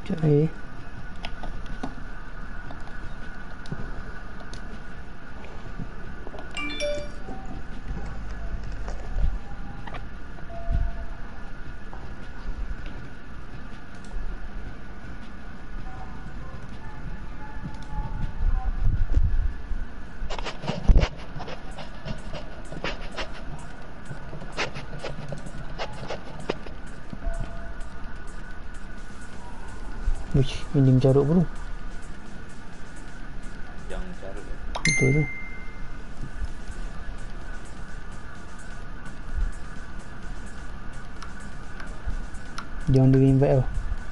Sekejap lagi. Uish, ini mencarut bro. Yang carut tu. Betul tu. Dia on the invite tau.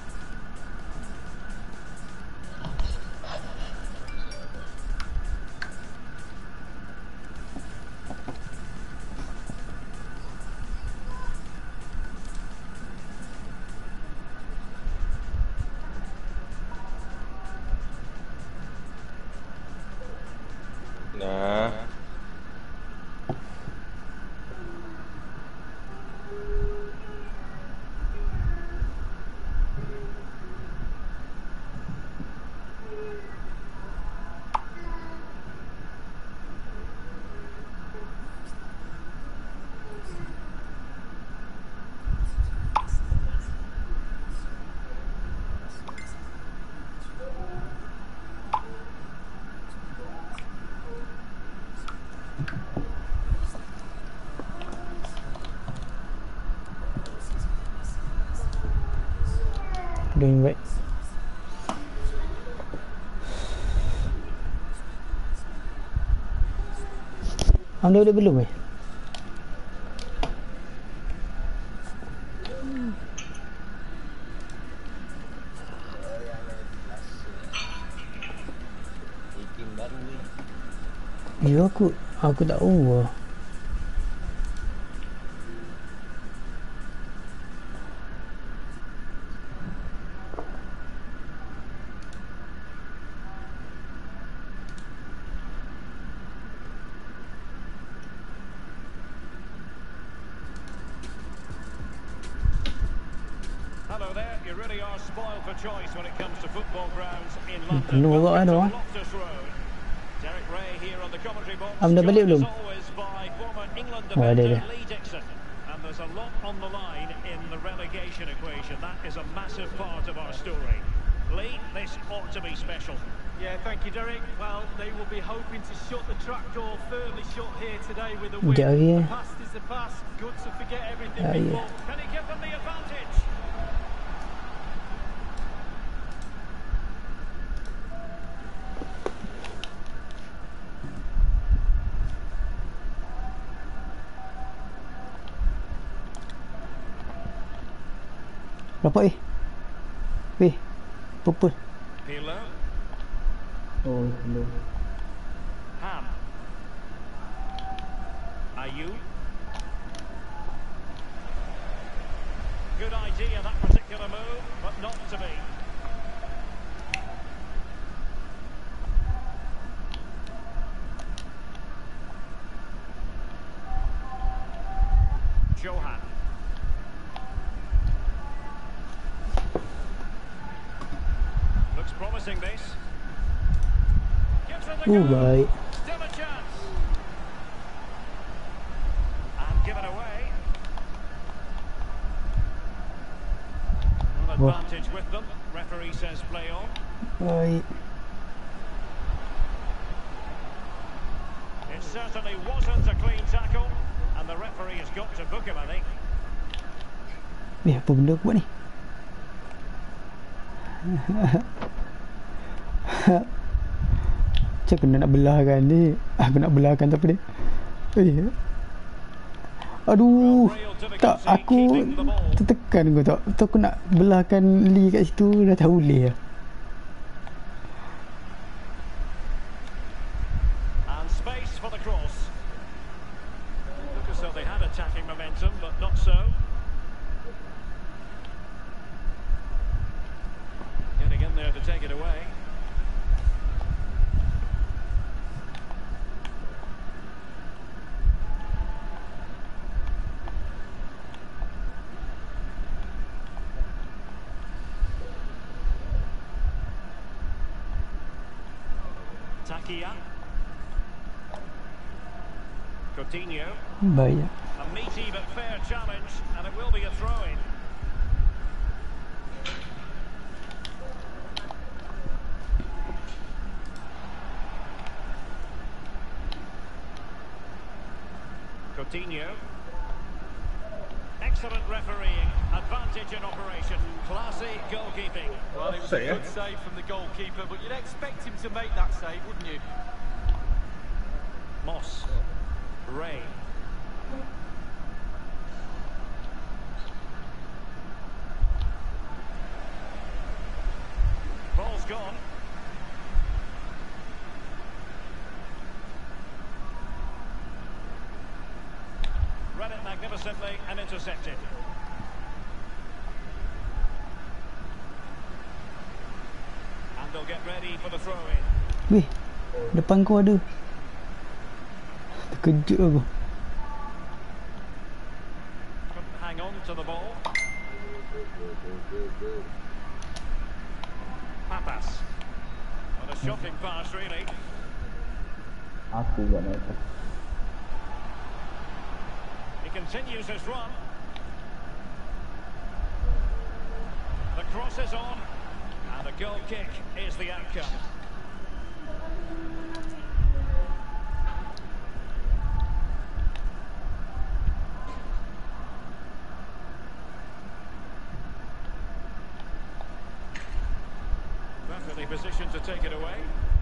Nah. Dia invite. Anda udah belum eh? Tim baru ni. Ya aku tak tahu lah. Hello there. You really are spoiled for choice when it comes to football grounds in London. Penuh agak kan tu. Loftus Road. Derek Ray here on the commentary box. Anda balik belum? Joined as always by former England Oh, ada defender dia. Lee Dixon. And there's a lot on the line in the relegation equation. That is a massive part of our story. Lee, this ought to be special. Yeah, thank you, Derek. Well, they will be hoping to shut the trapdoor firmly shut here today with a win. Sekejap lagi. The past is the past. Good to forget everything Ya. before. Can he give them the advantage? Berapa eh? Weh, purple. Pirlo. Oh, belum. Ham. Ayew. Good idea, that particular move, but not to be. Johan. Looks promising, this. Gives it a go. Baik. Still a chance. And give it away. An Wah. advantage with them. Referee says play on. Baik. It certainly wasn't a clean tackle. And the referee has got to book him, I think. Apa benda aku buat ni? Macam aku nak belahkan ni. Aku nak belahkan tapi dia. Aduh. Tak, aku tertekan kau tak. Tu aku nak belahkan Lee kat situ. Dah tak boleh lah. And space for the cross. Look as though they had attacking momentum, but not so. Getting in there to take it away. Ngakia. Coutinho. Baik. A meaty but fair challenge, and it will be a throw-in. Coutinho. Excellent refereeing, advantage in operation, classy goalkeeping. Well, it was a good save from the goalkeeper, but you'd expect him to make that save, wouldn't you? Moss. Ray. Ball's gone. Read it magnificently and intercepted. And they'll get ready for the throw-in. Weh, depan kau ada. Terkejut aku. Couldn't hang on to the ball. Papas. What a shocking pass, really. Aku juga nak. He continues his run. The cross is on, and the goal kick is the outcome. Perfectly positioned to take it away.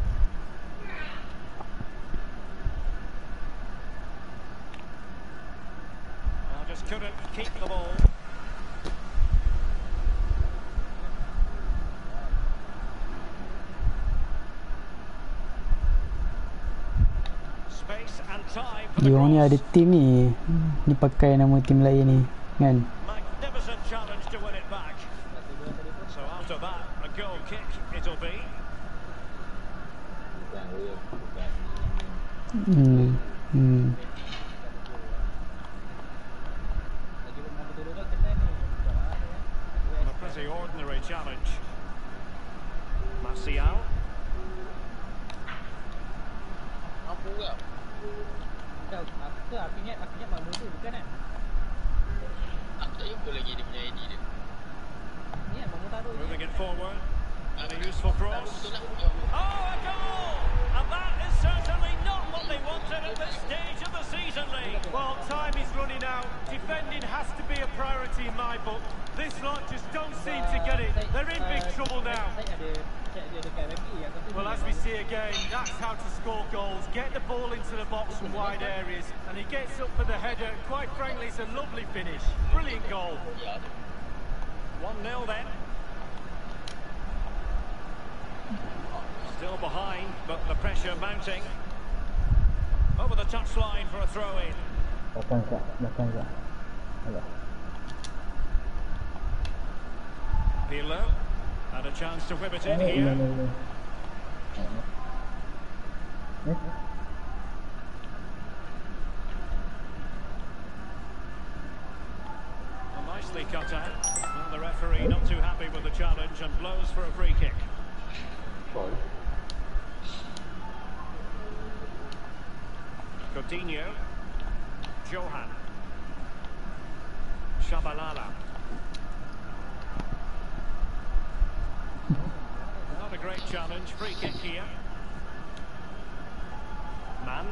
Just couldn't keep the ball. Space and time for the Diorang ni ada cross. tim ni. Ni pakai nama tim lain ni, kan? Magnificent challenge to win it back. So after that, a goal kick it'll be. And a pretty ordinary challenge. Martial. Apa kau? Aku ingat mamu tu bukan kan? Aku tak jumpa lagi dia punya ID dia. Ni kan mamu taruh. Moving it forward. And a useful cross. Betul lah. Oh, a goal! And that is certainly not what they wanted at this stage of the season, Lee. Well, time is running out. Defending has to be a priority in my book. This lot just don't seem to get it. They're in big trouble now. Well, as we see again, that's how to score goals. Get the ball into the box from wide areas. And he gets up for the header. Quite frankly, it's a lovely finish. Brilliant goal. 1-0 then. Still behind, but the pressure mounting. Over the touchline for a throw-in. Belakang kak. Agak. Pirlo had a chance to whip it in here. Well, nicely cut out. Well, the referee not too happy with the challenge and blows for a free kick. Coutinho. Johan. Shabalala. Not a great challenge. Free kick here. Man.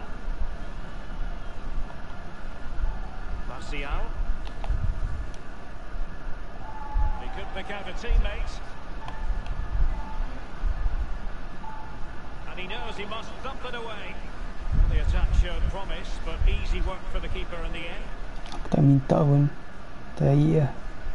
Martial. He could pick out a teammate. And he knows he must dump it away. Well, the attack showed promise, but easy work for the keeper in the end. Aku tak minta pun. Tai lah.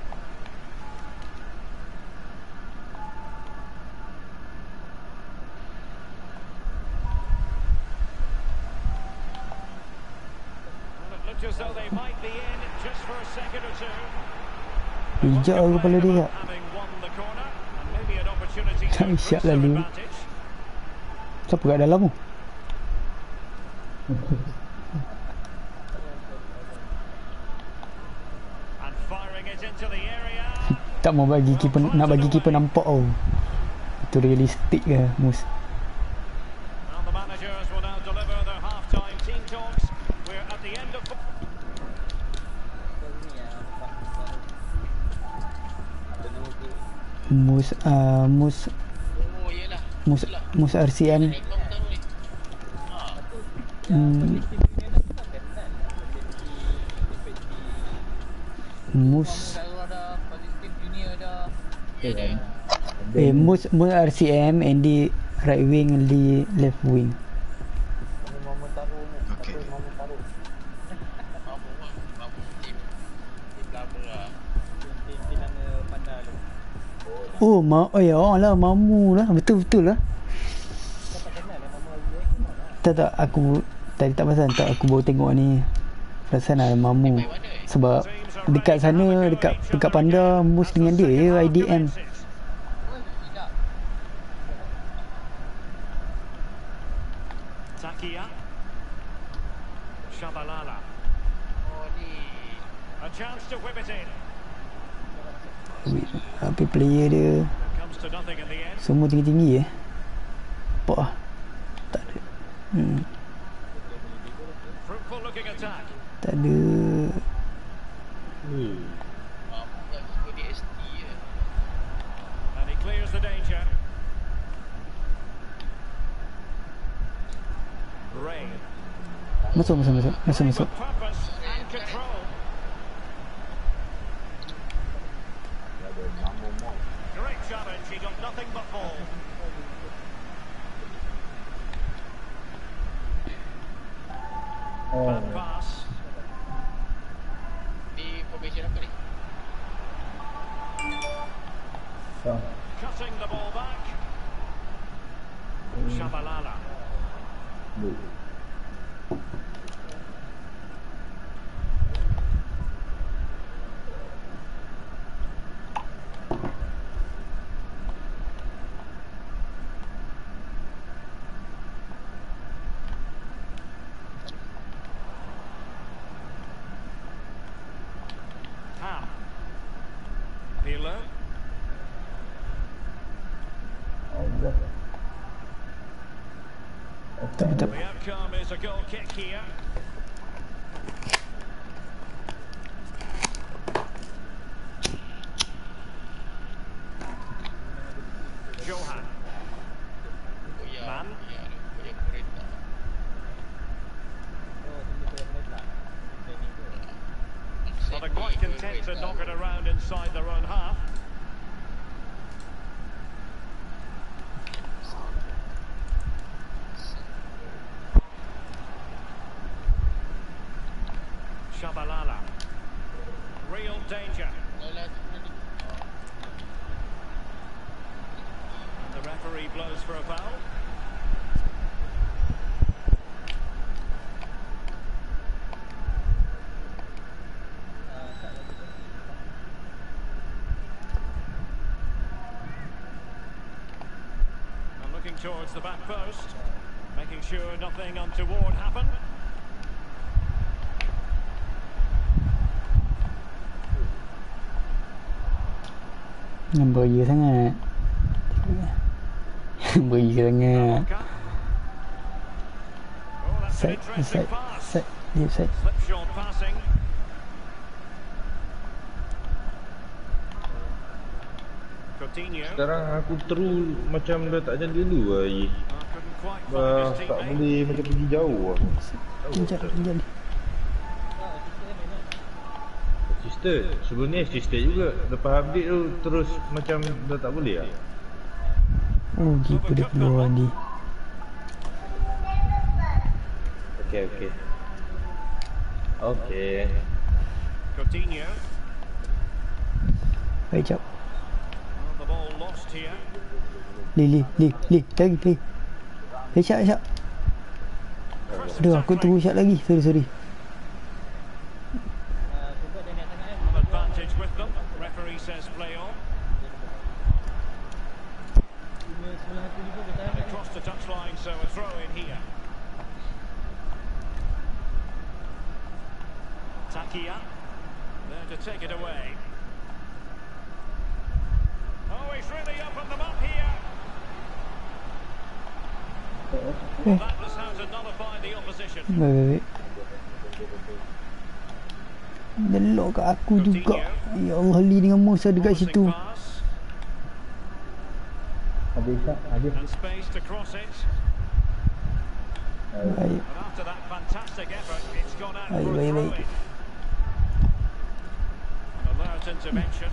Well, it looked as though they might be in just for a second or two. Bijak aku kepala dia kak. Having won the corner, and maybe an opportunity to Tak increase isyak their lalu. advantage. Siapa kat dalam tu? And firing it into the area. Tak mau bagi keeper, nak bagi keeper nampak tau. Itu realistik ke Mus. Well, the manager Mus Oh, yelah. Mus RCM. Memang taruh ni. Mus Taruh ada positif junior ada. Okay kan. Mus RCM, Andy right wing, Lee left wing. Okay. Mampu tim. Tim lama lah. Oh, ya lah, Mamu lah. Betul lah. Tak, aku tadi tak perasan, tak aku baru tengok ni. Perasan ada Mamu. Sebab dekat sana, dekat Panda, Mus dengan dia ya, IDM. Takia. Shabalala. Oh, ni. A chance to whip it in. Apa player dia Comes to nothing in the end. semua tinggi-tinggi Nampak lah. Tak ada. Fruitful looking attack. Tak ada. Mampu tak suka di ST je. And he clears the danger. Ray. Masuk. With purpose and control. Great challenge. He got nothing but ball. Bad pass. Di formation apa ni? So, Cutting the ball back. Shabalala. good. Ham. Peeler. Allah. Tak. The outcome is a goal kick here. Johan. Oh ya. Man. Ya, oh ya perintah. Well, they're quite content to knock it around inside their own half. Shabalala. Real danger. And the referee blows for a foul. And looking towards the back post, making sure nothing untoward happened. Beria sangat. Beria sangat. Walker. Oh, that's an interesting pass. Deep side. Slipshod passing. Coutinho. Sekarang aku terus macam dah tak jadi dulu lah Yi. Couldn't quite find his Tak teammate. boleh macam pergi jauh lah. Pinjat ni. Assisted. Sebelum ni assisted juga. Lepas update tu terus macam dah tak boleh lah. Oh, keeper dia keluar ni. Okay. Okay. Coutinho. Baik jap. Oh, the ball lost here. Li. Lagi. Syat. Aduh, aku tunggu Syat lagi. Sorry. An advantage with them. Referee says play on. And across the touchline, so a throw in here. Takia. There to take it away. Oh, he's really opened them up here. Well, that was how to nullify the opposition. Baik. Delok kat aku juga. Ya Allah, Lee dengan Musa dekat Crossing situ. pass. Habis tak? Habis. And space to cross it. Baik. And after that fantastic effort, it's gone out for a Baik. throw-in. An alert intervention.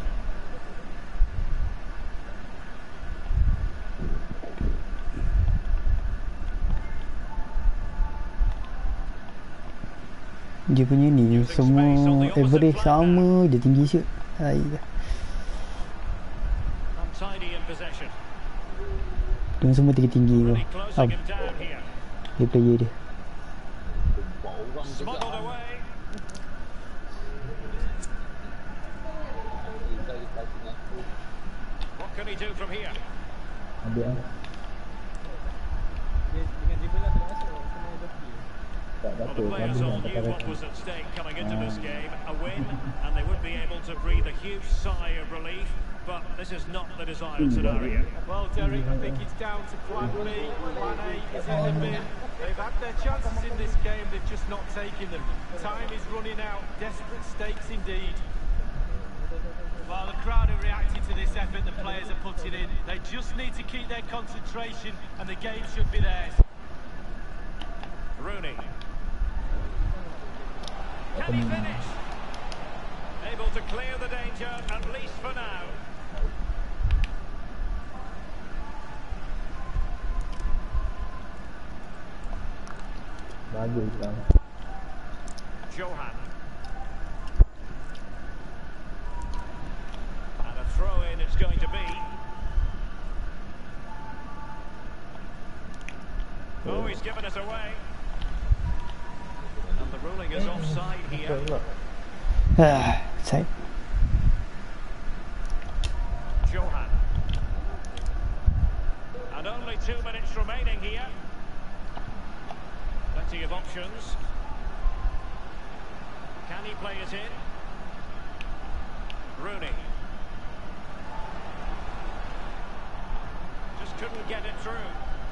Dia punya ni semua average sama je tinggi shoot. Baik. Untidy in possession. Dia semua tinggi-tinggi bro. Really closing him down here. Dia player dia. Smuggled away. What can he do from here? Ambil lah. Tak Well, apa, the players habis all nak knew pakai what rasa. was at stake coming into this game. A win, and they would be able to breathe a huge sigh of relief. But this is not the desired scenario. Well, Derek, I think it's down to plan B. Plan A is in the bin. They've had their chances in this game, they've just not taken them. Time is running out, desperate stakes indeed. Well, the crowd are reacting to this effort the players are putting in. They just need to keep their concentration and the game should be theirs. Rooney. Can he finish? Able to clear the danger, at least for now. Bagus kan. Johan. And a throw-in it's going to be. Oh, he's given us away. And the ruling is offside here. Side. Johan. And only 2 minutes remaining here. Plenty of options. Can he play it in? Rooney. Just couldn't get it through.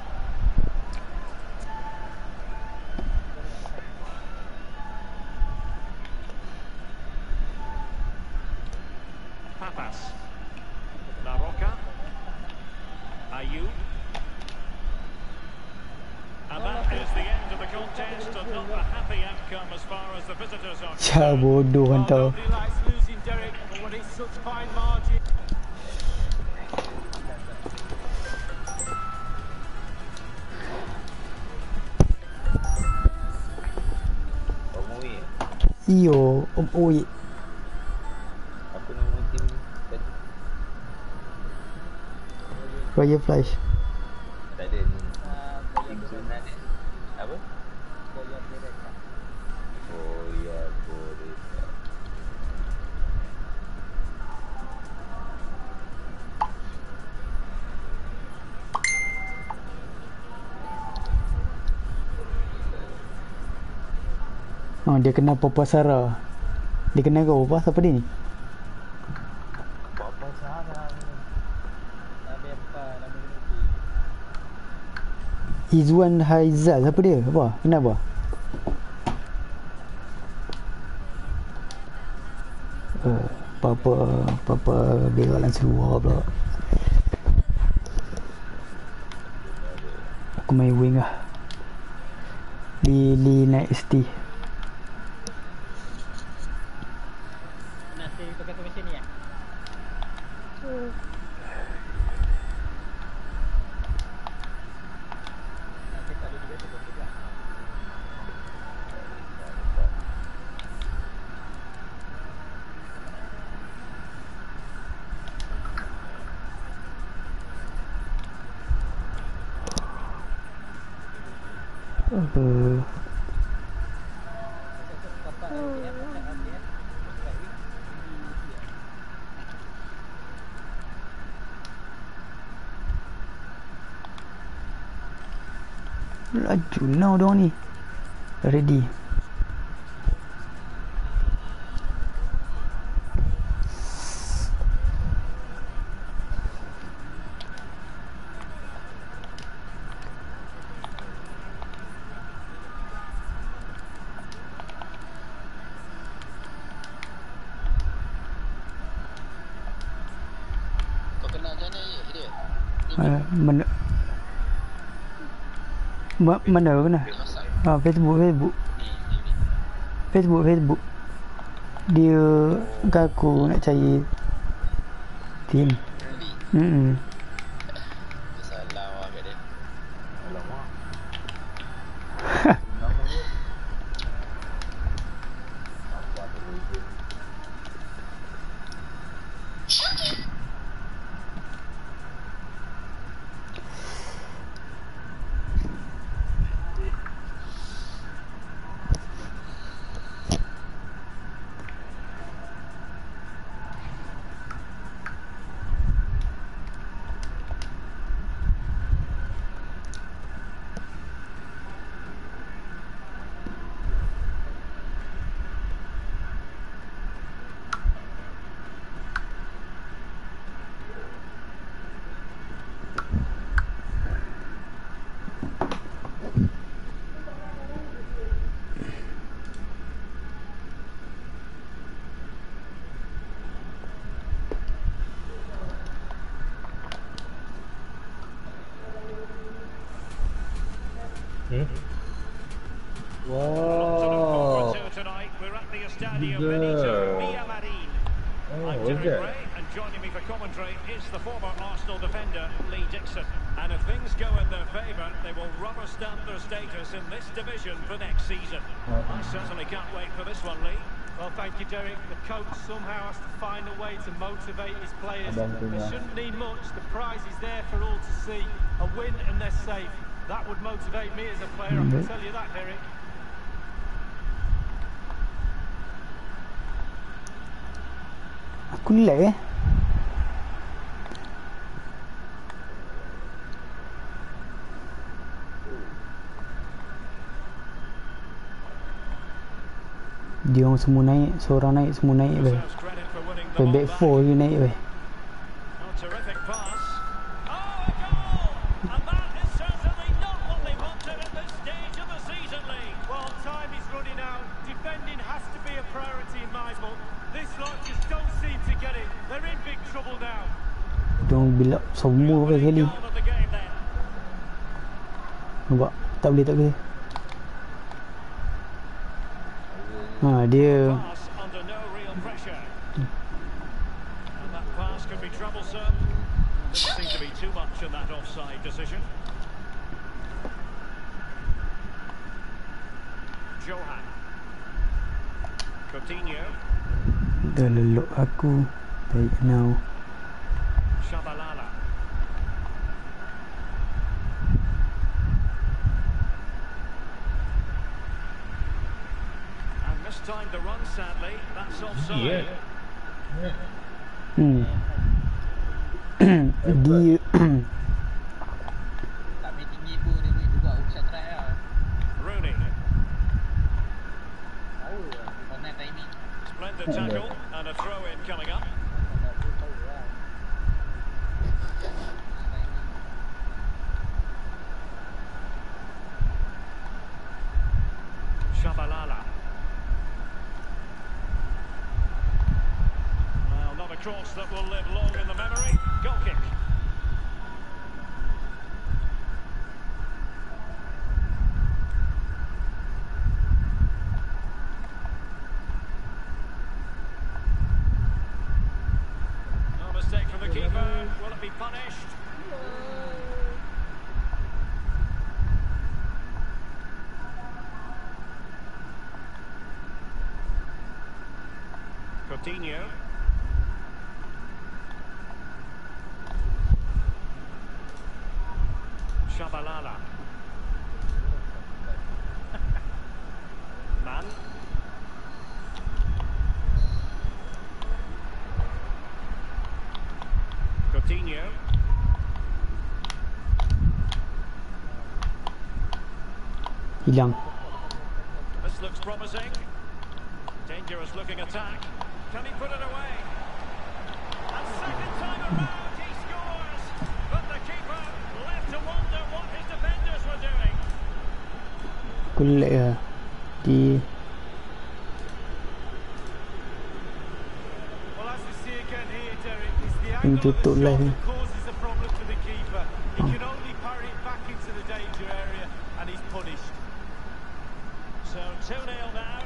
Papas. La Roca. Ayew. And that is the end of the contest, and not a happy outcome as far as the visitors are Cak bodoh Well, hantar. nobody likes losing, Derek, but when it's such fine margin. Iyo, oi. Apa nama tim tadi? Royal Flush. Tak ada tim Sunan apa? Oh ya, boleh. Oh, dia kenal Papa Sarah. Dia kenal kau Papa? Siapa dia ni? Apa salah? Izwan Haizal. Siapa dia? Apa? Kenapa? Papa berak dalam seluar pula. Aku main wing lah. Di naik ST. Nanti pakai mesin ni ya? Nanti tak ada juga juga. Apa? Laju now dong ni. Ready. Kau kenal macam mana dia? Mana mana? Facebook. Dia aku nak cari team. Salah awak kat dia. Alamak. Wow. Tonight we're at the Estadio Good. Benito Villamarín. Oh, I'm what's Derek that? Ray, and joining me for commentary is the former Arsenal defender Lee Dixon. And if things go in their favour, they will rubber stamp their status in this division for next season. I certainly can't wait for this one, Lee. Well, thank you, Derek. The coach somehow has to find a way to motivate his players. They shouldn't need much. The prize is there for all to see. A win and they're safe. That would motivate me as a player, I can tell you that, Derek. Aku lag Dia orang semua naik, seorang naik, semua naik weh. Deserves credit for winning the Back ball 4 je naik weh. Oh, terrific pass. Oh, a goal! And that is certainly not what they wanted at this stage of the season, Lee. Well, time is running out. Defending has to be a priority in my book. This lot just don't seem to get it. They're in big trouble now. Dia orang build up semua kali. Goal of the game then. Nampak? Tak boleh. Dia Pass under no real pressure. And that pass could be troublesome. Doesn't seem to be too much in that offside decision. Johan. Coutinho. dah lelok aku. Baik now. Shabalala. And mistimed the run, sadly. That's offside. Dia Tak main tinggi pun dia boleh juga offside try lah. Rooney. Tahu lah, corner timing. Splendid tackle and a throw in coming up. Tak tahu lah. Shabalala. Well, not a cross that will live long in the memory. Goal kick. No mistake from the keeper. Will it be punished? Coutinho. Shabalala. Man. Coutinho. hilang. This looks promising. Dangerous looking attack. Can he put it away? And second time around he scores. But the keeper left to wonder what his defenders were doing. Aku lag lah. Well, as we see again here, Derek, it's the Ini angle of the tutup shot live ni. that causes a problem to the keeper. He can only parry it back into the danger area, and he's punished. So 2-0 now.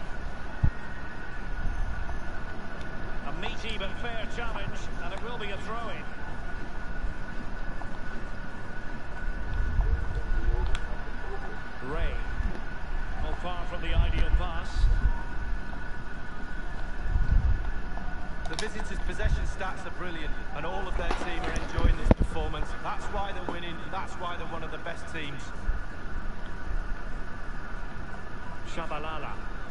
A meaty but fair challenge, and it will be a throw-in. Ray. Not far from the ideal pass. The visitors' possession stats are brilliant, and all of their team are enjoying this performance. That's why they're winning, that's why they're one of the best teams. Shabalala.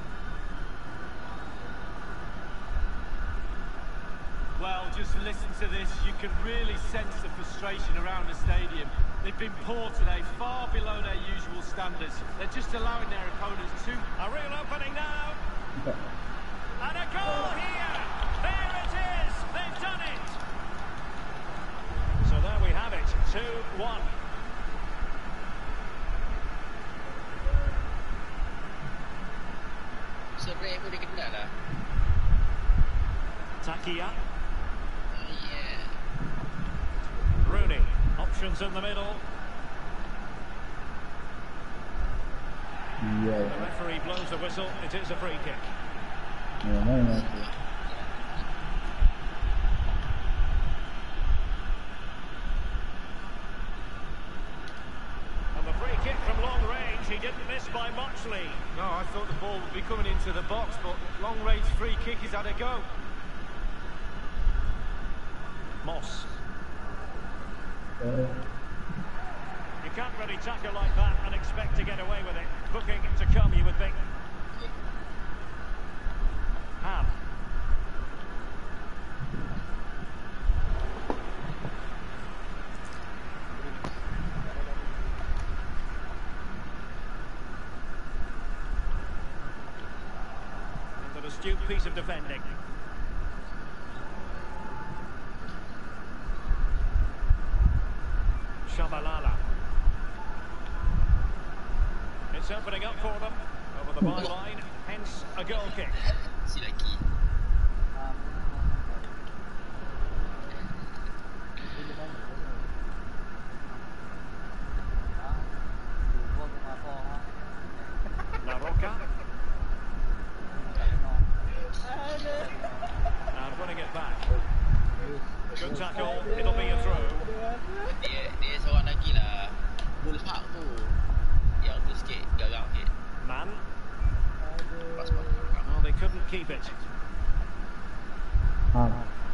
Well, just listen to this. You can really sense the frustration around the stadium. They've been poor today, far below their usual standards. They're just allowing their opponents to... A real opening now. And a goal here. There it is. They've done it. So there we have it. 2-1. Sebenarnya boleh kenal lah. Takia. Yeah. Rooney. Options in the middle. Yeah. The referee blows the whistle. It is a free kick. Yeah. And the free kick from long range. He didn't miss by much, Lee. No, I thought the ball would be coming into the box, but long-range free kick, he's had a go. Moss. Yeah. You can't really tackle like that and expect to get away with it. Booking to come, you would think. Ham. An astute piece of defending. Shabalala. It's opening up for them over the byline, hence a goal kick. Si lagi. La Roca. And winning it back. Good tackle, it'll be a throw. Dia seorang lagi lah. Bulhak tu. Yang tu sikit, garang sikit. Man. Pas-pas. Oh, they couldn't keep it. Oh.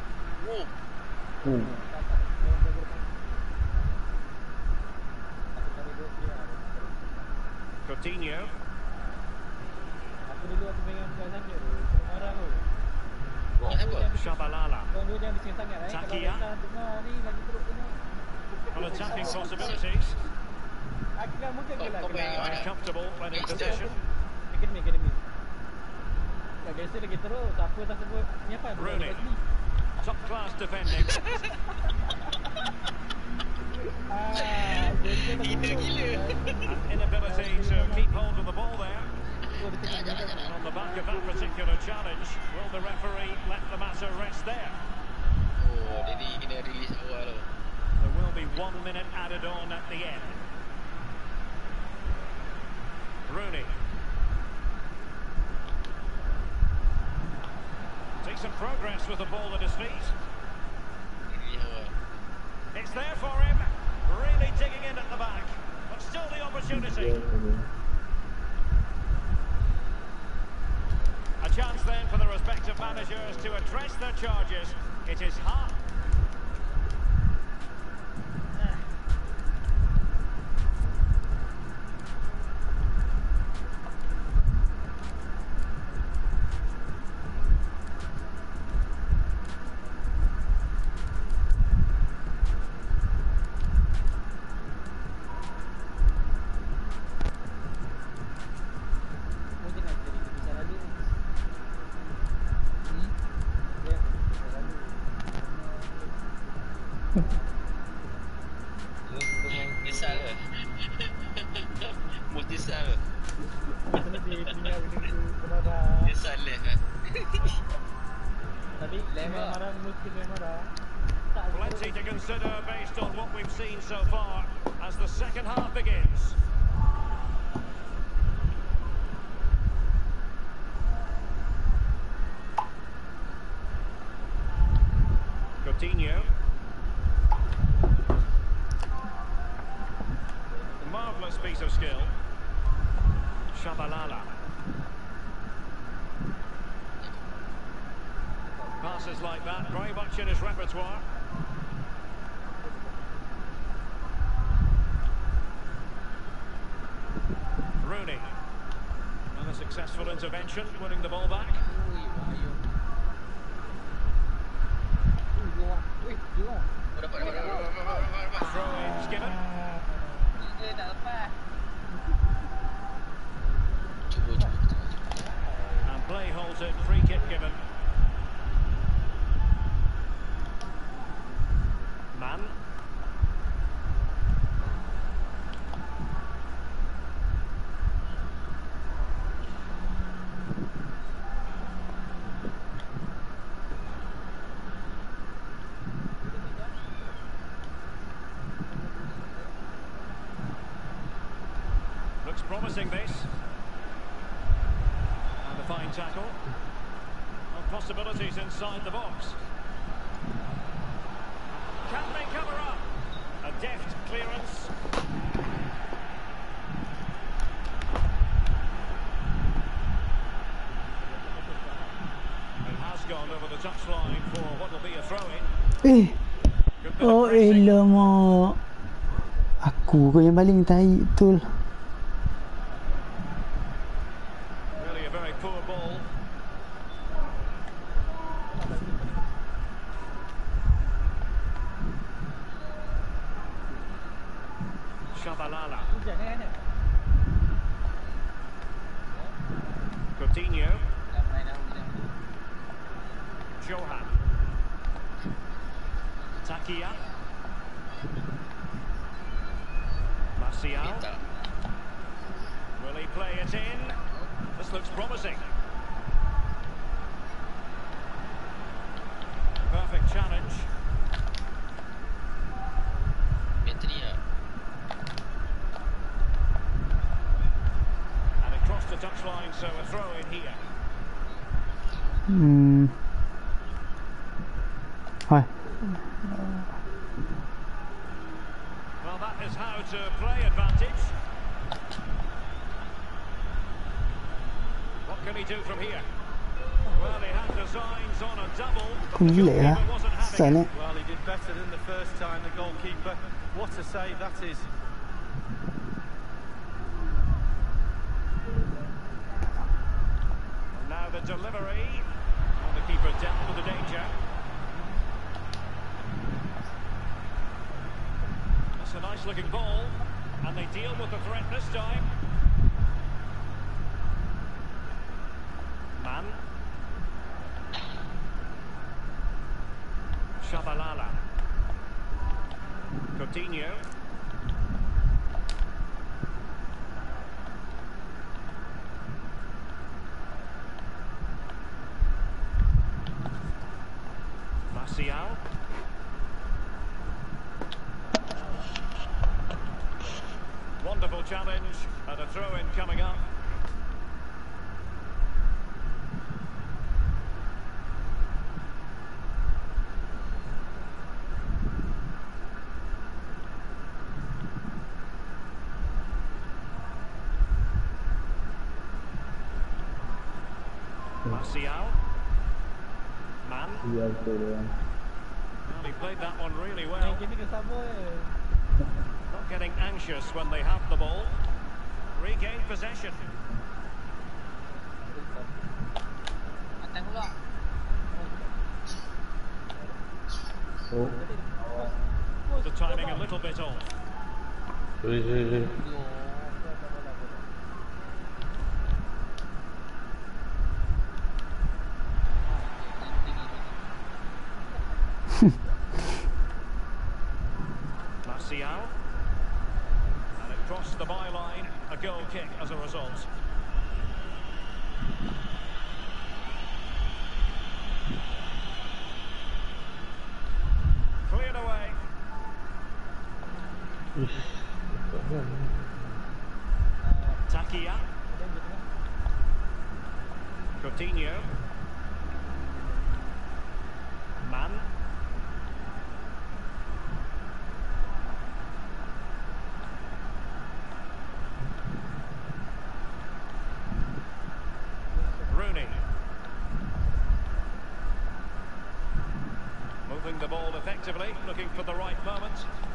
Coutinho. Aku dulu aku pegang sana tu. Marah tu. Buat apa? Shabalala. Kau dulu jangan bising sangat Takia. Kalau dengar ni lagi teruk tengok. On attacking possibilities. Aku kan mungkin ke lah. Quite comfortable when in possession. Akademi. Ya biasa lagi teruk. Siapa tak sebut ni apa? Rooney. Top class defending. Gila. An inability to keep hold of the ball there. And on the back of that particular challenge, will the referee let the matter rest there? Oh, jadi kena release awal tu. There will be 1 minute added on at the end. Rooney. Decent progress with the ball at his feet. Release awal. It's there for him. Really digging in at the back. But still the opportunity. A chance then for the respective managers to address their charges. It is hard. Mungkin nak jadi besar lalu. Multisal ke? Multisal ke? Biasanya dia punya benda kemarah. Dia salah kan? Tapi marah mesti marah. Tak Plenty to consider based on what we've seen so far. as the second half begins. Coutinho. Marvellous piece of skill. Shabalala. Passes like that, very much in his repertoire. Rooney. Another successful intervention, winning the ball back. Throw-ins given. And play halted, free kick given. Man. Looks promising, this. And a fine tackle. Well, possibilities inside the box. Can they cover up? A deft clearance. It has gone over the touchline for what will be a throw-in. Oh alamak. Aku kau yang paling tai betul. Really a very poor ball. Shabalala. Coutinho. Johan. Takia. Martial. Will he play it in? This looks promising. Perfect challenge. And it crossed the touchline, so a throw in here. Hai. Well, that is how to play advantage. What can he do from here? Well, he had designs on a double, but the Gila lah. goalkeeper wasn't having Sana. it. Well, he did better than the first time, the goalkeeper. What a save that is. And now the delivery. Well, the keeper dealt with the danger. That's a nice looking ball. And they deal with the threat this time. Man. Shabalala. Coutinho. Martial. Wonderful challenge and a throw-in coming up. Martial. Man. Dia betul dia. Well, he played that one really well. Not getting anxious when they have the ball. Regain possession. Oh. The timing a little bit off. Martial. And it crossed the byline. A goal kick as a result. Cleared away. Takia. Coutinho. Man. Rooney. Moving the ball effectively, looking for the right moment.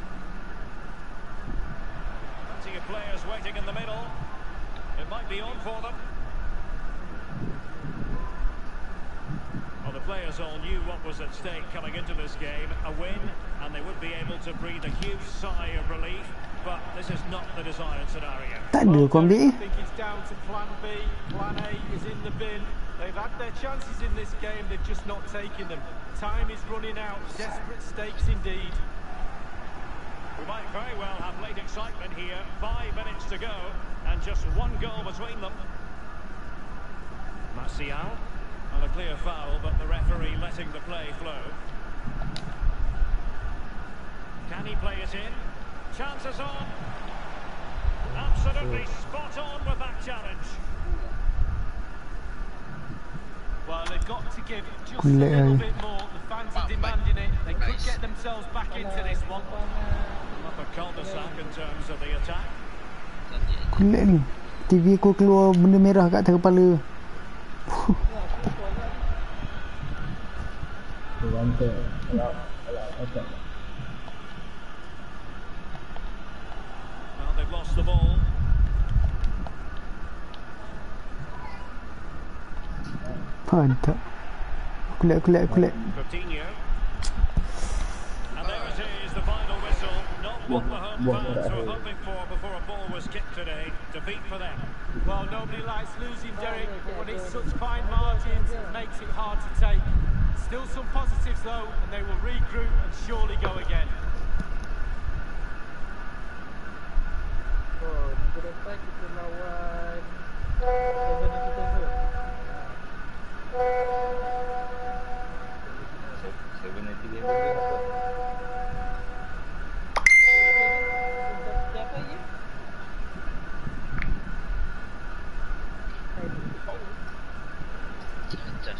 Plenty of players waiting in the middle. It might be on for them. Well, the players all knew what was at stake coming into this game. A win, and they would be able to breathe a huge sigh of relief. But this is not the desired scenario. Tak ada kau ambil. I think it's down to plan B. Plan A is in the bin. They've had their chances in this game, they've just not taken them. Time is running out. Desperate stakes indeed. We might very well have late excitement here. 5 minutes to go, and just one goal between them. Martial, and a clear foul, but the referee letting the play flow. Can he play it in? Chances on. Absolutely spot on with that challenge. Well, they've got to give just a little bit more. The fans are demanding it. They could get themselves back into this one. Up a cul-de-sac in terms of the attack. Kulit ni. TV aku keluar benda merah kat atas kepala. Well, they've lost the ball. Mantap. Kulit. Coutinho. And there it is, the final whistle. Not what the home fans were hoping for before a ball was kicked today. Defeat for them. Well, nobody likes losing, Derek, but when it's such fine margins, it makes it hard to take. Still some positives, though, and they will regroup and surely go again. Oh, minggu depan kita lawan Wolverhampton Town. 7-3 apa? Siapa je? Atas.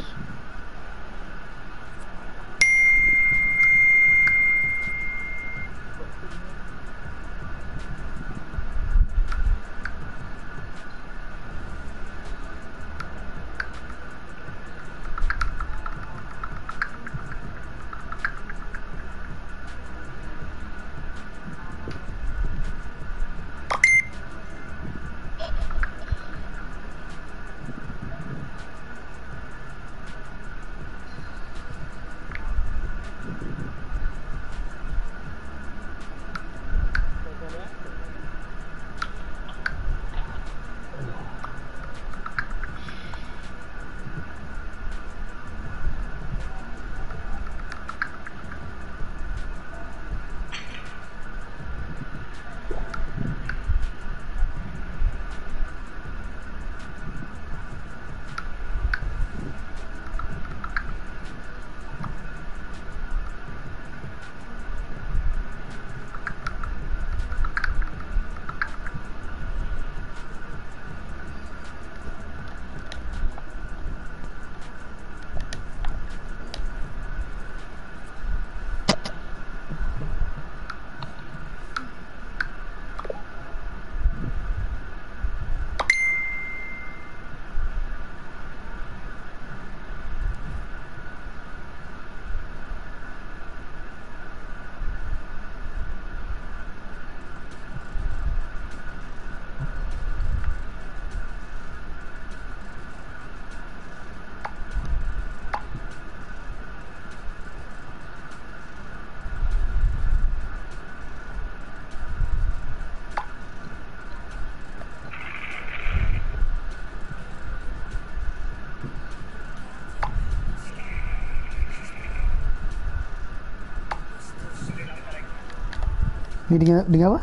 Ni dengan apa?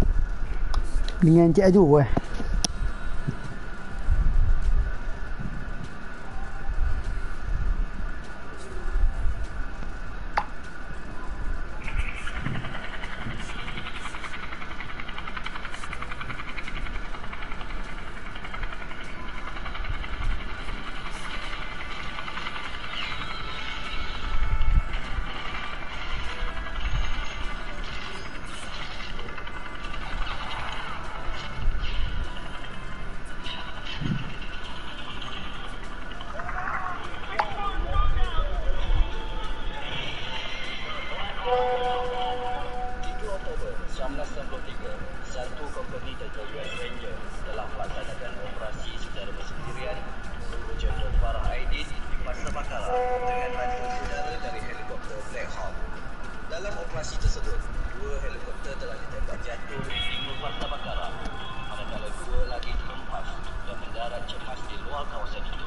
Dengan Cik Aju atau US Rangers telah melaksanakan operasi secara bersendirian Guru Jeneral Farah Aidin di Pasar Bakaran dengan bantuan udara dari helikopter Black Hawk. Dalam operasi tersebut, 2 helikopter telah ditembak jatuh di timur Pasar Bakaran, manakala 2 lagi dihempas dan mendarat cemas di luar kawasan itu.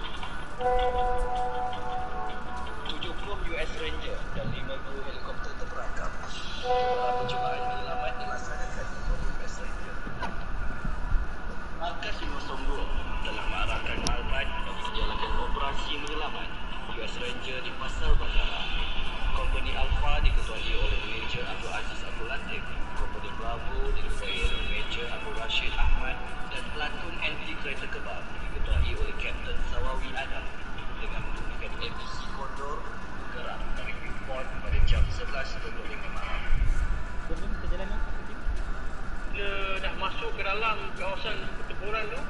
70 US Ranger dan 5 kru helikopter terperangkap. Beberapa percubaan menyelamat dilaksanakan oleh US Ranger. Markas 502 telah mengarahkan Malbat bagi menjalankan operasi menyelamat US Ranger di Pasar Bakaran. Kompeni Alpha diketuai oleh Major Abdul Aziz Abdul Latif, Kompeni Bravo diketuai oleh Major Abdul Rashid Ahmad dan Platun Anti Kereta Kebab diketuai oleh Kapten Sawawi Adam dengan menggunakan MBC Condor bergerak dari Newport pada jam 11.25 malam. Sebelum perjalanan Bila dah masuk ke dalam kawasan pertempuran tu,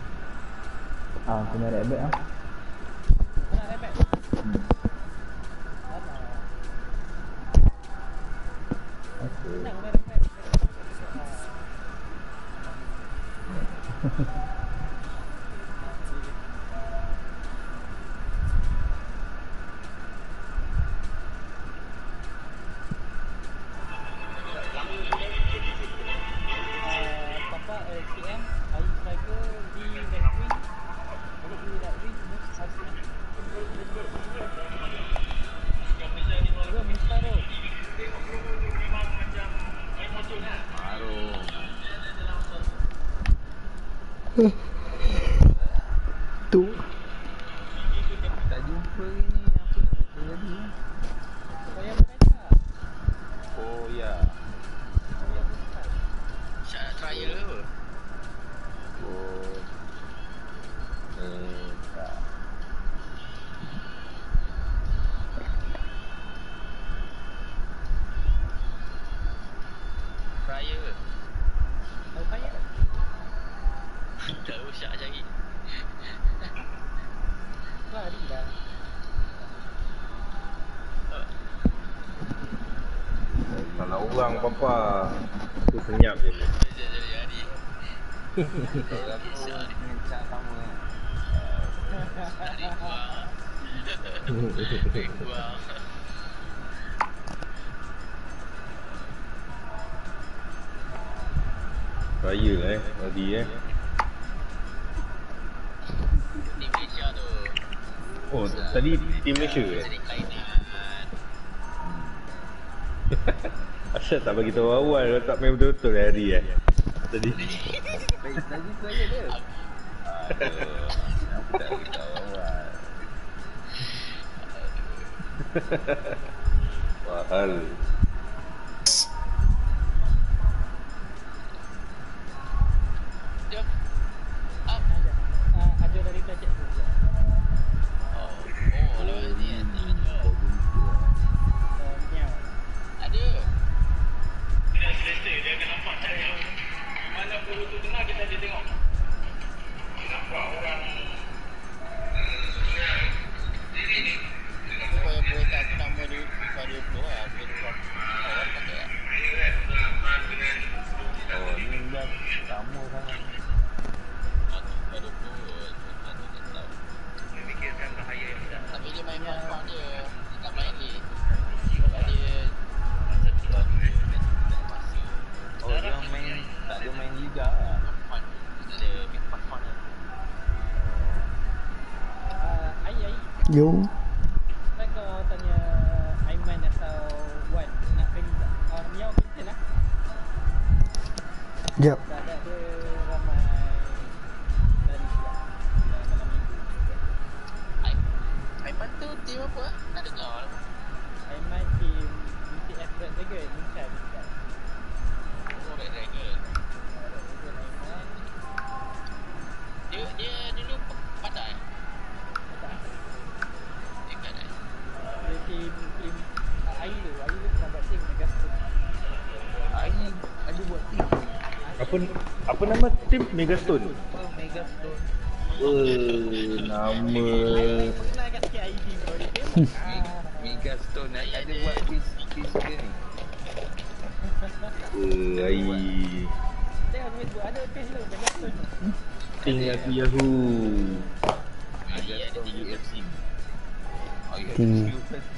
Kena rebek lah. nak repet. Senang nak repet. Papa LCM, Ayu Striker, D Red Wing, Red Wing, Red Wing, Mus Aslan. Dua Mustaro. Tu. Tak jumpa ni. Apa nak betul tadi? Supaya mereka. Oh ya. Syak nak trial ke apa? Oh. Tak. Trial ke? Tahu saya tak? Tak tahu Syak cari. Lari dah. Kalau orang papa tu senyap je. Jadi. Orang tu macam sama. Tarik buang. Tarik buang. Raya lah tadi Tim Malaysia tu. Oh tadi tim Malaysia Jadi Klainan. Asal tak bagi tahu awal, kalau tak main betul-betul hari tadi. Tadi saya dia. Kenapa tak bagi tahu awal? Mahal. Jom. Up. Ada dari pelajar tu. Oh, lawan ni ada. Miau. Ada. Dia selesa, dia akan nampak cahaya. Mana peluru tu tengah kita ada tengok. Nampak orang. Supaya boleh tak nama dia pada tu lah. Biar orang pakai lah. Oh ni dah sama sangat. Pada tu, tak tahu. Dia fikirkan bahaya yang dah. Tapi dia main fun dia. Dia tak main ni. Dia masa tu lah dia masa. Oh dia main, tak dia main liga lah. Fun. Dia big fun lah. Ai. Yo. Kan kau tanya Aiman atau Wan nak pilih tak? Miau cancel lah. Jap. Tak ada dia ramai dari siap dalam minggu. Aiman tu tim apa? Nak dengar lah. Aiman team BTS Red Dragon Bukan. Oh, Red Dragon. Red Dragon Aiman. Dia dulu pandai. Tak. Dia pandai. Dia team Ailu pernah buat team Megastar. Ain ada buat tim. Apa nama tim Megastone? Oh, Megastone. Nama Pernah kat sikit ID bro dia. Megastone ada buat quiz ke ni? ai. tengok Facebook ada page tu bagi Gaston tu. Ting aku Yahoo. Ada 3 versi. Ting.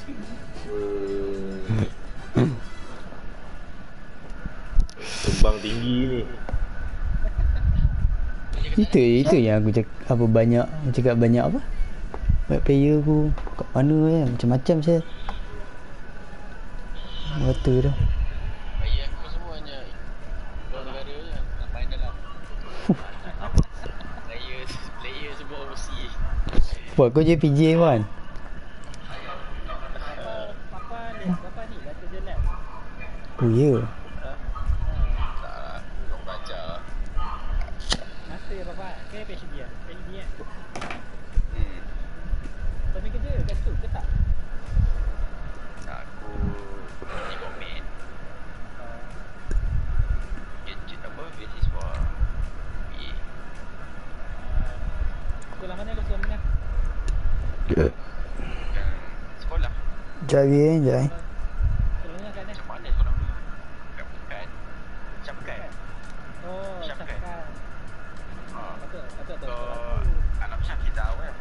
Kembang tinggi ni. Itu yang aku cakap apa banyak apa? Banyak player aku kat mana kan macam-macam saya. Kata dah. Bayi aku semua hanya luar negara je. Tak main dalam. Player semua overseas. Buat kau je PJ kan? Papa ni dah kerja lab. Oh ya. Tak lah. Kau baca. Masa ya papa, ke page dia. Page dia. Tapi kerja kat situ ke tak? Aku di komen. Apa? Beasiswa. BA. Sekolah mana lu suami nak? Bukan sekolah. Jari jai. Sekolahnya kat mana? Macam mana sekolah dulu? Bukan. Syapkan. Oh, Syapkan. Syapkan. Patut. Kau anak Syapkan tahu kan?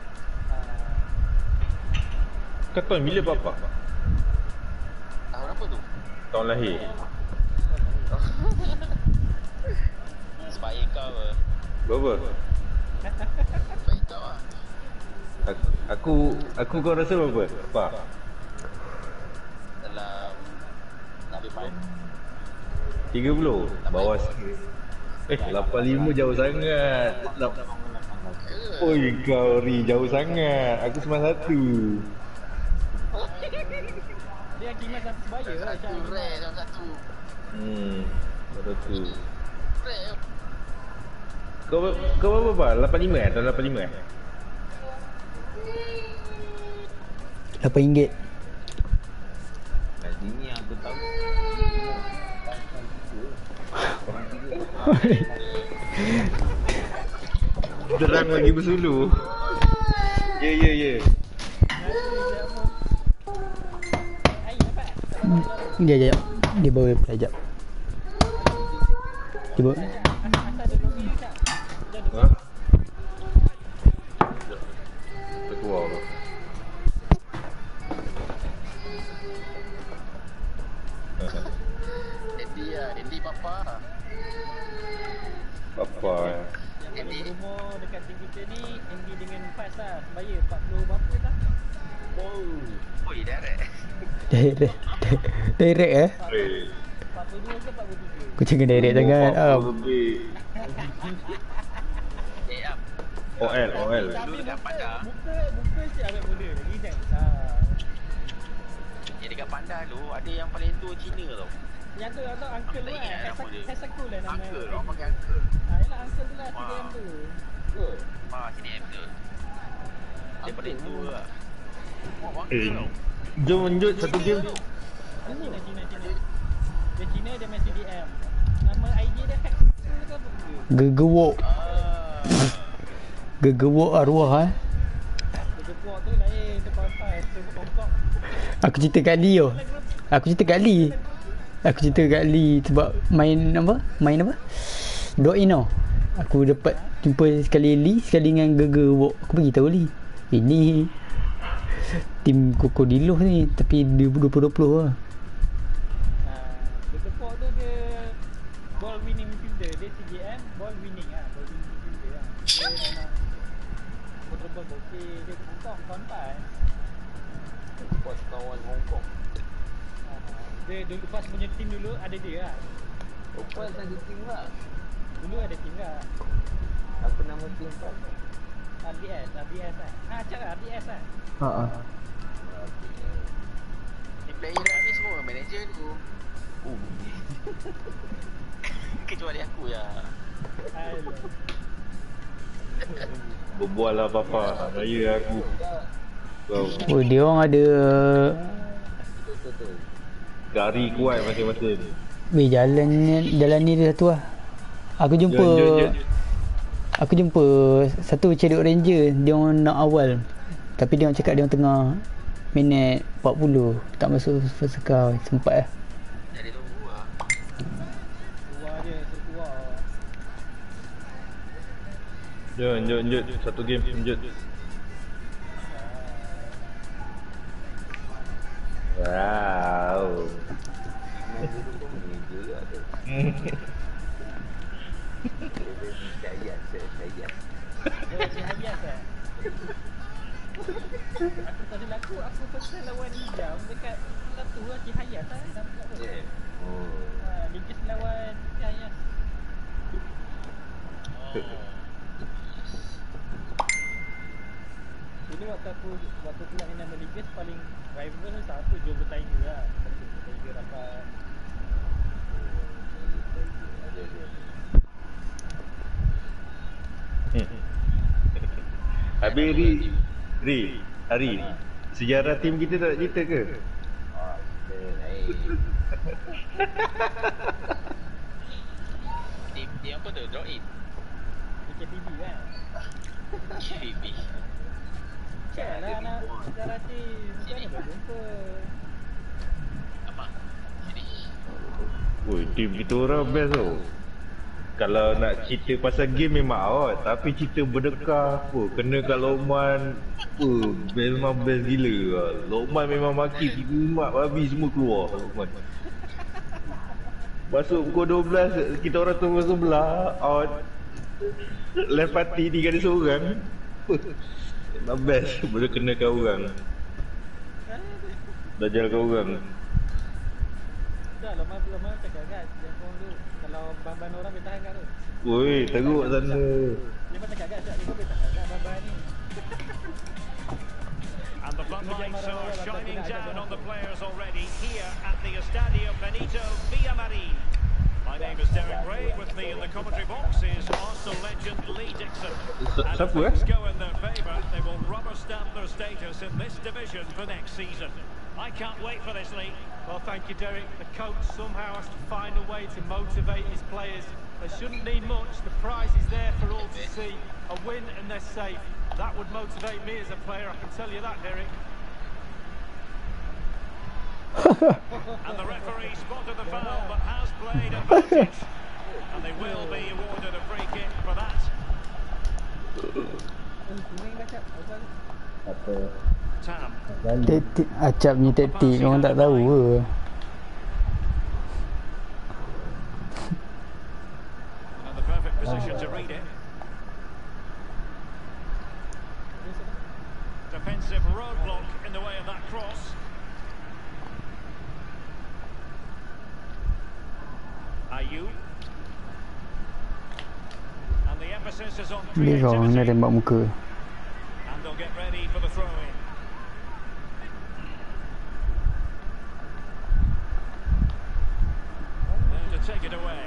Kau tahun bila papa? Tahun apa tu? Tahun lahir. Sebaya kau apa? Berapa? Sebaya kau lah. Aku kau rasa berapa? Pak. Dalam 85. 30. Bawah sikit. 85 jauh sangat. Oi kau Ri jauh sangat. Aku 91. Dia kimas satu sebaya lah Satu rare dalam satu. Baru tu. Rare. Kau berapa pak? 85 Tahun 85 RM8. Kat sini aku tahu. Terang lagi bersuluh. Ya. Dia dia bawa pelajak. Dia bawa asal dia logi je tak? Ha? Dah keluar lah. Andy papa. Papa Yang paling berumur dekat tim kita ni Andy dengan Faz lah. Sebaya 40 berapa dah? Oi direct. Direct 42 ke 43? Kau jangan direct sangat. lebih. OL. Dulu dekat Panda. Muka si awet muda. Relax. Yang dekat Panda tu ada yang paling tua Cina tau. Yang tu uncle tu kan. Hesaku lah nama. Uncle, orang panggil uncle. Yelah uncle tu lah CDM tu. CDM tu. Dia paling tua lah. Jom lanjut satu game. Cina. Dia Cina dia main CDM. Nama IG dia Hesaku ke apa tu? Gegewok. Gegewok arwah Dia puak tu lain. Dia pantai. Dia Hongkong. Aku cerita kat Lee Aku cerita kat Lee sebab main apa? Doin tau. Aku dapat jumpa sekali Lee, sekali dengan Gegewok. Aku bagi tahu Lee. Ini tim Krokodilo ni tapi 2020 lah. Dia tepuk tu dia ball winning midfielder. Dia CGM ball winning lah. Ball winning midfielder lah. Dia memang betul-betul okey. Dia Hongkong kontai. Buat kawan Hong Kong. Dia dulu pas punya team dulu ada dia lah. Opal ada tim lah. Dulu ada team lah. Apa nama tim kau? RBS lah. Cara RBS lah. Ni player ni semua manager tu. Kecuali aku ya. Alah. Berbual lah papa. Raya aku. Wow. Oh dia orang ada Gari kuat masing-masing. jalan ni dia satu lah. Aku jumpa Jom. Aku jumpa satu Cedok Ranger. Dia orang nak awal. Tapi dia orang cakap dia orang tengah minit 40. Tak masuk first kau. Sempat lah. Jadi tunggu lah. Keluar dia, suruh keluar. Lanjut. Satu game, lanjut. Wow. Cik Hayat eh? Aku tadi laku, aku pasal lawan Hijau dekat satu lah Cik Hayat lah. Ligis lawan Cik Hayat. Ini waktu aku nak nama Ligis paling rival satu Jogo Tiger lah. Jogo Tiger dapat. Habis Hari sejarah tim kita tak nak cerita ke? Tim apa tu? Draw in. KTB kan? KTB. Cek lah nak sejarah tim. Macam mana berjumpa? Apa? Sini. Oi, tim kita orang best tau. Kalau nak cerita pasal game memang awak, tapi cerita berdekah apa, kena kat Lokman, best memang best gila lah. Lokman memang maki, tiga mak babi semua keluar Lokman. Masuk pukul 12, kita orang tunggu sebelah, out. Left party, 3 ada seorang. Memang best, boleh kena kat orang. Belajar kat orang. Dah lama cakap kan, yang korang tu kalau ban-ban orang boleh tahan kat tu. Oi, teruk sana. Dia pun cakap kan, dia pun boleh tahan kat ban-ban ni. And the floodlights are shining down on the players already here at the Estadio Benito Villamarín. My name is Derek Ray. With me in the commentary box is Arsenal legend Lee Dixon. And if Siapa things go in their favour, they will rubber stamp their status in this division for next season. I can't wait for this, Lee. Well, thank you, Derek. The coach somehow has to find a way to motivate his players. They shouldn't need much. The prize is there for all to see. A win and they're safe. That would motivate me as a player, I can tell you that, Derek. And the referee spotted the foul but has played advantage. And they will be awarded a free kick for that. Kuning macam apa? Tam. Taktik acap ni taktik orang tak tahu ke. And the perfect position to read it. Defensive roadblock in the way of that cross. Ayew. And the emphasis is on Dia orang nak creativity. tembak muka. And they'll get ready for the throw-in. There to take it away.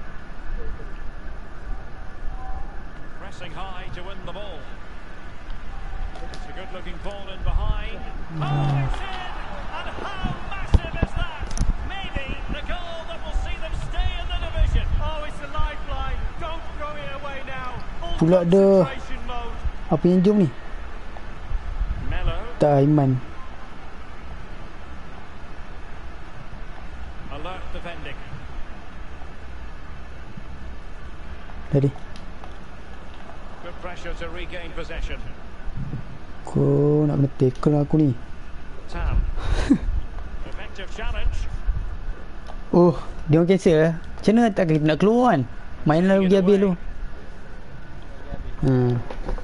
Pressing high to win the ball. It's a good-looking ball in behind. Oh, it's in! And how massive is that? Maybe the goal that will see them stay in the division. Oh, it's a lifeline. Don't throw it away now. Full Pula dah. concentration mode. Apa yang jom ni? Mello, Tak Aiman. alert defending. Tadi. Good pressure to regain possession. Kau nak kena tackle aku ni. Tam. Effective challenge. Oh, dia orang cancel lah. Macam mana tak kita nak keluar kan? Main lah pergi habis tu. Well,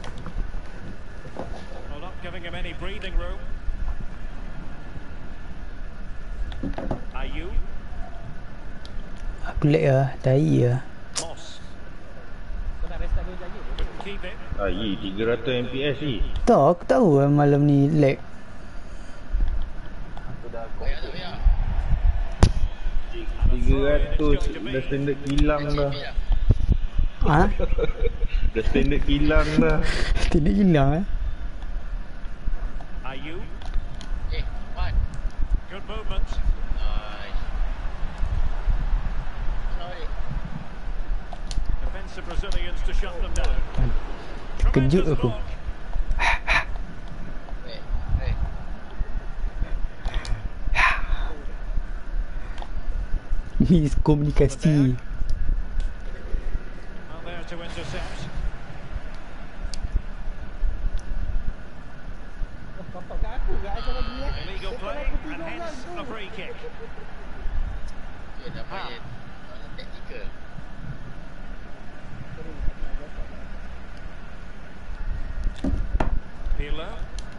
not giving him any breathing room. Ayew, Aku lag lah. Tai lah. Moss. Kau nak restart dulu lagi? Couldn't keep it. 300 MPS ni. Tak, aku tahu lah malam ni lag. Payah tak payah? 300 dah standard kilang dah. Ha? Dah standard kilang dah. Tidak hilang eh. Ayew, Wan. good movement. Nice. Sorry. Defensive Brazilians to shut them down. Terkejut Tremendous aku. block. Hey. Miskomunikasi. Well, there to intercept. Hence a free kick. Dia dah main tactical. Pirlo.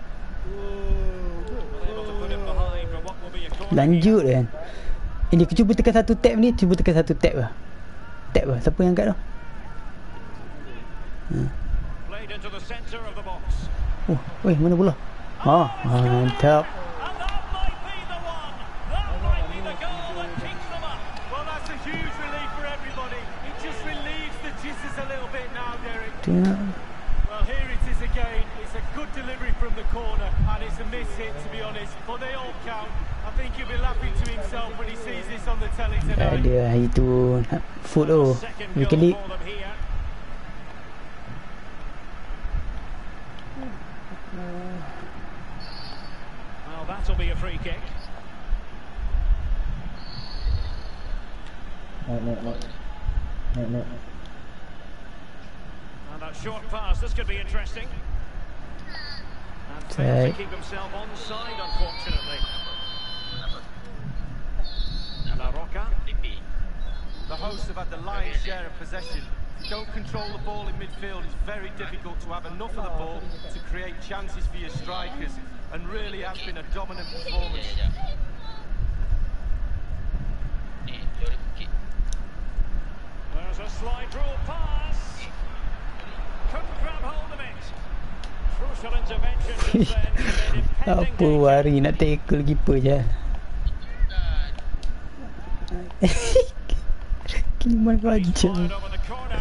Able to put him behind for what will be a corner. Lanjut kan. Ini aku cuba tekan satu tab ni, cuba tekan satu tab lah. Tab lah, siapa yang angkat tu? Played into the centre of the box. Oh, weh, mana bola? Ha, mantap. And that might be the one. That might be the goal that kicks them up. Well, that's a huge relief for everybody. It just relieves the jitters a little bit now, Derek. Well, here it is again. It's a good delivery from the corner, and it's a miss hit, to be honest. But they all count. I think he'll be laughing to himself when he sees this on the telly tonight. Ada itu foot tu. Second We goal can lead. for them here. Well, that'll be a free kick. And that short pass, this could be interesting. And failed to keep himself onside, unfortunately. La Roca. The hosts have had the lion's share of possession. Don't control the ball in midfield. It's very difficult to have enough of the ball to create chances for your strikers, and really has been a dominant performance. Ni, dia ada kick. There's a slide rule pass. Couldn't grab hold of it. Crucial intervention just then. Made impending Apa danger. Wari nak tackle keeper je. Kini mana kau He's ajar. fired over the corner.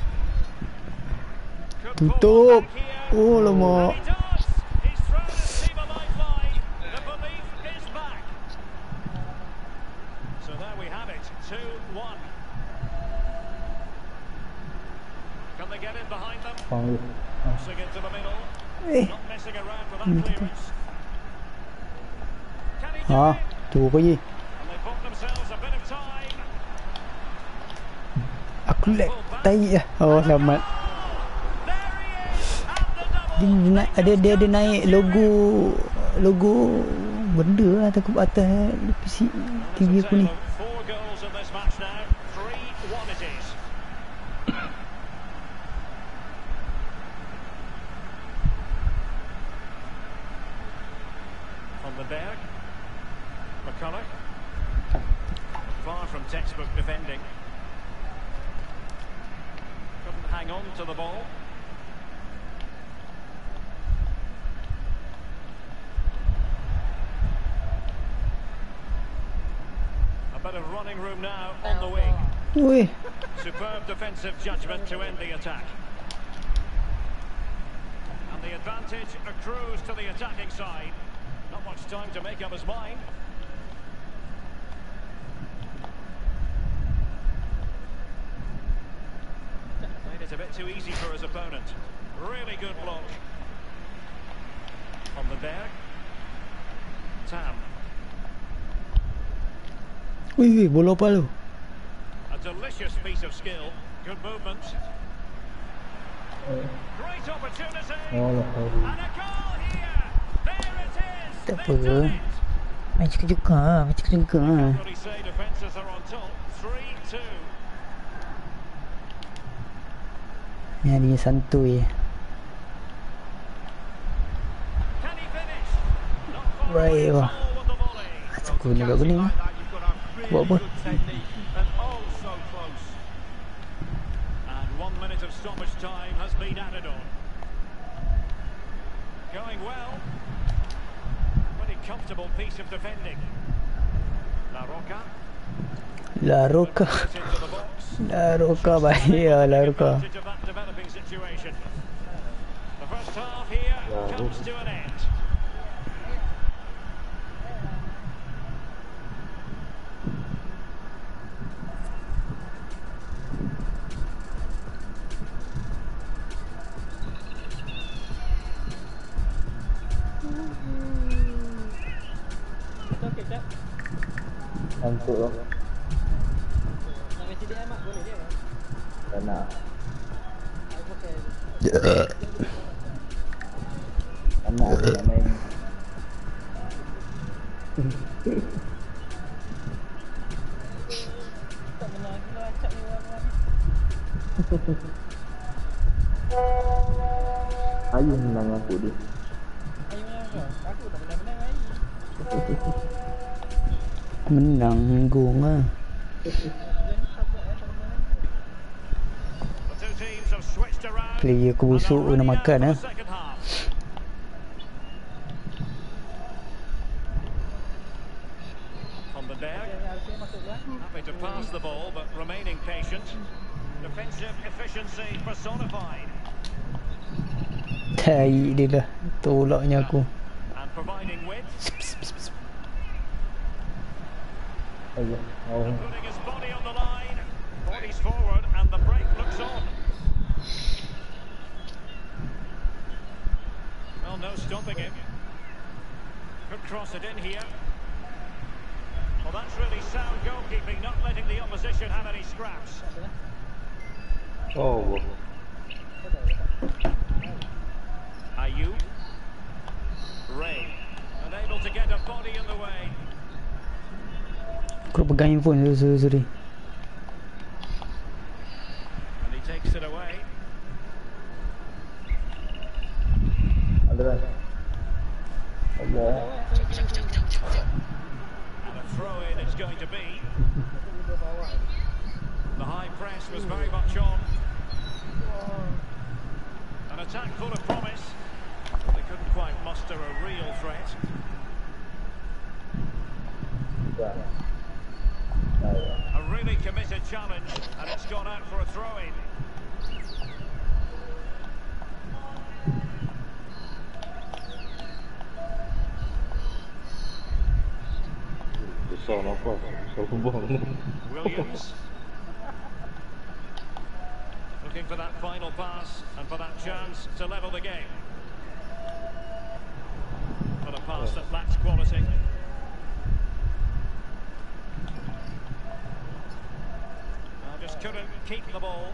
Could pull Tutup. one back here. Oh lama. And he does. He's thrown his team a lifeline. The belief is back. So there we have it. 2-1. Can they get in behind them? Crossing into the middle. Eh. Not messing around with that clearance. Can he do Ha, it? tu apa je? And they bought themselves a bit of time. Aku lag tahi lah. Oh selamat. There he is. And the double. Dia ada naik logo benda lah atas PC TV aku ni. 4 goals in this match now. 3-1 it is. Van den Berg. McCulloch. Far from textbook defending. Couldn't hang on to the ball. A bit of running room now on the wing. Weh, Superb defensive judgment to end the attack. And the advantage accrues to the attacking side. Not much time to make up his mind. Made it a bit too easy for his opponent. Really good block. Van den Berg. Tam. weh, bola apa lu? A delicious piece of skill. Good movement. Great opportunity. And a goal here. There it is. Tak They've apa. done it. Main cakap juga, main cakap juga. What he say, defences are on top. 3-2. Yang dia santuy. Can he finish? Not far Baik away lah. at all with the volley. Aku ni kat kuning. Buat apa? And oh, so close. And 1 minute of stoppage time has been added on. Going well. Pretty comfortable piece of defending. La Roca. La Roca. Puts it into the box. La Roca baik lah, La Roca. Advantage of that developing situation. The first half here comes to an end. Okey, Cak. Ngantuk lah. Nak main CDM mak boleh dia. Tak nak. Aku pakai. Tak nak main. Tak menang gila acak ni orang-orang ni. Ayu menang aku dia. Ayu menang kau. Aku tak menang-menang Ayu. Menang gong lah. Jangan takut tak menang. The two teams have switched around. Player aku busuk and are nak ready makan now lah. for the second half. Van den Berg, Yang harusnya masuk lah. happy to pass the ball but remaining patient. Defensive efficiency personified Tai dia lah. Tolaknya aku. and providing width, Ayu. Oh. putting his body on the line. Bodies forward and the break looks on. Well, no stopping him. Could cross it in here. Well, that's really sound goalkeeping, not letting the opposition have any scraps. Oh, Ayew. Ray. Unable to get a body in the way. Aku nak pegang handphone. Sorry. And he takes it away. Ada kan? Allah. And a throw in it's going to be. The high press was very much on. An attack full of promise. But they couldn't quite muster a real threat. Ya. Ayu. A really committed challenge, and it's gone out for a throw-in. besar nafas. Besar lubang. Williams. Looking for that final pass and for that chance to level the game. But a pass that lacks quality. Just couldn't keep the ball.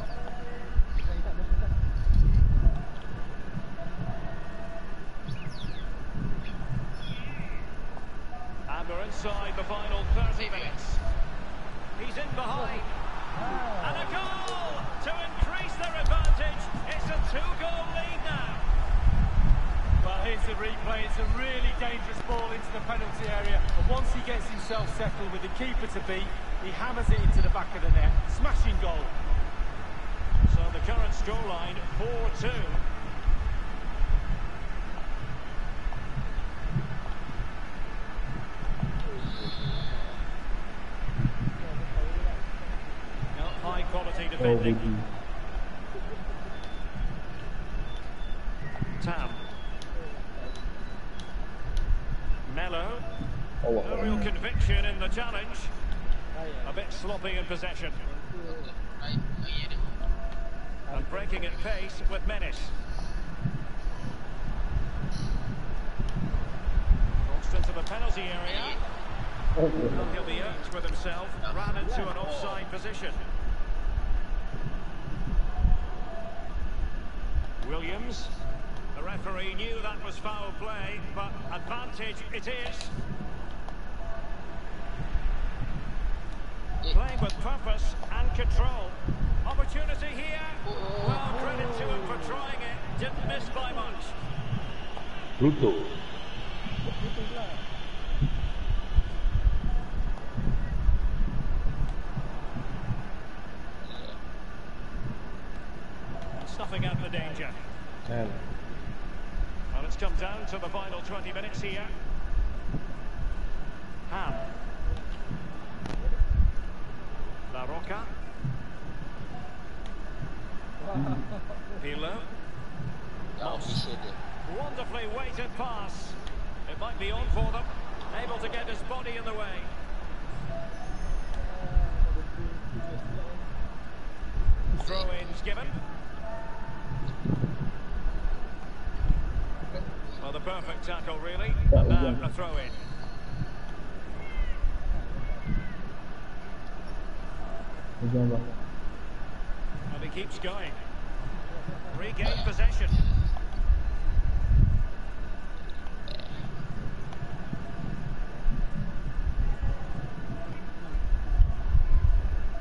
And we're inside the final 30 minutes. He's in behind. And a goal to increase their advantage. It's a 2-goal lead now. Well, here's the replay. It's a really dangerous ball into the penalty area. And once he gets himself settled with the keeper to beat, he hammers it into the back of the net. Smashing goal. So the current scoreline 4-2. Now, high quality Oh, defending. baby. Tam. Mello. Allah. No real conviction in the challenge. A bit sloppy in possession. And breaking at pace with menace. Crossed into the penalty area. Well, he'll be irked with himself. Ran into an offside position. Williams. The referee knew that was foul play, but advantage it is. Playing with purpose and control. Opportunity here. Well, credit to him for trying it. Didn't miss by much. Bruto. Snuffing out the danger. Kan. Well, it's come down to the final 20 minutes here. Ham. La Roca. Pirlo. Moss. Wonderfully weighted pass. It might be on for them. Able to get his body in the way. Throw-ins given. Well, the perfect tackle, really. And now a throw-in. Hujan bang. And he keeps going. Regain possession.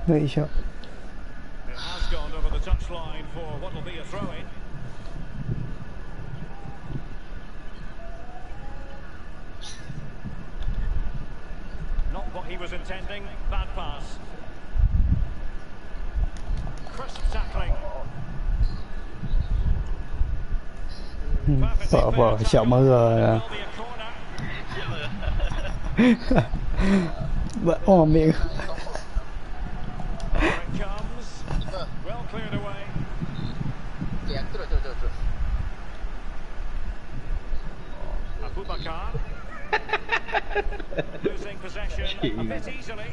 Great shot. It has gone over the touchline for what will be a throw-in. Not what he was intending. Bad pass. Crisp tackling. Tak apa, siap marah lah. Buat ambil. Well cleared away. Okay, aku terus. Abu Bakar. Losing possession a bit easily.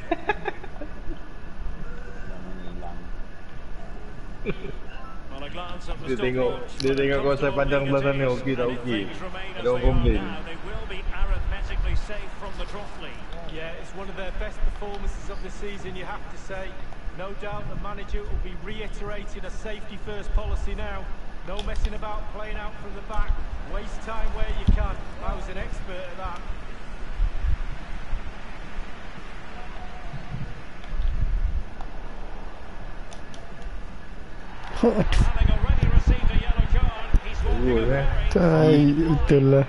Well, a glance at the Dia tengok kawasan padang belah sana, okey tak okey. Ada orang komplain. They will be arithmetically safe from the drop lead. Yeah, it's one of their best performances of the season, you have to say. No doubt the manager will be reiterating a safety-first policy now. No messing about playing out from the back. Waste time where you can. I was an expert at that. Having already received a yellow card, he's walking away. Itulah.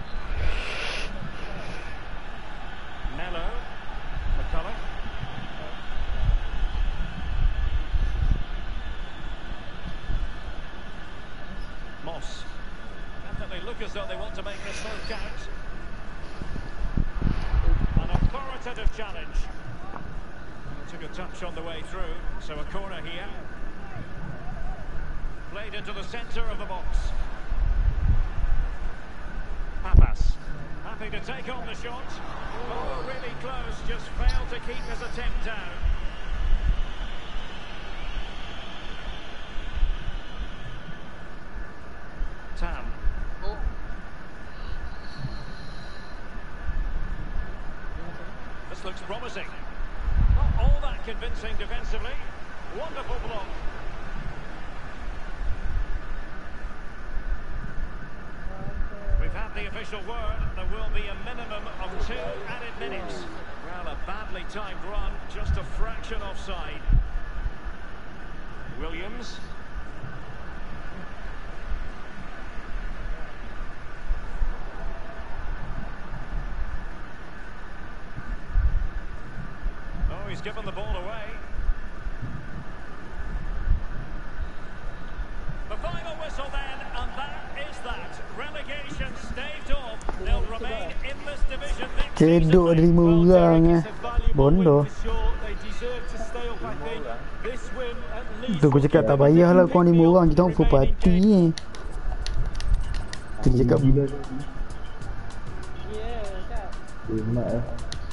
Nello, McCulloch. Moss. Definitely look as though they want to make this move count. An authoritative challenge. Took a touch on the way through, so a corner here. Played into the centre of the box. Papas. Happy to take on the shot. Oh, really close, just failed to keep his attempt down. Tam. Oh, This looks promising. Not all that convincing defensively. Wonderful block. We've had the official word. There will be a minimum of 2 added minutes. Well, a badly timed run, just a fraction offside. Williams. Oh, he's given the ball away. The final whistle then, and that is that. Relegation staved off. They'll remain in this division next season. Cedok ada 5 orang Bondo. Tu aku cakap tak payahlah korang 5 orang, kita orang full party ni. Tu dia cakap Mak lah.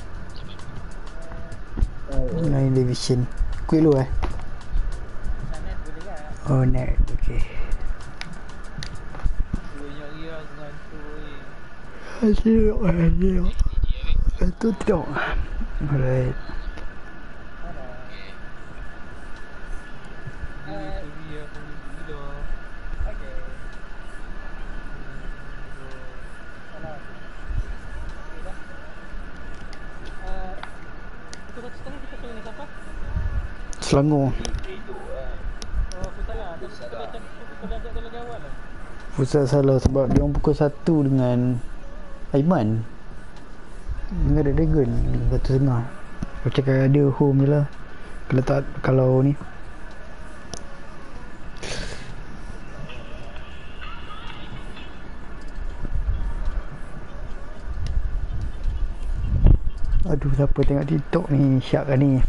Nine division. Quick lu Oh net, okay. Asyik. Tutup. Alright. Selangor. Pusat salah sebab dia orang pukul 1 dengan Aiman dengan Red Dragon 1:30. Aku cakap ada home je lah. Kalau tak, kalau ni aduh, siapa tengok TikTok ni syak kan ni.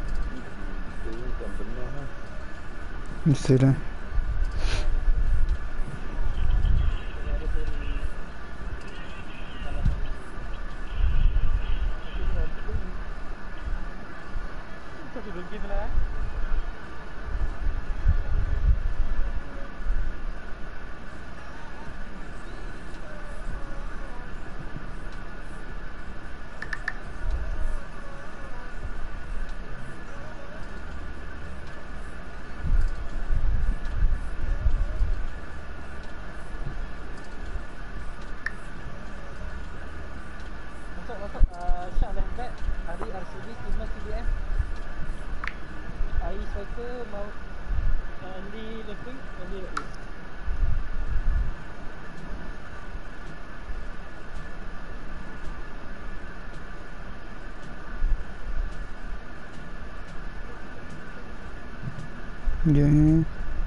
Mesti dah. apa ke mau Andy left wing, Andy left wing. Dia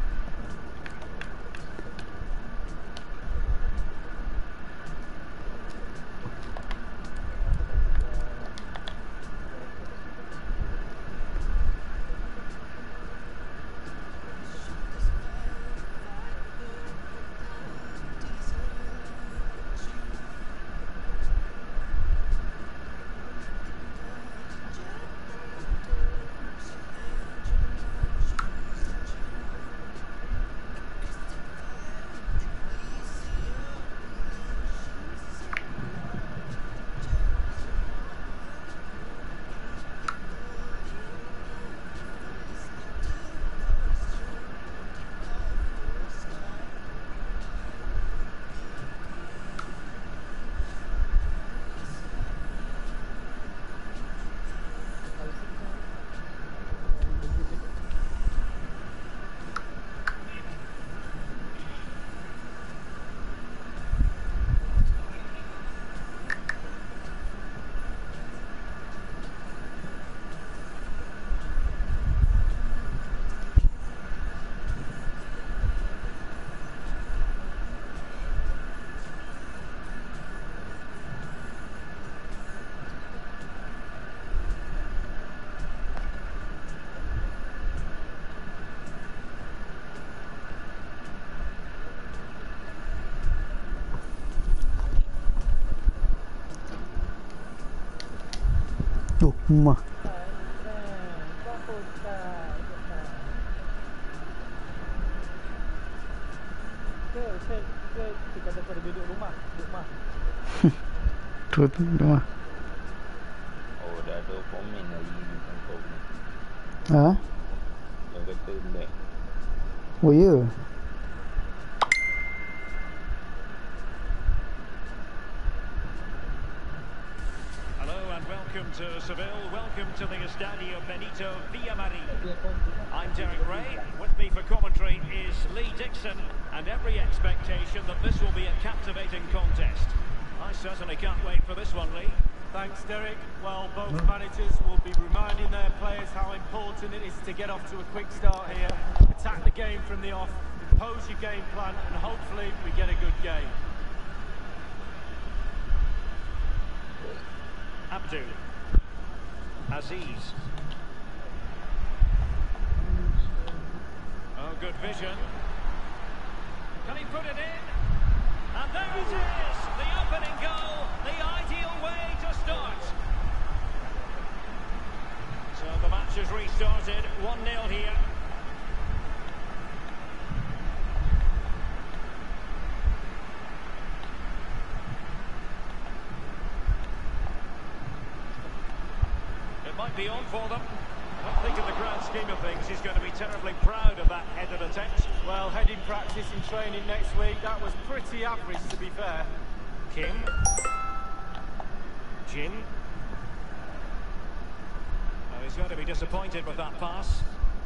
rumah. Kau pun tak. Ke kita dapat duduk rumah. Tu rumah. Oh, dah ada komen lagi tentang kau ni. Ha? Yang kata back. Oh ya. Hello and welcome to Seville. Welcome to the Estadio Benito Villamarín. I'm Derek Ray. With me for commentary is Lee Dixon, and every expectation that this will be a captivating contest. I certainly can't wait for this one, Lee. Thanks, Derek. Well, both managers will be reminding their players how important it is to get off to a quick start here, attack the game from the off, impose your game plan, and hopefully we get a good game. Abdu. Aziz. Oh, good vision. Can he put it in? And there it is! The opening goal, the ideal way to start. So the match has restarted, 1-0 here. It might be on for them. I don't think in the grand scheme of things he's going to be terribly proud of that headed attempt. Well, heading practice and training next week, that was pretty average, to be fair. Kim. Jin. Oh, he's going to be disappointed with that pass.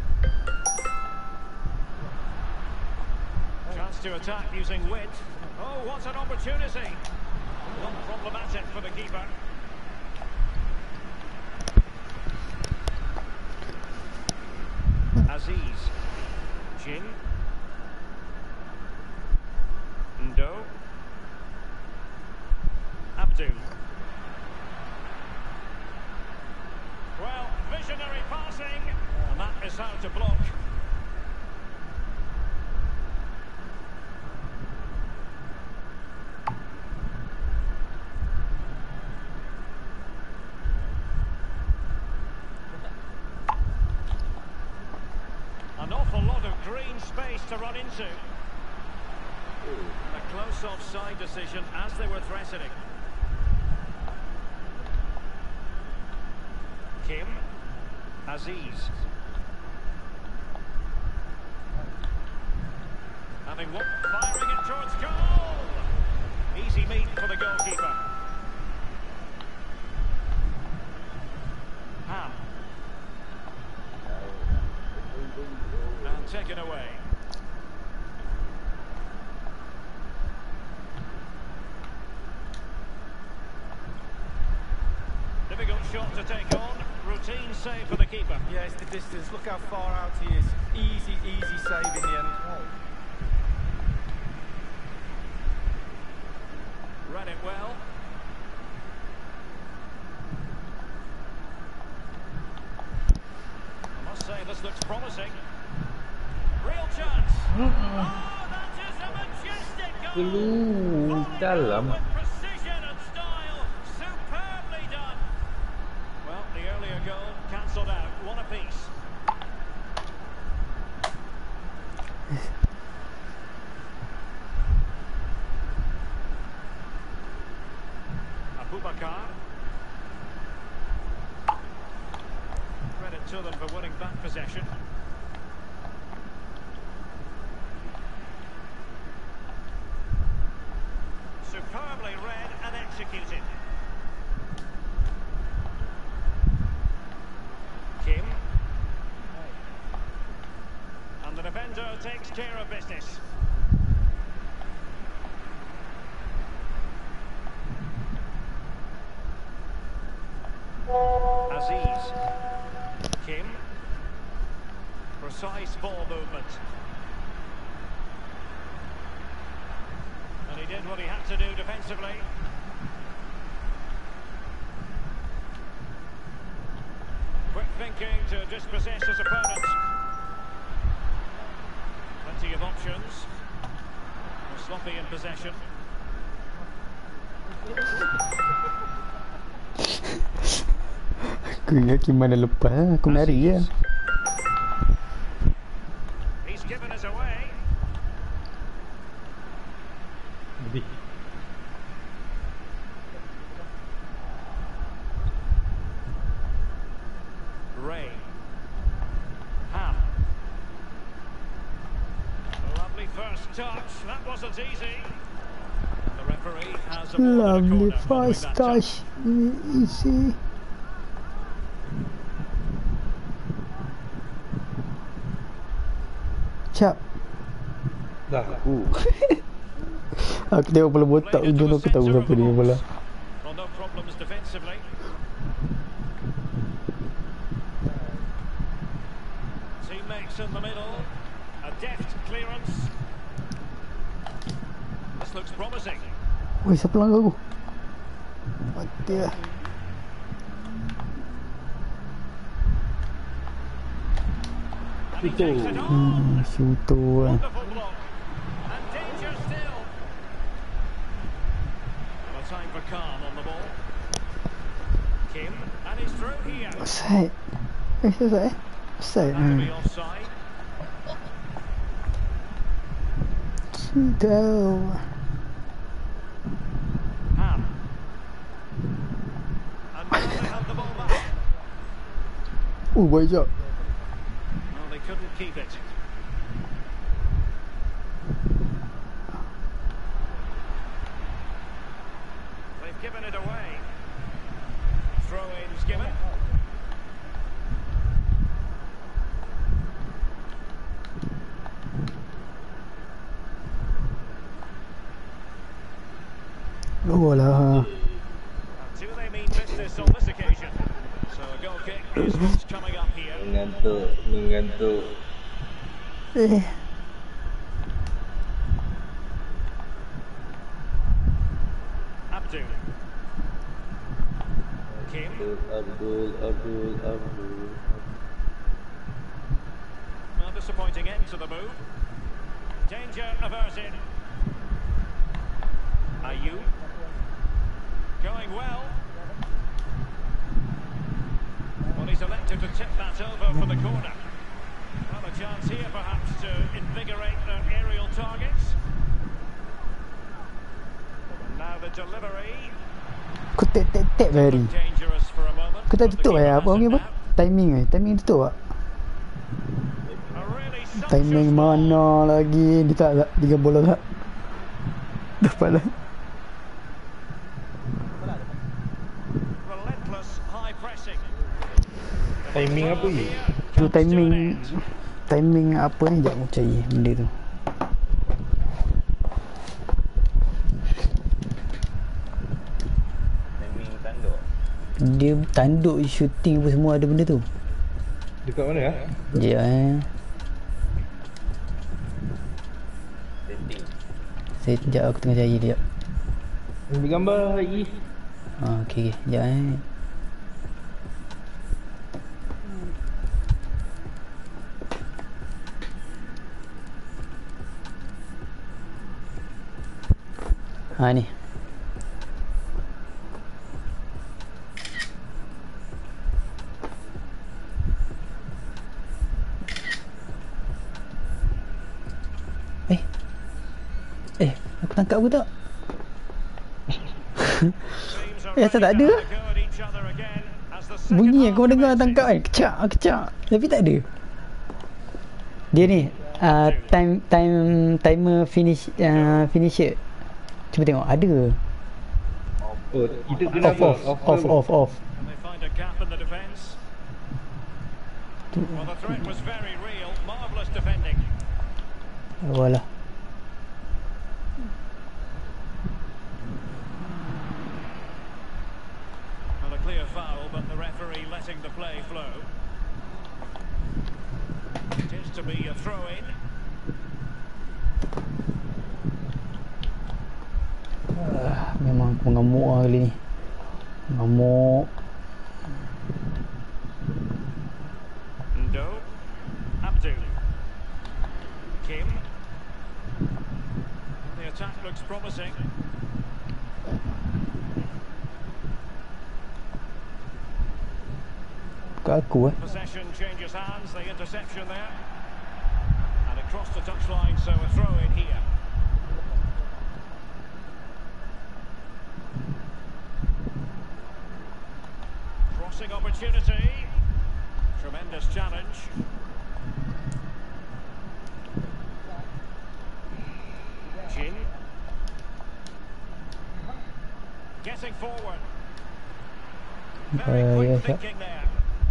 Chance to attack using width. Oh, what an opportunity. Not problematic for the keeper. Aziz. Jin. Ndo. Abdu. Well, visionary passing, and that is how to block. An awful lot of green space to run into. A close offside decision as they were threatening. Kim. Aziz. Having one, firing it towards goal. Easy meet for the goalkeeper. Ham. taken away. Difficult shot to take on. Routine save for the keeper. Yeah, it's the distance. Look how far out he is. Easy save in the end. Read it well. I must say this looks promising. Real chance. Oh, that is a majestic goal. Dalam. With precision and style. Superbly done. Well, the earlier goal cancelled out. One apiece. Abubakar. Credit to them for winning back possession. Superbly read and executed. Kim. And the defender takes care of business. Aziz. Kim. Precise ball movement. And he did what he had to do defensively. Quick thinking to dispossess his opponent. Plenty of options. They're sloppy in possession. Aku ingat gimana lepas. Aku lari je. He's given us away. Ray. Ham. Lovely first touch. That wasn't easy. The referee has a Lovely first touch. Easy. Cap. Dah aku. Aku tengok bola botak ujung tu aku tahu siapa dia bola. Well, no problems defensively. Teammates in the middle. A deft clearance. This looks promising. Woi, siapa langgar aku? Mati lah. And he takes it on. Suto lah. Wonderful block. And danger still. Well, time for calm on the ball. Kim, and he's through here. Offside. Offside. Offside. That to be offside. Suto. Ham. And now they have the ball back. Baik job. Well, they couldn't keep it. They've given it away. Throw-ins given. Oh lah. Do they mean business on this occasion? So a goal kick is what's coming up here. Mengantuk. Abdul. Kim. Abdul. A disappointing end to the move. Danger averted. Ayu. Going well. Well, he's elected to tip that over for the corner. Well, a chance here perhaps to invigorate their aerial targets. Now the delivery. Aku tap lari. Dangerous for a moment. Aku tak tutup apa panggil apa? Timing timing tutup tak? A really Timing sumptuous ball. mana lagi? Dia tak tiga bola tak? Dapat lah. Relentless high pressing. Timing apa ni? Tu timing Timing apa ni? Sekejap aku cari benda tu. Timing tanduk. Dia tanduk shooting apa semua ada benda tu. Dekat mana ah? Ya Setting. Saya sekejap aku tengah cari sekejap. Ambil gambar lagi. Okey sekejap ni. Aku tangkap aku tak? Asal tak ada. Bunyi yang kau dengar tangkap kan? Kecak. Tapi tak ada. Dia ni timer finisher. Cuba tengok ada. Oh, kita kena Off. And they find a gap in the defence. Well, the threat was very real. Marvellous defending. Walah. Well, a clear foul, but the referee letting the play flow. It is to be a throw-in. Memang aku mengamuk lah kali ni. Mengamuk. Ndo. Abdul. Kim. The attack looks promising. Kat aku Possession changes hands, the interception there. And across the touchline, so a throw-in here. Crossing opportunity. Tremendous challenge. Jin. Getting forward. Very quick thinking there.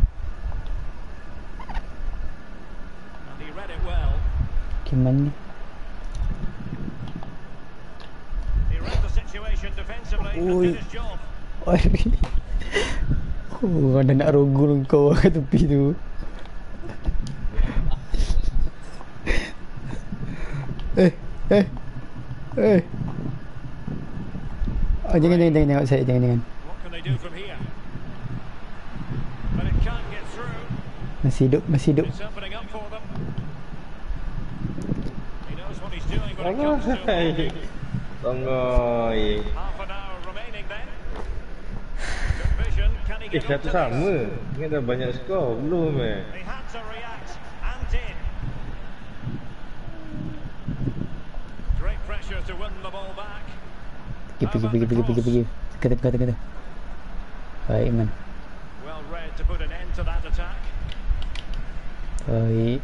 And he read it well. Gimana ni? He read the situation defensively and did his job. Oh, ada nak rogol kau kat tepi tu. Oh, jangan tengok saya, jangan. What can they do from here? But it can't get through. Masih hidup. It's opening up for them. He knows what he's doing when it comes to it. Sangai. Half an hour remaining then. Good vision. Can he get up Satu to sama. this? Ni dah banyak skor belum He had to react and did. Great pressure to win the ball back. Pergi. Kata. Baik man. Well read to put an end to that attack. Baik.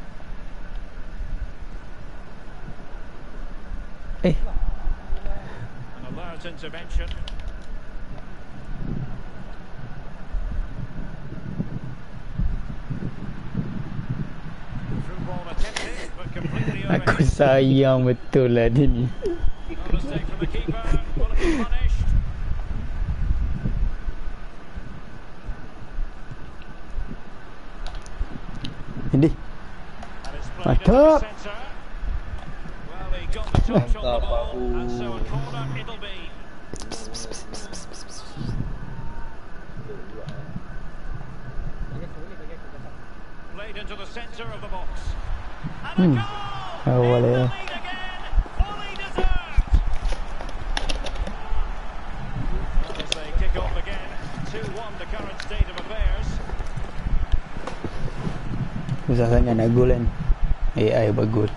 An alert intervention. Through ball attempted, but completely Aku overhit. sayang betul lah dia ni. No mistake from the keeper. Will it be punished? Ini. And it's played into the Mantap. centre. Well, he got the touch on the ball, and so a corner it'll be. Played into the centre of the box. And a goal! Oh, In the boleh. lead again, fully deserved. As they kick off again, 2-1 the current state of affairs. Susah sangat nak gol kan. AI buat gol.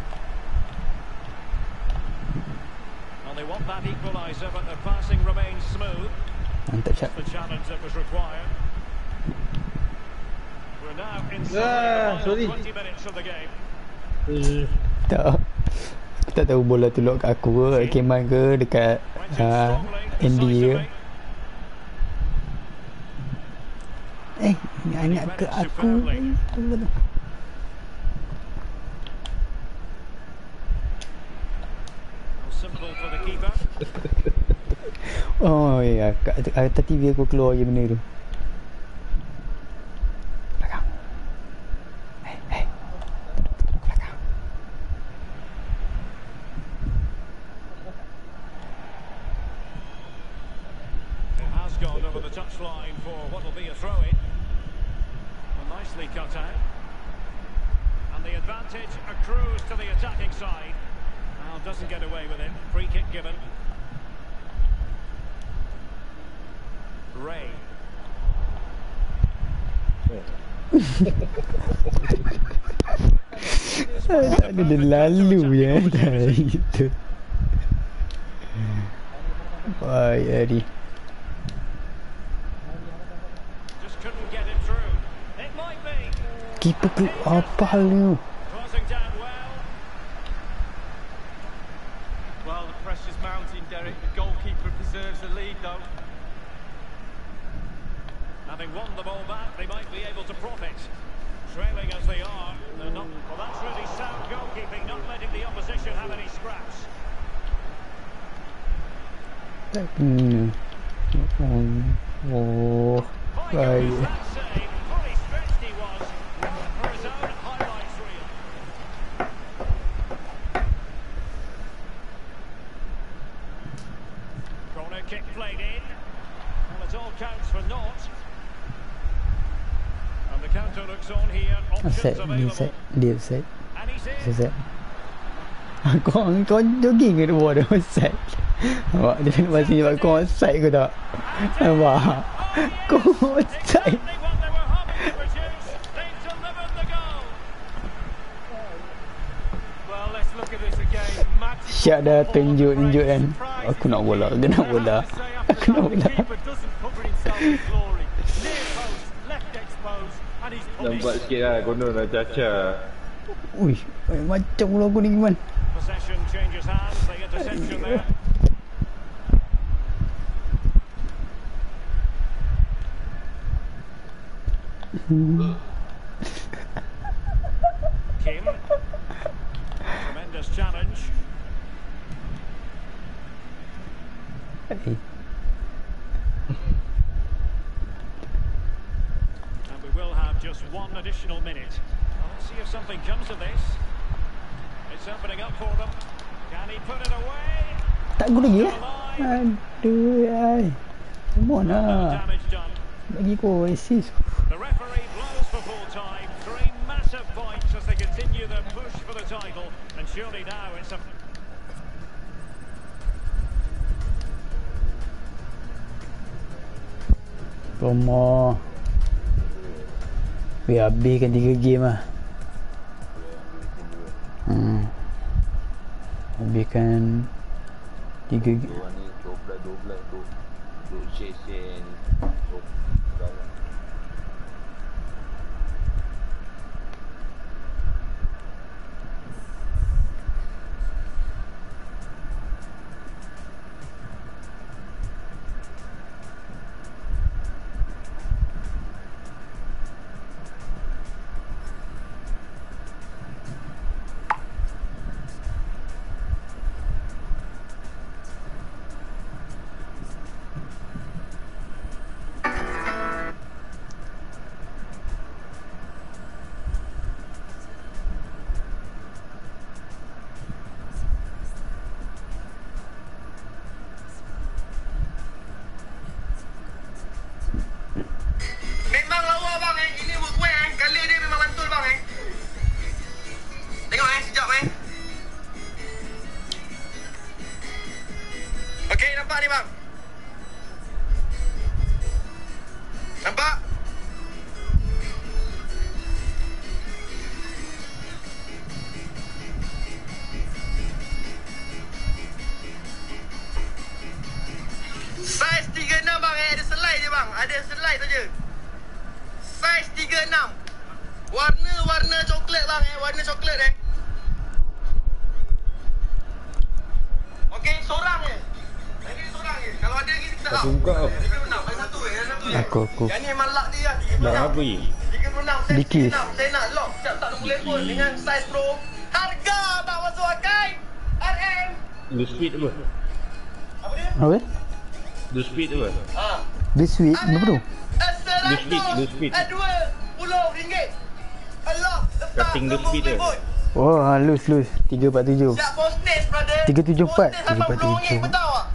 Well, they want that equaliser, but the passing remains smooth. Mantap shot. The challenge that was required. We're now inside the sorry. final 20 minutes of the game. Tak. Aku tak tahu bola tu lock kat aku ke, Keman ke, dekat Went in strongly, Andy ke. decisively. Ini anak ke aku. simple for the keeper. Oh ya, kat atas TV aku keluar je benda tu. Belakang. Hey. Belakang. It has gone over the touchline for what will be a throw-in. Well, nicely cut out. And the advantage accrues to the attacking side. Now doesn't get away with it. Free kick given. Ray. Ada dia lalu je gitu. Wah, Eri. Just couldn't get it through. It might be. Keeper tu apa hal ni? Closing down well. Well, the pressure's mounting, Derek. The goalkeeper preserves the lead, though. Having won the ball back, they might be able to profit. Trailing as they are, they're not. Well, that's really sound goalkeeping, not letting the opposition have any scraps. Oh, Vigo was baik. that save, fully stretched he was, for his own highlights reel. Corner kick played in. Well, it all counts for naught. And the counter looks on here. Offside, Options dia offside, available. dia offside. And he's in. Offside. Kau jogging ke luar dah offside. Awak jangan masih sebab kau offside ke tak? Nampak? Kau offside. Exactly what they were hoping to produce. They've delivered the goal. Well, let's look at this again. Magical Syak dah football, tunjuk kan. surprising. Aku nak bola, aku nak bola. I have to say Aku after nak that, the bola. keeper doesn't cover himself in glory. Near post, left exposed, and he's Nampak punished. sikit lah, konon dah caca. Ui, macam bola aku ni gimana? Possession changes hands. They interception there. Kim. Tremendous challenge. Eh, And we will have just one additional minute. Well, let's see if something comes of this. It's opening up for them. Can he put it away? tak guna lagi eh? Line. Aduh, ai. Come on No lah. damage done. Bagi kau assist. The referee blows for full time. 3 massive points as they continue their push for the title. And surely now it's a... Promo. Biar habiskan 3 game lah. Habiskan 3 game. Orang ni 12 duk sen. Memang lawa bang ini workwear color dia memang mantul bang Tengok sekejap Okey, nampak ni bang. Nampak? Saiz 36 bang ada selai je bang. Ada selai saja. Saiz 36. Warna coklat bang warna coklat Okey, seorang je. Lagi seorang je. Kalau ada lagi kita tahu. Buka tau. 36. Ada satu je. Aku. Yang ni memang lock dia lah. 36. Dah apa ni? 36 saiz Dikis. 36. Saya nak lock siap tak nombor telefon dengan saiz pro. Harga tak masuk akal. RM Lose speed apa? Apa? Lose speed apa? This sweet apa tu? Lose speed. RM10. Allah. Cutting the speed dia. Oh, lose 347. Siap hostess, brother. 374. RM80, betul tak?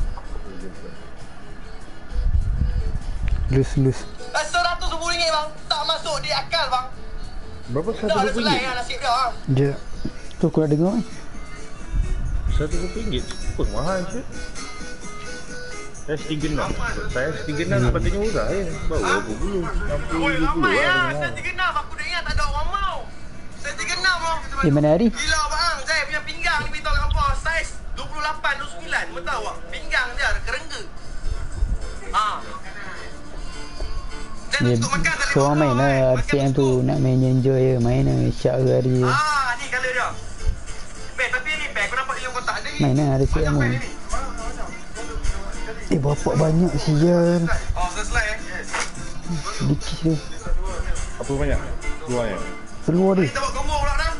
Lose. RM110 bang. Tak masuk di akal bang. Berapa Dah ada RM100? selai kan nasib dia bang. Dia tu aku nak dengar. RM100? Apa mahal je? Saya 36. Saya 36 patutnya murah je. Baru 20. 60 Oi, 20 ramai lah. lah. Saya 36. Aku dah ingat tak ada orang mau. Saya 36 bang. Mana hari? Gila bang. Saya punya pinggang ni beritahu kat hampa. Saiz 28, 29. Betul bang. Pinggang dia ada kerengga. Saya Dia tutup makan tak boleh seorang main lah makan RCM tu. tutup. Nak main enjoy je. Main lah syak ke hari je. Ni colour dia. Tapi ni kau nampak dia kotak ada ni. Main lah RCM tu. Bapak banyak sial. Saya slide Dikis dia. Apa banyak? Keluarnya? Keluar dia. Kita buat combo pula dah.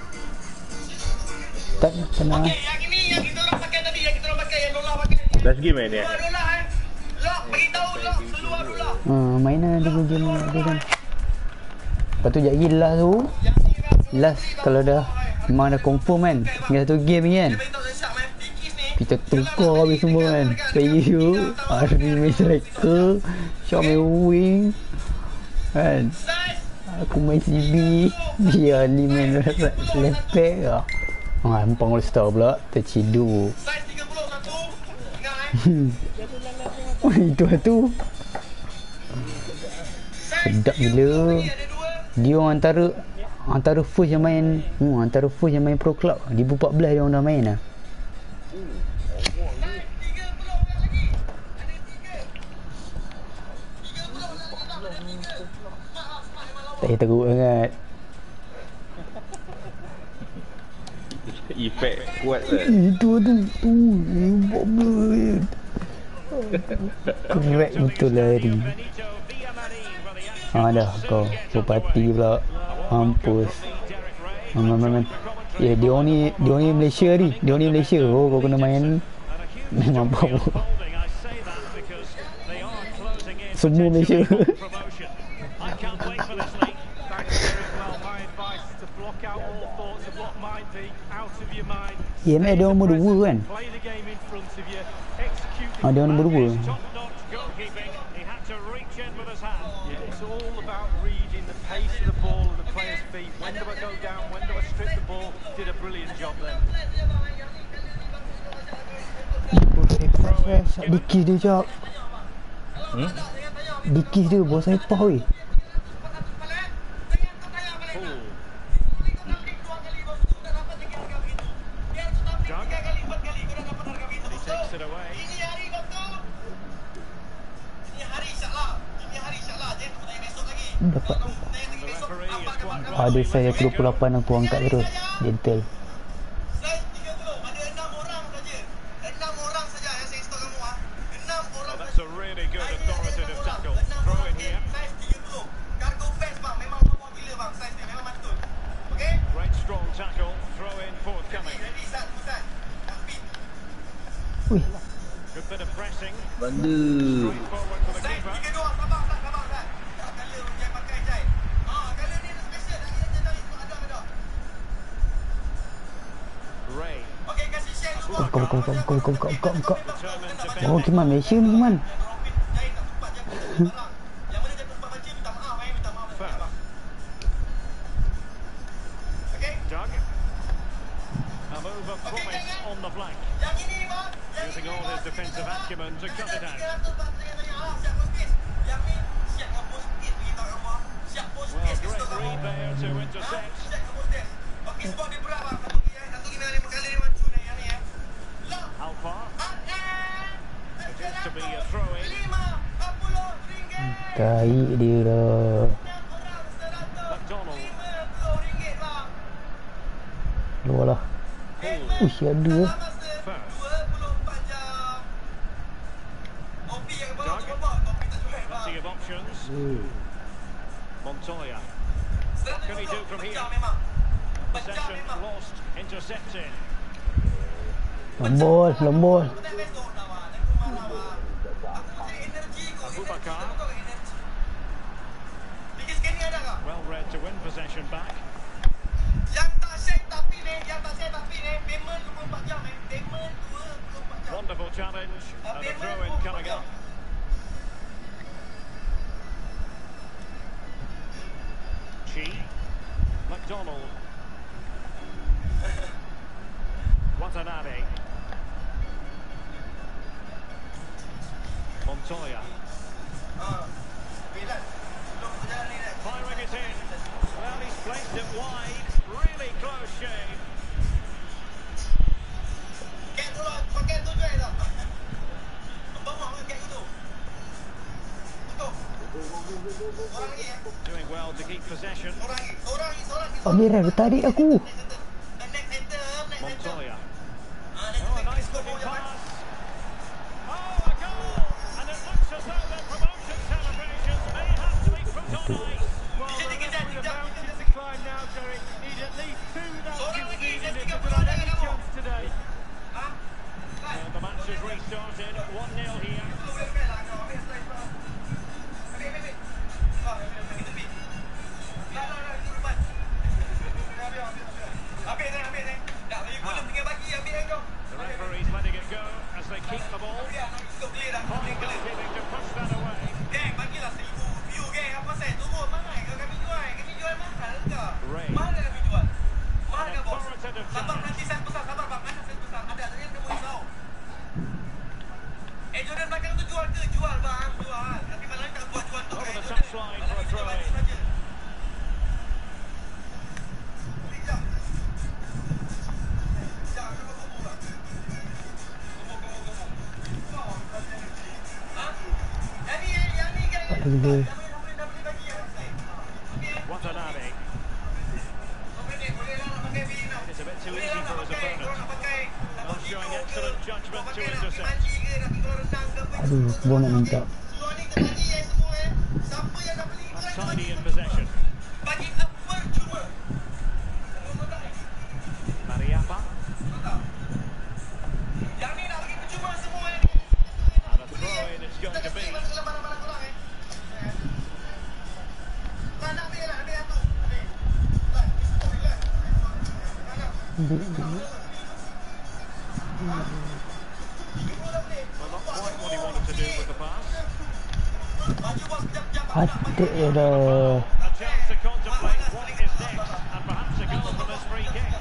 Tak nak. Okey, yang ini yang kita orang pakai tadi, yang kita orang pakai, yang dolar pakai. Last game ni? $2 Lock, beritahu lock, seluar $2. Main lah dia game dia kan. Lepas tu sekejap lagi last tu. Last kalau dah memang dah confirm kan. Tinggal satu game ni kan. Kita tukar habis semua kan. Player Ari main striker, Syok main wing kan. Aku main CB, dia Ali main left back lah. Empang all star pula, terciduk. Itu lah tu. Sedap gila. Dia orang antara first yang main Pro Club 2014 dia orang dah main lah. Tak payah teruk sangat. Efek kuat lah. Itu tu. Correct betul lah hari. Dah kau parti pula. Mampus. Man. Ya dia ni Malaysia ni. Dia ni Malaysia. Oh kau kena main memang power. Semua Malaysia. EMA dia nombor 2 kan? Dia nombor 2. Dikis dia jap. Dikis dia bos sepah weh. Dapat. Ada saya 28 aku angkat terus. Gentle. Wih. Bandu. Kau. Oh, gimana Malaysia ni gimana? Taik dia dah. Luar lah. Uish ada lah. Montoya. What can he do from here? Possession lost, intercepted. Lombol. Abubakar. Well read to win possession back. Wonderful challenge and a throw-in coming up. Chi. McDonald. Watanabe. Montoya. Firing it in. Well, he's placed it wide. Really close shave. Doing well to keep possession. Amira, tarik aku. Montoya. Oh, a nice looking pass. Oh, a goal! And it looks as though their promotion celebrations may have to be put on ice. Well, the mountains to climb now, Derek. Need at least 2 that conceded if they've got any chance today. The match has restarted. 1-0 here. The referee's letting it go as they keep the ball. Fine goalkeeping to push that away. Ray. An authoritative challenge. Over the touchline for a throw-in. Watanabe. It's a bit too easy for his opponent. Not showing excellent judgment to intercept. Aduh, gua nak minta. Tidy in possession. Mariappa. And a throw-in it's going to be. Well, not quite what he wanted to do with the pass. Adik dah. A chance to contemplate what is next and perhaps a goal from this free kick.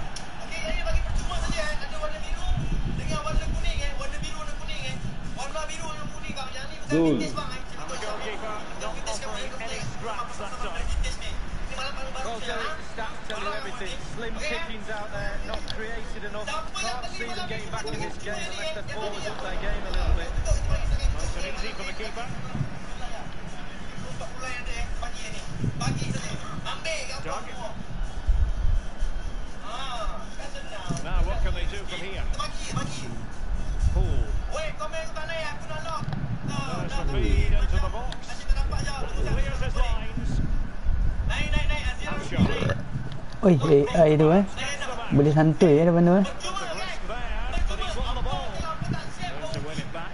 Goal. And the goalkeeper not offering any scraps that time. Well, Derek, the stats tell you everything. Slim pickings out there, not created enough. Can't see them getting back in this game unless their forwards up their game a little bit. Nice and easy for the keeper. Doug. Now what can they do from here? Poole. There's the feed into the box. Clears his lines. Hawshaw. Oi, AI tu boleh santai depan tu. There's a risk there, but he's won the ball. There's to win it back.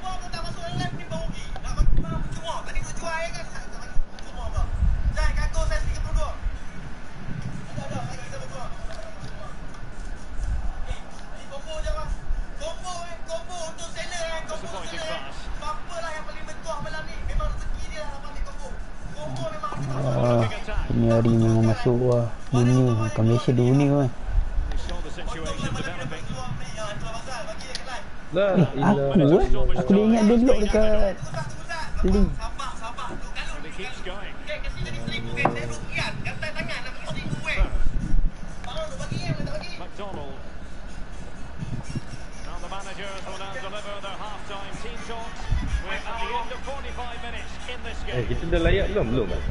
Disappointing pass. Ini hari memang masuk dunia. Kat Malaysia dunia. We saw the situation developing. Lah, Aku dah ingat dia lock dekat link. And he keeps going. McDonald. Now the managers will now deliver their half-time team talks. We're at the end of 45 minutes in this game. kita dah layak belum? Belum kan?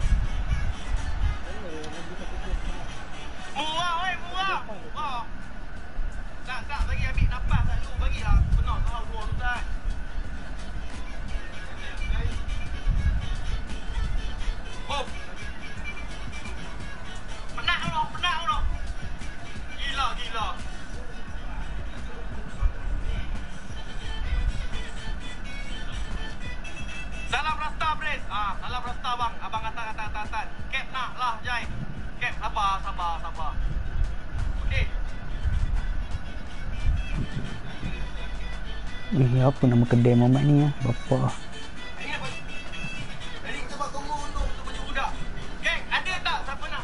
Tak bagi ambil nafas tak dulu bagilah penat kau dua tu tak. Oh. Penat tu. Gila. lah, Jai. Cap, sabar. Okey. Apa nama kedai Muhammad ni ya? Bapa. Jadi kita buat combo untuk baju budak. Geng, ada tak siapa nak?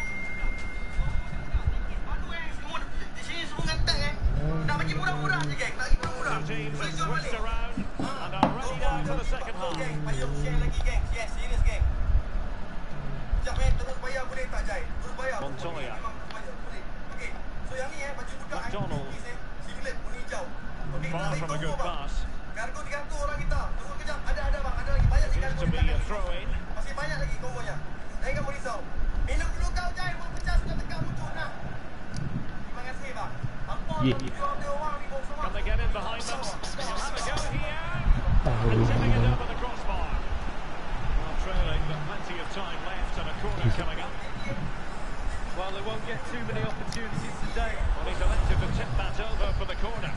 Aduh semua di sini semua ngantak Nak bagi budak-budak je geng, nak bagi budak-budak. Teams have switched around and are ready now for the second half. Geng, payung share lagi geng. Yes, serius geng. Sekejap terus bayar boleh tak Jai? Terus bayar. Montoya. Boleh. Okey. So yang ni baju budak McDonald. Singlet warna hijau. Okey, kita Far bagi from a combo good bang. pass. Kargo 300 orang kita. Tunggu kejap. Ada bang. Ada lagi banyak Seems to be a throw-in. Masih banyak lagi kombonya. Jangan kamu risau. Minum dulu kau Jai. Buat pecah sudah tekan muncul nak. Terima kasih bang. Apa Yeah. dia orang ni bos semua. Can they get in behind them? He'll have a go here. And tipping it over the crossbar. Well, trailing, but plenty of time left and a corner coming up. Well, they won't get too many opportunities today. Well, he's elected to tip that over for the corner.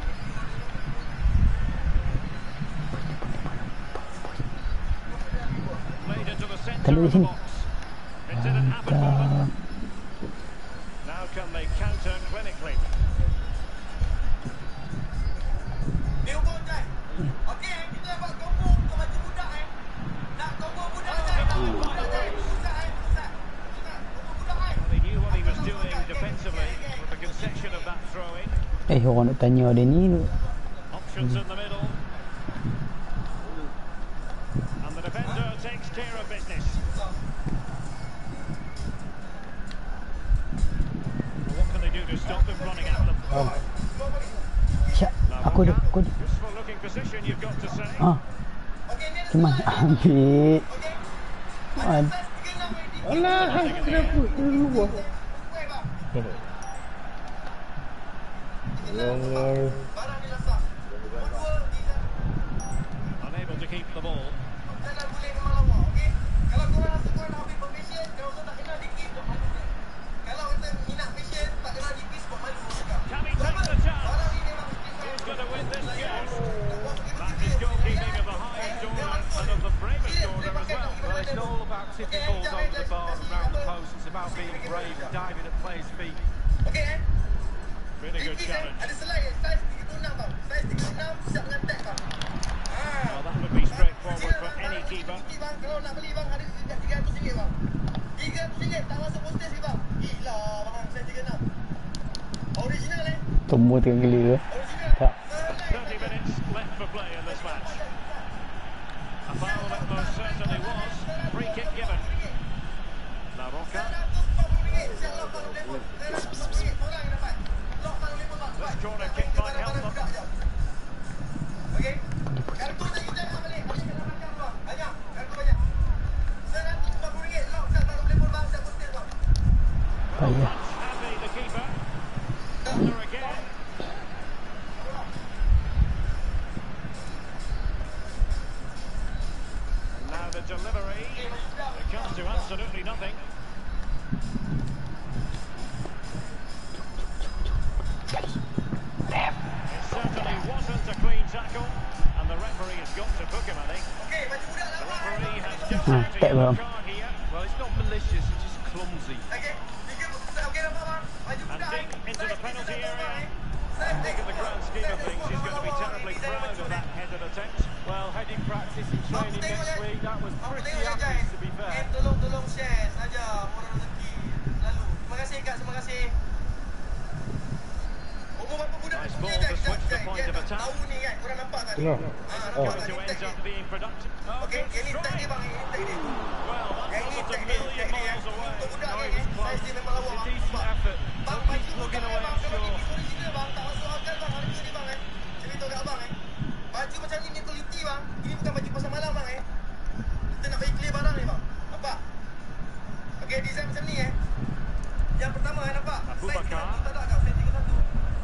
Played into the centre of the box. It didn't happen for them. Now can they counter clinically? Dia pun Jai. Okey, kita buat combo untuk baju budak Nak combo budak Jai. Combo budak Jai. Susah. Combo budak Well, he knew what he was doing defensively with the concession of that throw-in. Orang nak tanya dia ni tu. Options in the middle. And the defender takes care of business. Well, what can they do to stop them running at them? Syak, aku dah. Useful looking position, you've got to say. Cuma ambil. Alah, kenapa? Luar. Unable to keep the ball. Kalau korang rasa korang nak ambil permission, kalau korang tak kena dikit, buat malu. Kalau kata minat mission, tak kena dikit, buat malu. Can he take the chance? Who's going to win this game? That is goalkeeping of the highest order and of the bravest order as well. Well, it's not all about tipping balls over the bar and round the post. It's about being brave and diving at players' feet. Okey Really good challenge. Ada selai saiz 36 bang. Saiz 36 siap dengan tag bang. Well, that would be straightforward for any keeper. Bang, kalau nak beli bang ada dekat RM300 bang. RM300 tak masuk postage ni bang. Gila bang, saiz 36. Original Tumbuh tengah geli ke? Original. Tak. 30 minutes left for play in this match. A foul that most certainly was. Free kick given. La Roca. This corner kick might help them. Okey. Kartu tak kita nak balik. Balik kat belakang bang. Banyak. Kartu banyak. RM140. Lock dah tak boleh pun bang. Dah postage bang. Payah. Happy the keeper. Corner again. And now the delivery. It comes to absolutely nothing. It certainly wasn't a clean tackle, and the referee has got to book him, I think. Okey, baju budak The dah bang. referee has just Ah, out a tak yellow faham. card here, Well, it's not malicious, it's just clumsy. Okey. Okey nampak bang. Baju and budak. deep into the penalty area. Saiz Look at the grand scheme of things, he's going to be terribly proud of that headed attempt. Well, heading practice and training next week, that was pretty Jai. average to be fair. Tolong share saja moral rezeki. Lalu. Terima kasih kak, terima kasih. Umur berapa budak Nice ni, ball Jai? to switch the Jai, point Jai of tak attack. tahu ni kan, korang nampak kan? Tengok. Nampak Going tak to ni end tag up dia? being productive. Oh, Okey, good yang ni tag strike. dia bang, yang ni tag dia. Well, Yang that's ni almost a tag dia, million tag dia. miles away. Untuk budak No, ni it kan, was close. saiz dia memang lawa It's a bang. decent effort. Bang, Don't baju keep budak plugging ni away, bang, I'm kalau sure. ni original bang, tak masuk akal bang, harga ni bang cerita kat abang Baju macam ni quality bang. Ini bukan baju pasar malam bang Kita nak bagi clear barang ni bang. Nampak? Okey, design macam ni Yang pertama nampak? Abu Saiz Bakar. 31 tak ada kau, saiz 31.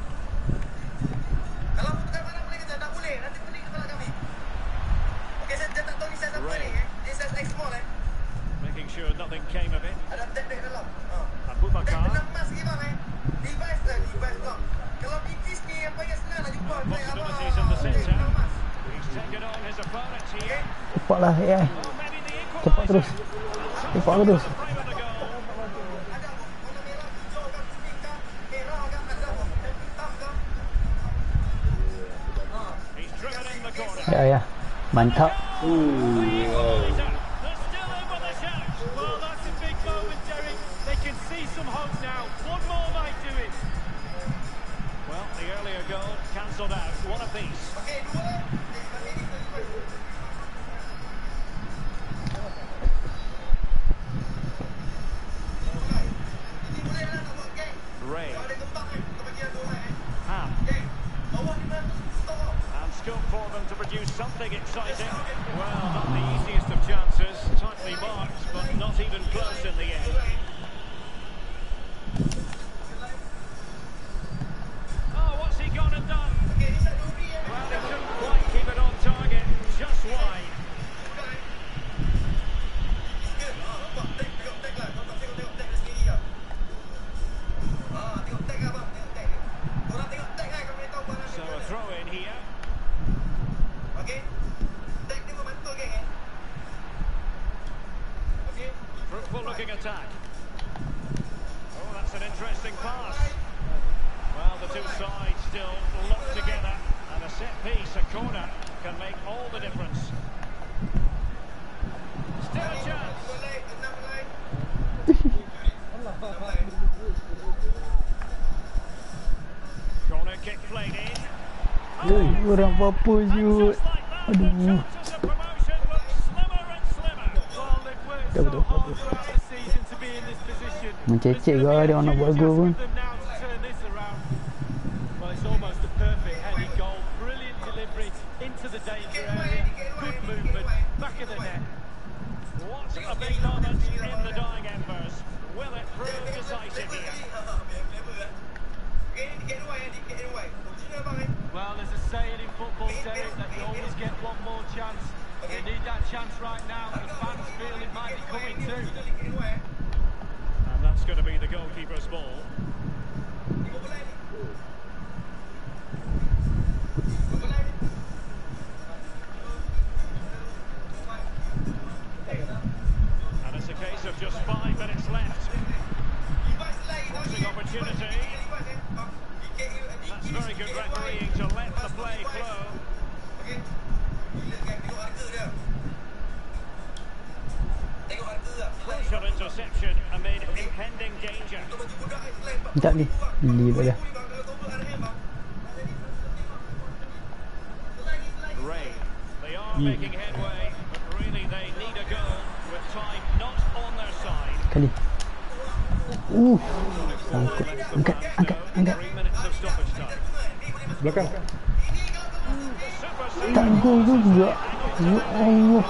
Kalau mau tukar barang boleh ke tak? Tak boleh, nanti pening kepala kami. Okey, saya tak tahu ni saiz apa ni Ni saiz X small Making sure nothing came of it. Ada tag dalam. Abu Tag Bakar. kena emas lagi bang Device bang. Kalau BTS ni yang paling senang nak jumpa tag Possibilities in the centre. He's taken on his opponent here. Cepat lah ya. Oh, maybe the Cepat terus. equaliser. Cepat terus. The frame of the goal. Ya. Mantap. They're still in with a shout. Well, that's a big moment, Derek. They can see some hope now. One more might do it. Well, the earlier goal cancelled out. One apiece. Ray. Ham. And scope for them to produce something exciting. Well, not the easiest of chances. Tightly marked, but not even close in the end. Oh, what's he gone and done? Well, he couldn't quite keep it on target. Just wide. So a throw in here. Fruitful looking attack. Oh, that's an interesting pass. Well, the two sides still locked together, and a set piece, a corner, can make all the difference. Still a chance. Corner kick played in. Orang apa je. Aduh. Mencecek ke dia orang nak buat gol pun. Well, it's almost a perfect heading goal. Brilliant delivery into the danger area. Good movement, back of the net. What a big moment in the dying embers. Will it prove decisive here? Well, there's a saying in football, Derek, that you always get one more chance. They need that chance right now. The fans feel it might be coming too. And that's going to be the goalkeeper's ball. And it's a case of just 5 minutes left. Crossing opportunity. That's very good refereeing to let the play flow. Crucial interception amid impending danger. Tak ni. Beli pada. Ray, they are making headway, but really they need a goal with time not on their side. Kali. Angkat. 3 minutes of stoppage time. Belakang. Tak gol juga. Ya Allah.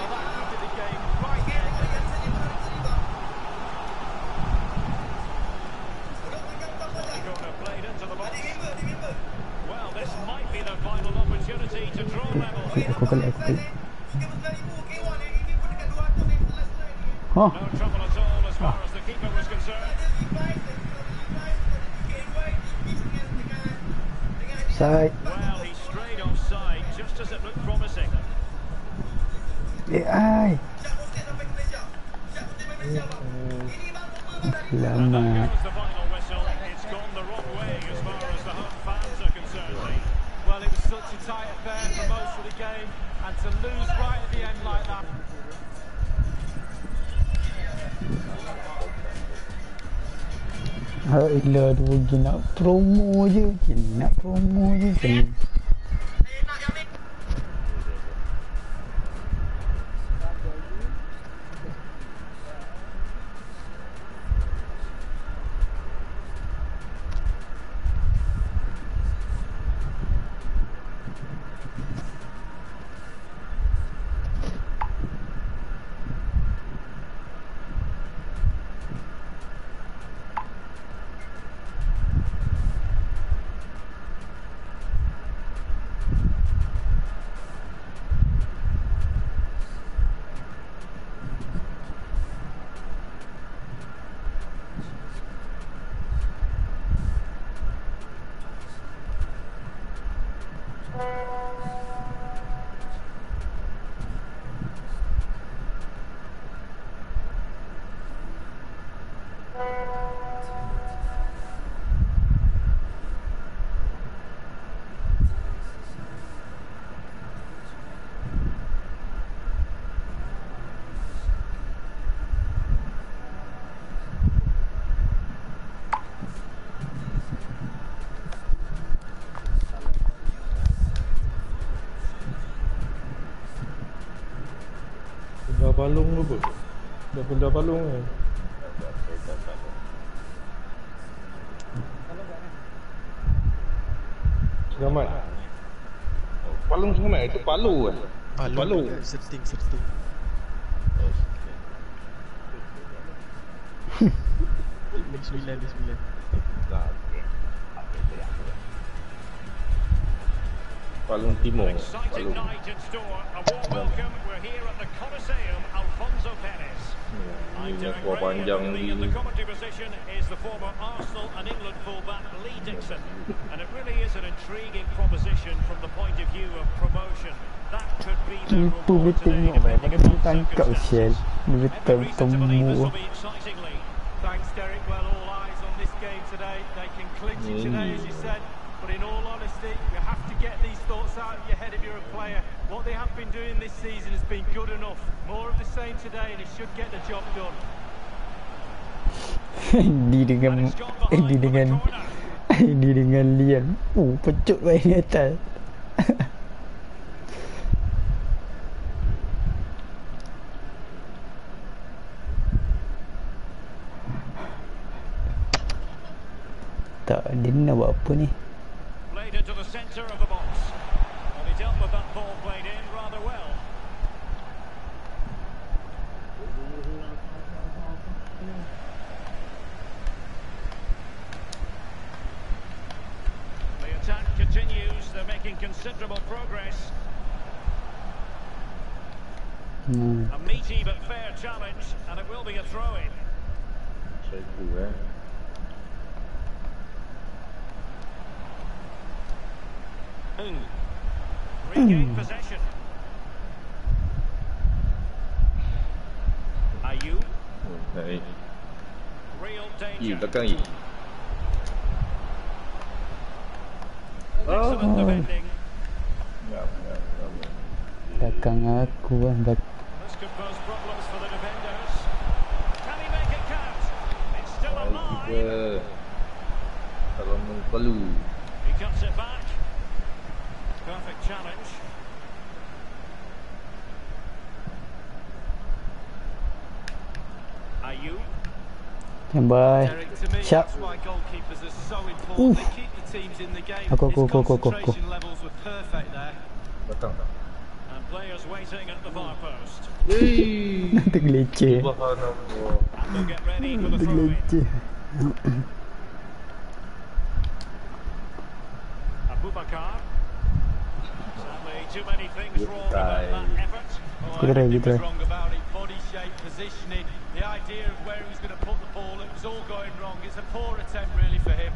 Corner played into the box. Well, this might be the final opportunity to draw level. Aku kali. Oh. No trouble at all as far as the keeper was concerned. Side. Well, he strayed offside just as it looked promising. Ai. Lama. Goes the final whistle. It's gone the wrong way as far as the home fans are concerned. Well, it was such a tight affair for most of the game, and to lose right at the end like that. Alah tu pergi nak promo je. Nak promo je. balung tu apa? Dah pindah balung kan? Kalau kat kan. Selamat. Palung selamat itu palu kan? Palu. Serting. Bismillah. Nah, okey. Palung Timur. Exciting night in store. A warm welcome. We're here at the Coliseum Alfonso Perez. I'm Ini Derek kuah Ray, panjang and ni. in the commentary position is the former Arsenal and England fullback Lee Dixon. And it really is an intriguing proposition from the point of view of promotion. That could be the Tipu reward dia today, tengok depending Dia upon tangkap Shell circumstances. Dia Every betul reason to believe this semua will be exciting, Lee. Thanks, Derek. Well, all eyes on this game today. They can clinch it today, as you said. But in all honesty, you have to get these thoughts out of your head if you're a player. What they have been doing this season has been good enough. More of the same today, and it should get the job done. Dia dengan Lian. Pecut baik di atas. Tak, dia nak buat apa ni? Played into the centre of the box. And he dealt with that ball played in rather well. The attack continues. They're making considerable progress. A meaty but fair challenge, and it will be a throw-in. Satu Regain possession. Ayu, Baik. real I danger. belakang I. Excellent defending. Ya. Belakang aku kan. This could pose problems for the defenders. Can he make it count? It's still alive. Kita kalau perlu. He cuts it back. Perfect challenge. Ayu. Bye. Derek, to me, Sharp. that's why goalkeepers are so important. They keep the teams in the game. Go. His concentration levels were perfect there. Belakang. And players waiting at the far post. Hei. Tergeleceh. Subhanallah. And they'll get ready for the throw-in. Tergeleceh. Abubakar. Sadly, too many things wrong about that effort. Oh, Good try, everything good was try. wrong about it. Body shape, positioning, the idea of where he was going to put the ball, it was all going wrong. It's a poor attempt really for him.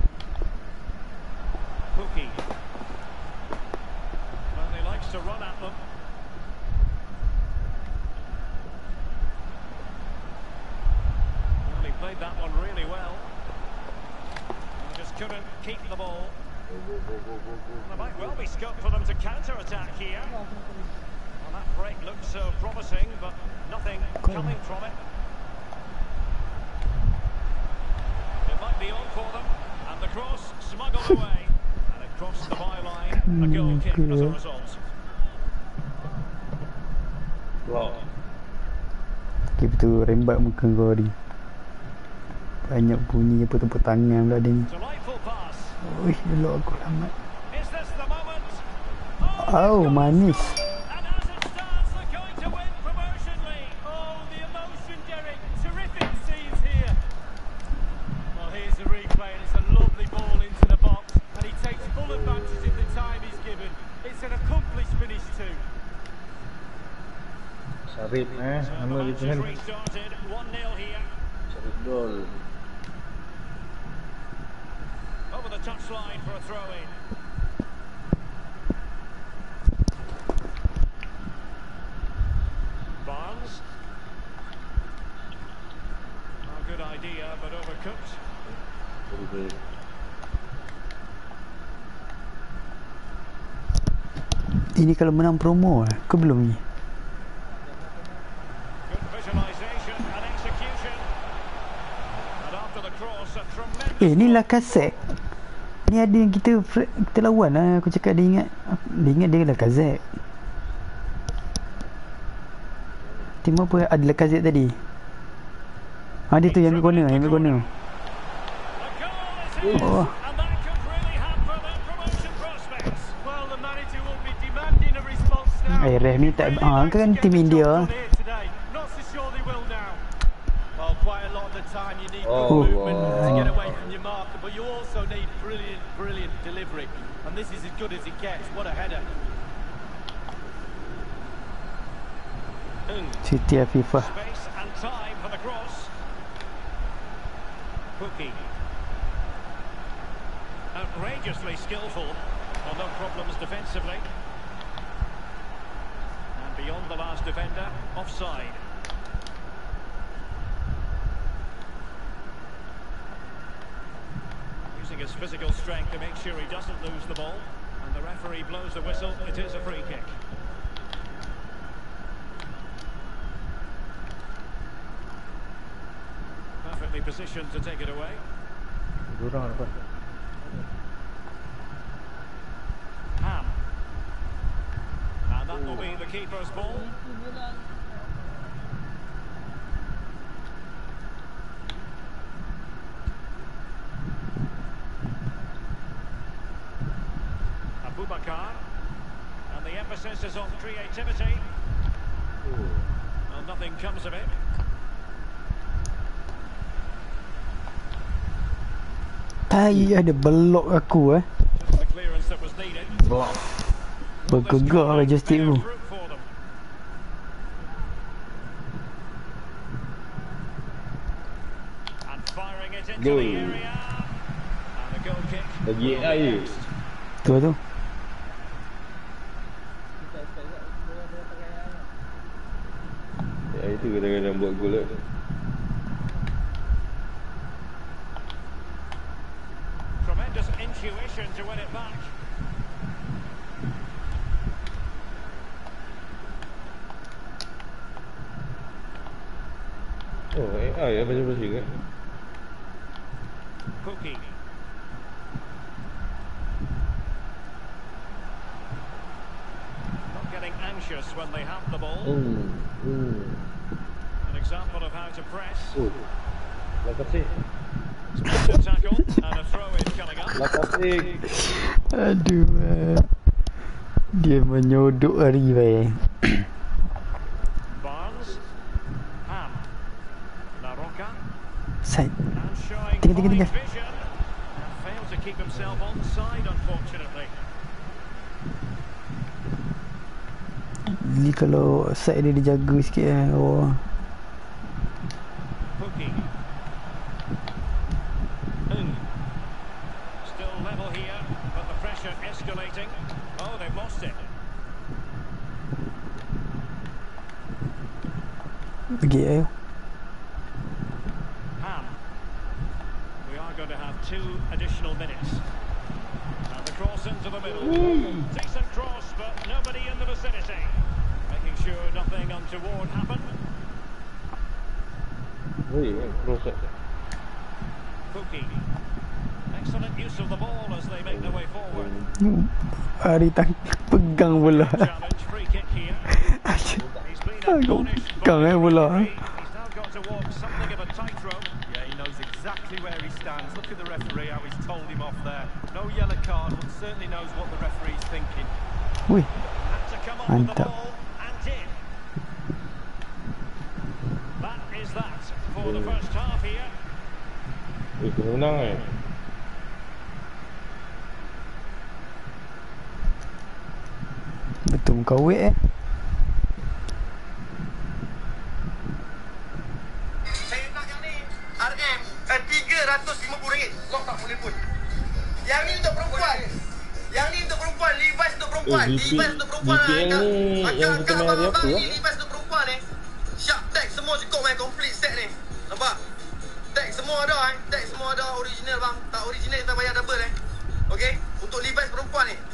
Pookie. Well, he likes to run at them. Well, he played that one really well. And just couldn't keep the ball. There might well be scope for them to counter-attack here. Well, that break looked so promising, but nothing coming from it. It might be on for them, and the cross smuggled away. And it crossed the byline, a goal kick as a result. Wow. Kita tu rembat muka kau ni. Banyak bunyi apa tepuk tangan pula dia ni. Delightful pass. Uish, elok aku lambat. Is this the moment? Oh, manis. And as it stands, they're going to win promotion league. Oh, the emotion, Derek. Terrific scenes here. Well, here's the replay, and it's a lovely ball into the box, and he takes full advantage of the time he's given. It's an accomplished finish too. Syarif So nama the dia match kan. has restarted. 1-0 here. Syarif gol. Over the touchline for a throw-in. Barnes. A good idea, but overcooked. Ini kalau menang promo ke belum ni? Good visualization and execution. And after the cross, a tremendous... Ni Lacazette. Ni ada yang kita lawan lah. Aku cakap dia ingat dia Lacazette. Tim apa ada Lacazette tadi? Dia tu yang ambil corner. The goal is his, Oh. and that could really hamper their promotion prospects. Well, the manager will be demanding a response now. Ref ni tak kan Get tim the job India. done here today. Not so sure they will now. Well, quite a lot of the time you need Oh, good movement to wow. get away from your marker, but you also need brilliant delivery. And this is as good as it gets. What a header. City FIFA. Space and time for the cross. Cookie. Outrageously skillful. Well, no problems defensively. And beyond the last defender, offside. Using his physical strength to make sure he doesn't lose the ball. And the referee blows the whistle. It is a free kick. Perfectly positioned to take it away. Ham. And that will be the keeper's ball. Abubakar. And the emphasis is on creativity. Well, nothing comes of it. Tai ada belok aku The clearance that was needed. Bergegar joystick tu. Fruit for them. And firing it into Goal. the area. And a goal kick. Lagi AI je. Tu. Kita expect dia pakai AI. AI tu kadang-kadang buat gol lah. Tremendous intuition to win it back. Oh, AI ya baca-baca kan. Cookie. Not getting anxious when they have the ball. An example of how to press. Lakasih. Splendid tackle and a throw in coming up. Lakasih. Aduh. Dia menyodok hari baik. Barnes. Ham. La Roca. Side. And showing Tiga. fine vision. And failed to keep himself onside, unfortunately. Ni kalau side dia dijaga sikit oh. Cookie. Still level here, but the pressure escalating. Oh, they've lost it. Pergi Ham. We are going to have 2 additional minutes. And the cross into the middle. Decent cross, but nobody in the vicinity. Making sure nothing untoward happened. Oi, cross. Cookie. Excellent use of the ball as they make their way forward. Hari pegang bola. Challenge, free kick here. He's been admonished by the bola. referee. He's now got to walk something of a tightrope. Yeah, he knows exactly where he stands. Look at the referee, how he's told him off there. No yellow card, but certainly knows what the referee's thinking. Wih, Had to come up with the mantap. ball and did. That is that for the first half here. Kena menang betul kau wait Saya nak yang ni RM RM350. Kau tak boleh pun. Yang ni untuk perempuan. Yang ni untuk perempuan, Levi's untuk perempuan. Levi's untuk perempuan. VPN ni yang kita main hari apa Ni Levi's untuk perempuan ni. Sharp tag semua cukup main complete set ni. Nampak? Tag semua ada Tag semua ada original bang. Tak original kita bayar double Okey, untuk Levi's perempuan ni.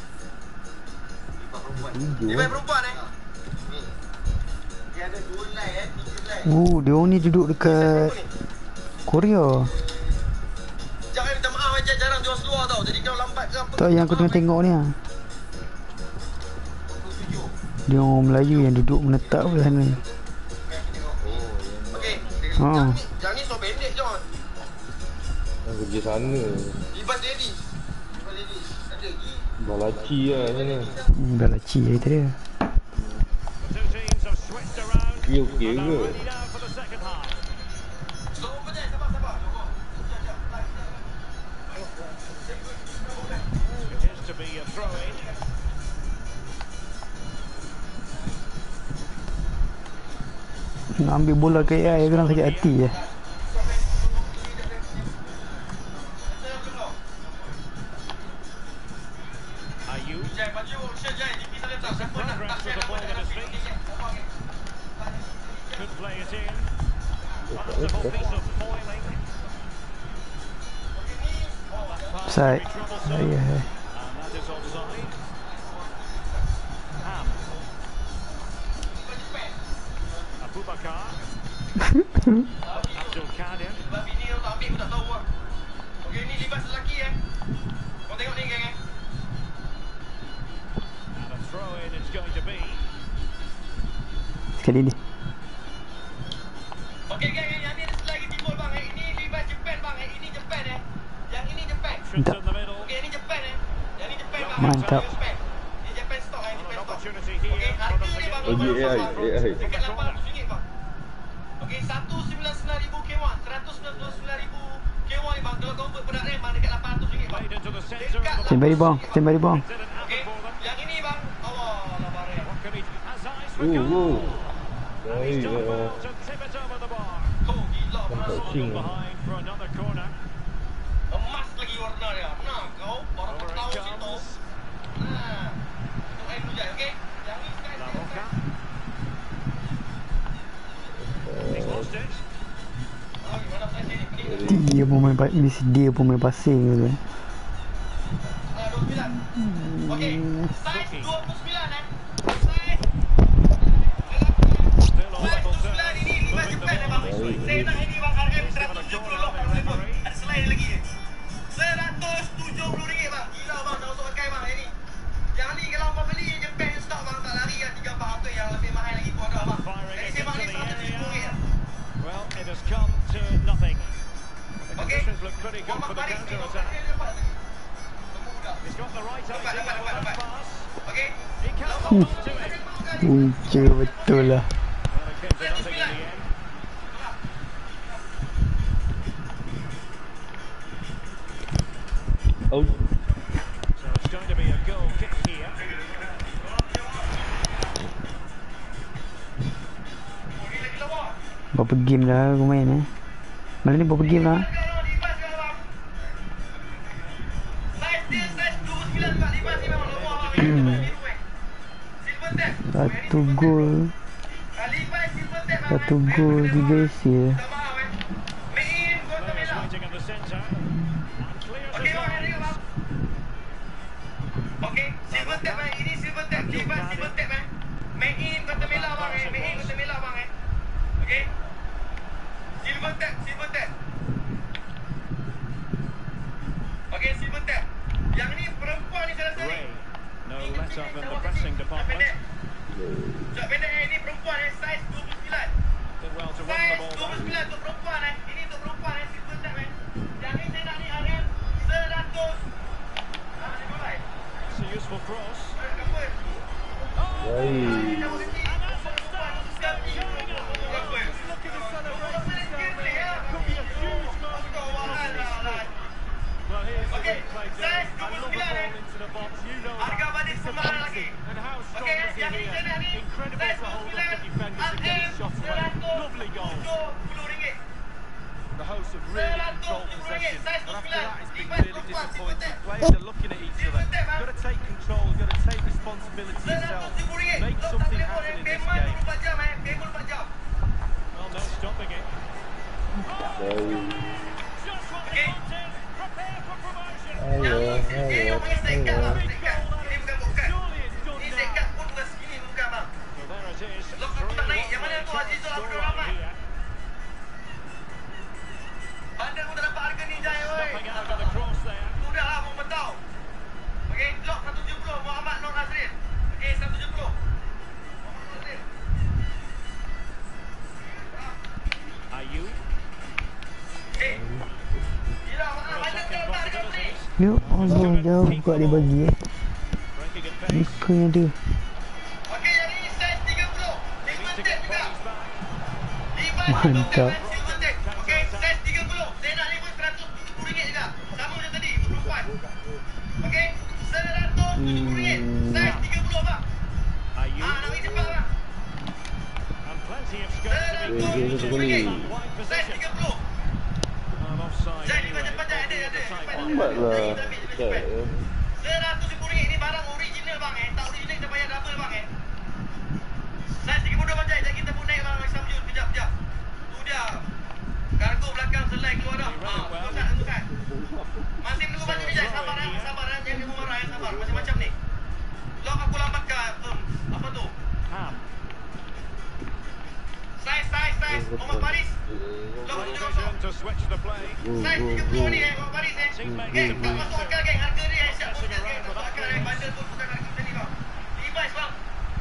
Levi's perempuan ni. Dia ada 2 line 3 line. dia orang ni duduk dekat Korea. Jangan minta maaf jarang jual seluar tau. Jadi kalau lambat ke apa. Tak yang aku tengah tengok ni Dia orang Melayu yang duduk menetap kat sana. Ha. Yang ni so pendek John. Kerja sana. Libas lady. Libas lady. Ada lagi. Balaci lah sana. Balaci lah itu dia. The two teams have switched around. Dia okey And ke? are ready now for the second half. Stop over there. Sabar. Jom. It is to be a throw-in. Nak ambil bola ke AI kena sakit hati je. Ayew. Jai, baju Syajai. Di kita letak. Siapa nak tak saya dapat. Could play it in. Wonderful piece of foiling. Offside. Troublesome. Ya. And that is offside. Ham. Abu Bakar. Abdul Kadir. Sebab ini yang tak ambil, aku tak tahu lah. Okey, ni libas lelaki Kau tengok ni, geng And a throw-in it's going to be. Sekali ni. Okey, geng, yang ni ada selagi timbul bang. Ini libas Japan bang. Ini Japan Yang ini Japan. Options in the middle. Okey, ini Japan Yang ni Japan bang. Mantap. Ini Japan stock An Japan stock. opportunity Okey, here for harga them to ni bang. get Bagi AI. Dekat RM800 bang. Okey, 199,000 K1. 199,000 K1 ni bang. Kalau convert pada RM bang dekat RM800 bang. played into the centre of the Stand by bang. Stand by bang. Didn't happen Okey, for them. yang ini bang. Allah bare. What can he has eyes for Oh, goal. oh. And he's done Baik, well to tip it over the bar. Kau gila bang. Touching. Behind for another corner. Emas lagi warna dia. Nah, kau baru Over tahu it situ. comes. Nah. Untuk air hujan, okey? Yang ni sekali. La Roca. He's lost it. Oh, gimana saya sini? Pening. Dia pun main mesti dia pun main passing tu. 29. Okey, saiz 29 Saiz. Still on Saiz level 29 terms. ini libas Japan bang. Saya nak ini bang RM 170 lah bang. Telefon. Ada selain lagi. RM170 bang. Gila bang, dah untuk pakai bang ini. Yang ni kalau kau beli Japan stock bang tak lari yang 300 yang lebih mahal lagi pun ada bang. Jadi saya bang ni RM170. Well, it has come to nothing. The Okay. conditions look pretty good for the Muhammad Faris ni counter attack. He's got the right idea Dapat. on that pass. Okey. He can't hold on to it. Punca betul lah. Well, it came to nothing in the end. Oh, So it's going to be a goal kick here. Berapa game dah aku main Malam ni berapa game dah? Satu gol 3 isi. Players waiting in the centre. And clears his lines. Okey, silver tap ini silver tap, libas silver tap Make in Guatemala bang Make in Guatemala bang Okey. Silver tap. Okey, silver tap. Yang ni perempuan ni saya rasa ni. Ray, no let up in the pressing department. Sekejap pendek ni perempuan saiz 29. Did well to run the Saiz ball back. 29 untuk perempuan Ini untuk perempuan silver tap Yang ni saya nak ni RM 100. Ni boleh. It's a useful cross. Apa? baik. Well, here's the Okay, replay saya there. I love the 29 ball into the box. You know Harga that. badis pembaharan lagi. And how strong Okey, is he yang ni here? saya nak ni Incredible saya to hold up the 29 defenders and get his shot away. Lovely goal. RM170. The hosts have really controlled possession, Size and after 29. that it's been Libas really perempuan, disappointing. silver Players are looking at each other. You've got to take control, you've got to take responsibility yourself. RM170. Make something happen in this Memang game. 24 jam Memang 24 jam. Well, no stopping it. Baik. Just what Okay. they wanted. Prepare for promotion. Yang ni yang panggil sekat lah. Sekat. Ini bukan bukan. Surely it's done Ini now. sekat pun bukan segini bukan bang. So there it is. Look, aku tak naik. Yang mana tu Azizul Abdul Rahman? Here. Bandar pun tak dapat harga ni Jai oi. Stepping out of the cross there. Sudah lah mau mentau. Okey, lock 170 Muhammad Nur Nazrin. Okey, 170. Muhammad Nur Nazrin. Ayew. Ya Allah, jauh pula dia bagi Luka yang ada. Okey, yang ni saiz 30. Silver tag juga. Mantap. Silver tag. Okey, saiz 30. Saya nak level RM170 juga. Sama macam tadi, perempuan. Okey, RM170. Saiz 30 bang. Nak bagi cepat bang. And plenty of scope to be RM170. wide Saiz position. 30. And offside Jangan anyway. cepat ada. Lambatlah. RM170 ni barang original bang tak original kita bayar double bang Saiz 32 bang Jai, kita pun naik bang Samjun kejap. Tu dia. Kargo belakang selai keluar dah. Tunggu. Masih menunggu baju ni Jai, sabar jangan kamu marah sabar. Macam-macam ni. Lock aku lambat ke apa tu? Ham. Saiz Muhammad Faris. Lock aku juga. Decision to switch the play. Saiz 30 ni Muhammad Faris Geng, tak masuk akal geng. Harga ni siap pun geng. Tak masuk akal bundle pun bukan harga macam ni bang. Levi's bang.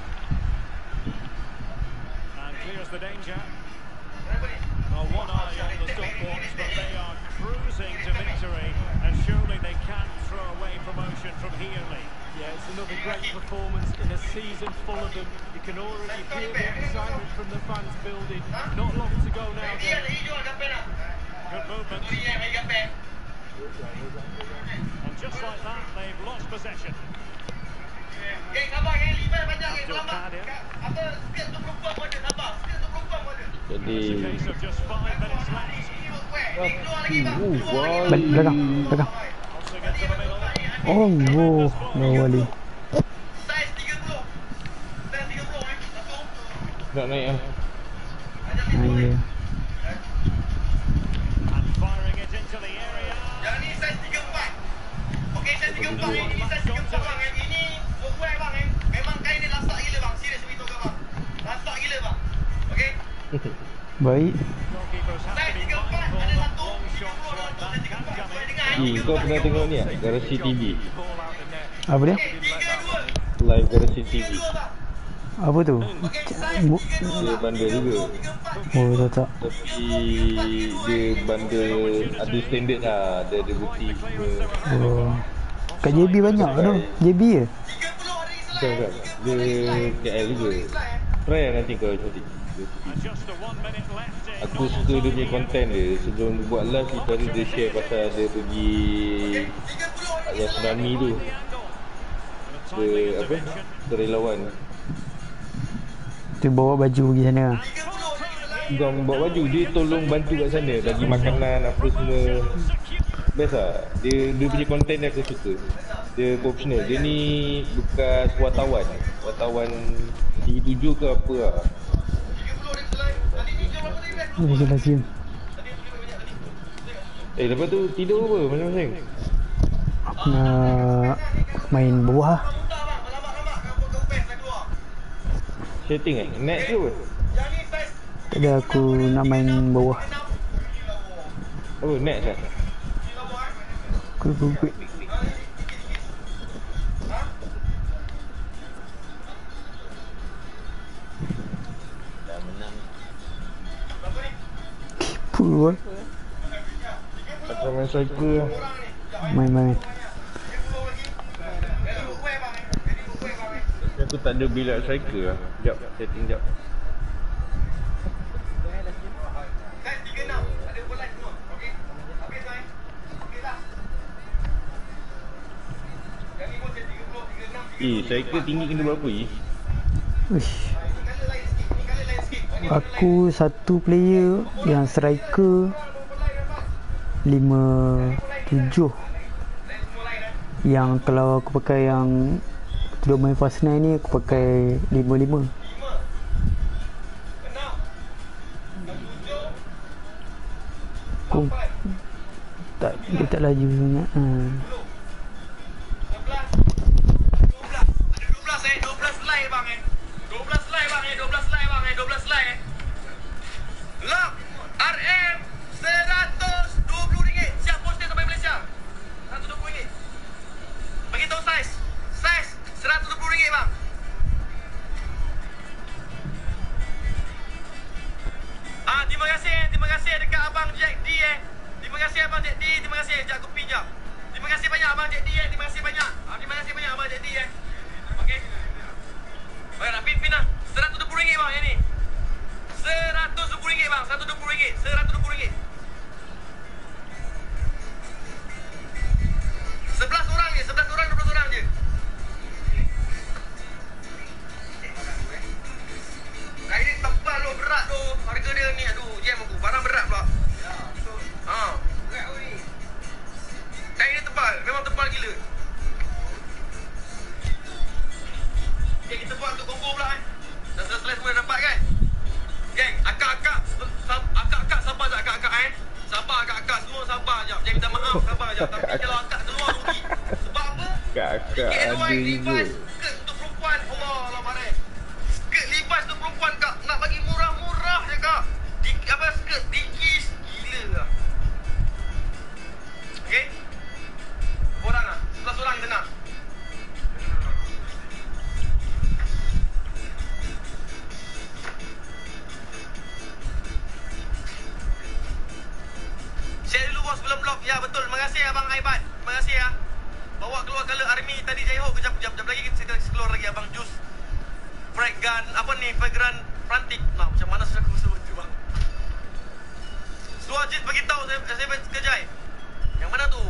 And clears the danger. Kenapa ni? One eye on the stopwatch, but they are cruising to victory, and surely they can't throw away promotion from here, Lee. Yeah, it's another great performance in a season full of them. You can already hear the excitement from the fans building. Not long to go now. Dia ada hijau ada pen lah. Good movement, Tu dia mega pen. and just like that, they've lost possession. Geng sabar geng, Levi's banyak geng. Abdul Selamat. Qadir. Apa skill tu perempuan pun ada sabar. Skill tu perempuan pun ada. Jadi It's a case of just 5 minutes left. Ini workwear. Ni keluar lagi bang. Keluar lagi. Balik belakang. Crossing into the middle. Oh, bawah ni. Saiz 30. Saiz 30 Satu. nak naik lah. Ya. And firing it into the area. Yang ni saiz 34. Okey, saiz 34 ni. Ini saiz 34 bang. Ini workwear bang. Memang kain ni lasak gila bang. Serius beritahu kau bang. Lasak gila bang. Okey. Baik. Goalkeepers have Saiz to be 34 mindful ada of satu. long shots 30 like that saiz can 34. come Boleh in. dengar. Kau pernah tengok ni tak? Galaxy TV. Ball out the net. Apa dia? Okey, 32. Live Galaxy TV. 32 bang. Apa tu? Okey, saiz 32 Dia bang. bundle juga. 34. Oh, tak. Tapi dia bundle ada standard lah. Dia ada bukti semua. Oh. Kat JB banyak tu. JB je. 30 ada Islam. Bukan. Dia KL juga. Try lah nanti kau cantik. And just the 1 minute left in. Aku suka dia punya konten dia. Sebelum dia buat live ni tadi dia share pasal dia pergi yang tsunami tu. Dia apa? Kerelawan. Tu bawa baju pergi sana. Bukan bawa baju, dia tolong bantu kat sana. Bagi makanan apa semua. Best lah. Dia punya konten dia aku suka. Dia profesional. Dia ni bekas wartawan. Wartawan TV7 ke apa lah. Ini kita cium. Lepas tu tidur apa masing-masing? Aku nak main bawah. Setting Net ke apa? Tak ada, aku nak main bawah. Oh, net kan? Aku quick. Dah menang. Kipu lah. Atau main striker lah. Main. Aku tak ada bilik striker lah. Sekejap, setting sekejap. Striker tinggi kena berapa Uish. Aku satu player yang striker 5-7. Yang kalau aku pakai yang duduk main fast 9 ni aku pakai 5-5. Aku dia tak laju sangat. 12 slide bang 12 slide bang 12 slide bang 12 slide Lock RM RM120 siap poster sampai Malaysia RM120 bagi tahu saiz RM120 bang terima kasih dekat abang Jack D terima kasih abang Jack D terima kasih sekejap aku pinjam terima terima kasih banyak Abang Jadi terima kasih banyak. Terima kasih banyak Abang Jadi Okey. Baik, nak pin lah. RM120 bang yang ni. RM120 bang, RM120. RM120. 11 orang je, 11 orang 12 orang je. Kain ni tebal tu, berat tu. Harga dia ni, aduh, jam aku. Barang berat pula. Ha. Kain ni tebal, memang tebal gila. Okay, kita buat untuk combo pula Dah selesai semua dah dapat kan? Geng, akak-akak sabar tak akak-akak Sabar akak-akak, semua sabar jap. Jangan minta maaf, sabar jap. Tapi kalau akak keluar rugi. Sebab apa? Akak ada juga. Skirt untuk perempuan. Allah marai. Skirt Levi's untuk perempuan kak. Nak bagi murah-murah je kak. Apa skirt? Dikis. Gila lah. Okay? Orang lah. 11 orang kita nak. Share dulu bos sebelum blok. Ya betul. Terima kasih Abang Aibat. Terima kasih ya. Bawa keluar color army tadi Jaiho. Kejap lagi kita keluar lagi Abang Jus. Fragrant apa ni? Fragrant Frantic. Nah, macam mana saya sebut tu bang? Suajit bagi tahu saya kejai. Yang mana tu?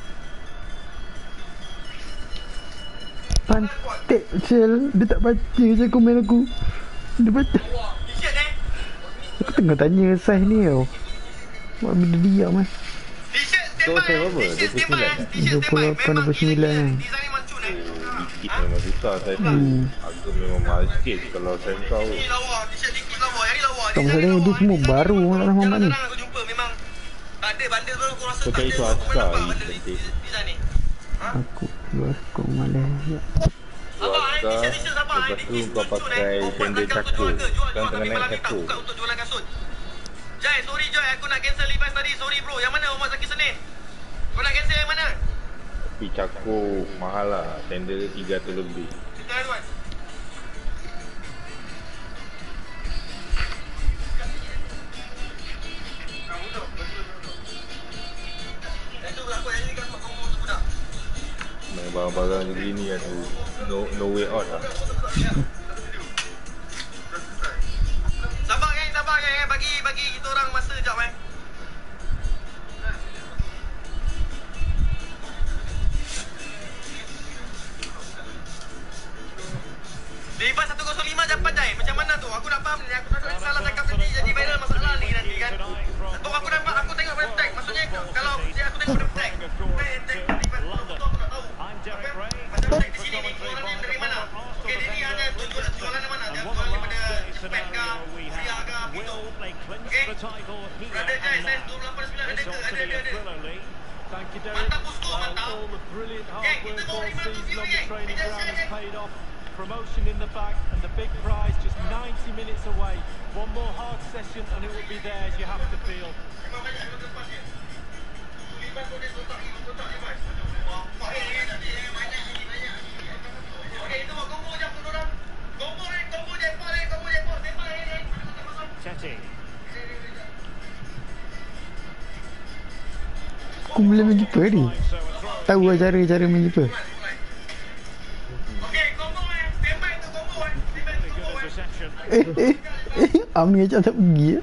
Pantik Cel. Dia tak baca je komen aku. Dia baca. T-shirt Aku tengah tanya size ni tau. Buat benda diam T-shirt So, saya berapa? 28 29 kan. Design ni mancun Dikit memang susah saya tahu. Harga memang mahal sikit kalau saya tahu. Ni lawa, t-shirt dikit lawa. Yang ni lawa. Tak masalah dia semua baru orang dalam Muhammad ni. Jarang aku jumpa memang tak ada bandar tu aku rasa Kau tak cari ada. tu Aku Askar nampak ni, bandar cantik. design ni. Aku keluar kau malas ya. Abang Askar, t-shirt abang lepas tu kau pakai sandal cako. Sekarang tengah naik cako. Buka untuk jualan kasut. Jai, sorry Jai, aku nak cancel Levi's tadi. Sorry bro. Yang mana Muhammad Zaki Senin? Kau nak cancel yang mana? Tapi cako mahal lah. Sandal 300 lebih. Kita tuan. Main barang-barang macam gini kan no way out lah. Sabar geng. Bagi kita orang masa sekejap Levi's 105 dapat Jai. Macam mana tu? Aku nak faham ni. Aku tak salah cakap tadi jadi viral masalah ni nanti kan. Tu aku nampak, aku tengok web tag. Maksudnya kalau aku tengok web tag. Macam tag di sini ni, orang ni dari mana? Okey, dia ni hanya jualan dari mana? Dia jualan daripada Jepang ke, Korea ke, gitu. Okey? Brother Jai, size 289 ada ke? Ada. Thank you, Derek. Mantap Pusko, mantap. All the brilliant hard Geng, work kita bawa all 500 season view on the geng. training Kita ground share, has geng. paid off. Promotion in the bag and the big prize just 90 minutes away. One more hard session and it will be theirs. You have to feel. Memang banyak yang lepas ni. Lepas tu dia kotak Levi's. Bapak banyak. Okey, itu buat combo je untuk orang. Combo je, Sepah. Chetty. Aku boleh main jumpa ni. Tahu lah cara main jumpa. Okey, combo standby untuk combo Really good at reception. Ami ajak tak pergi ya.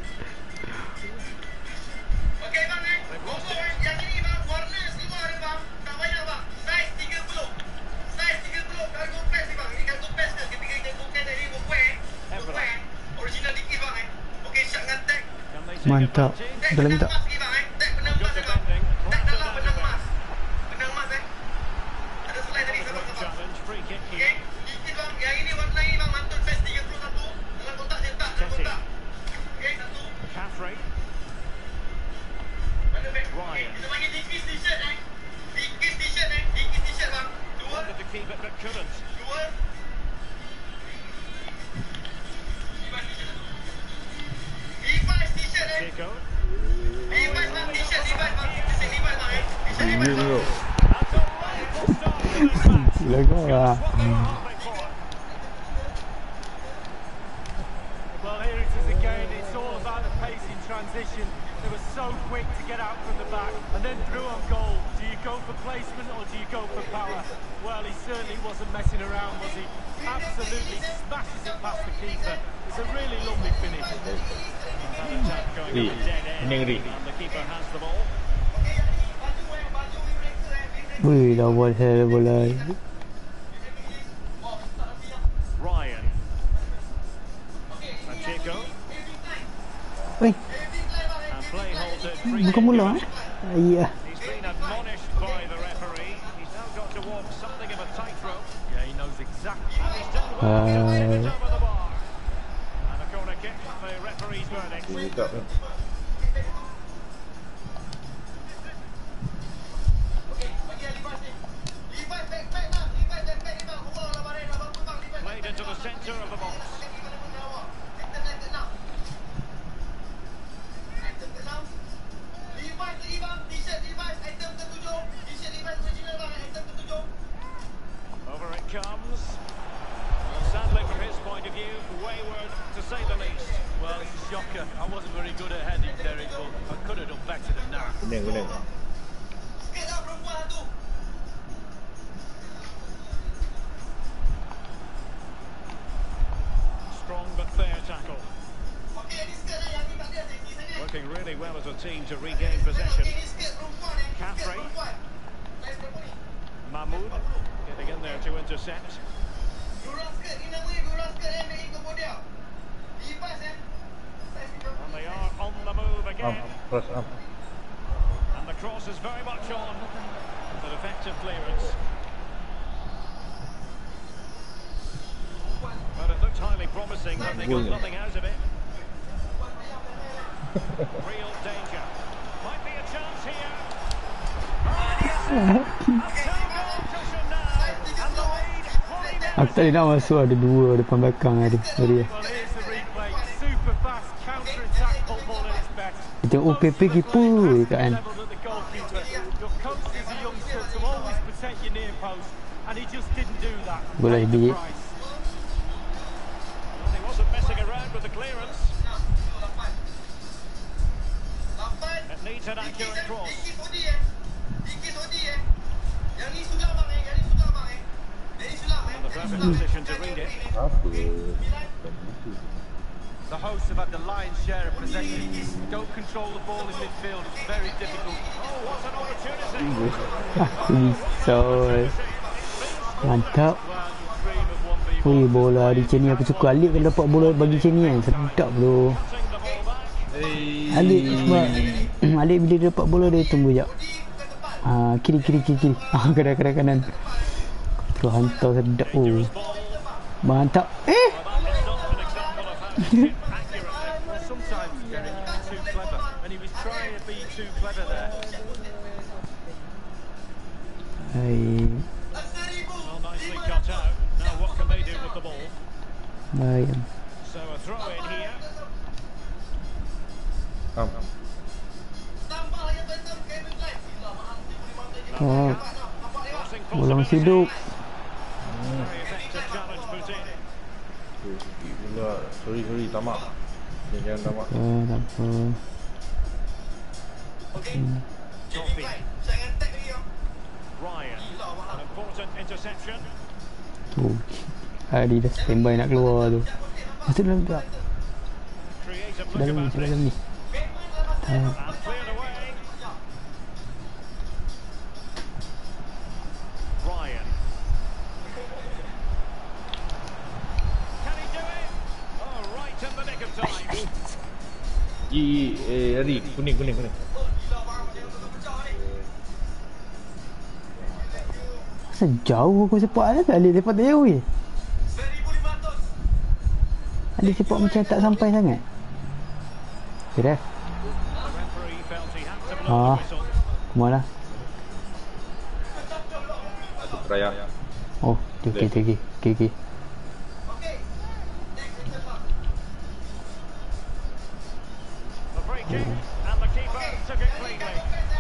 Okey bang combo yang ini bang warna semua ada bang. Tak banyak bang. Size 30. Cargo pass ni bang. Ini cargo pass ke? Ketika cargo pass tadi bukan. Original dikit bang Okey, shot dengan tag. Can they take Mantap. advantage? Tag Dalam benang tak? emas lagi bang Tag benang emas Good bang. defending. Tag dalam benang emas. Benang emas Ada slide tadi sabar. Challenge, free kick Okey, here. dikit bang. Yang ini warna ini bang mantul pass 31. Dalam kotak je tak, dalam kotak. Okey, satu. Catherine. Mana back? Ryan. Kita panggil Dikis t-shirt Dikis t-shirt bang. Dua. Wanted to keep it but couldn't. Levi's t-shirt Chico. Levi's bang t-shirt Levi's bang. T-shirt Levi's bang T-shirt Levi's bang. That's a wonderful start to this match. Gila kau lah. What they were hoping for. Well, here it is again. It's all about the pace in transition. They were so quick to get out from the back and then through on goal. Do you go for placement or do you go for power? Well, he certainly wasn't messing around, was he? Absolutely smashes it past the keeper. It's a really lovely finish. That attack going at the dead end, and the keeper has the ball. Wih, lawan hell bola. Ryan. Pacheco. Wih, And play halted. bukan mula eh? Iya. He's been admonished by the referee. He's now got to walk something of a tightrope. Yeah, he knows exactly. And he's done well to save it over the bar. And a corner kick, the referee's verdict. Dia tak kan. Played into the centre of the box. Over it comes. Well, sadly, from his point of view, wayward to say the least. Well, it's a shocker. I wasn't very good at heading, Derek, but I could have done better than that. Kuning. Strong but fair tackle. Working really well as a team to regain possession. Caffrey. Mahmoud getting in there to intercept. And they are on the move again. Cross up. And the cross is very much on. But effective clearance. But it looked highly promising, but they got nothing out of it. Real danger. Might be a chance here. Aku tak boleh nak masuk, ada dua depan belakang ada. Sorry. Well, here's the replay. Super fast counter-attack football at its best. Kita OPP keeper kan. Levelled at the goalkeeper. You're coached as a youngster to always protect your near post, and he just didn't do that. Bola Paid the di- price. Well, he wasn't messing around with the clearance. It needs an accurate cross. In the perfect position to read it. Apa? The hosts have had the lion's share of possession. Don't control the ball in midfield. It's very difficult. Oh, what an opportunity. Risau. Mantap. Well, you dream of one being Wih, bola di macam ni aku suka. Alik kalau dapat bola bagi macam ni kan. Sedap bro. Cutting the ball back. Alik sebab Alik bila dia dapat bola dia tunggu jap. Kiri. Kadang kanan. Terus hantar sedap. Oh. Mantap. Well, that is not an example of how to tip accurately. Well, sometimes Derek is too clever, and he was trying to be too clever there. Hai. Well, nicely cut out. Now what can they do with the ball? Baik. So a throw in here. Oh, Crossing bola masih possibility. hidup. Very effective challenge put in. Bola. Sorry, tamak. Jangan tamak. Tak apa. Toffee. Ryan. An important interception. Oh. Adi dah standby nak keluar tu. Masuk dalam tak? Creative look Dalam ni, about dalam this. ni. Tak. And cleared away. Ryan. Can he do it? Oh, right in the nick of time. Hari kuning. Asal jauh aku sepak lah. Alik sepak tak jauh je. Alik sepak macam tak sampai sangat. Okay dah. The referee felt he had to blow the whistle. Kemana lah. Raya. Oh, okay. The free kick, and the keeper took it cleanly.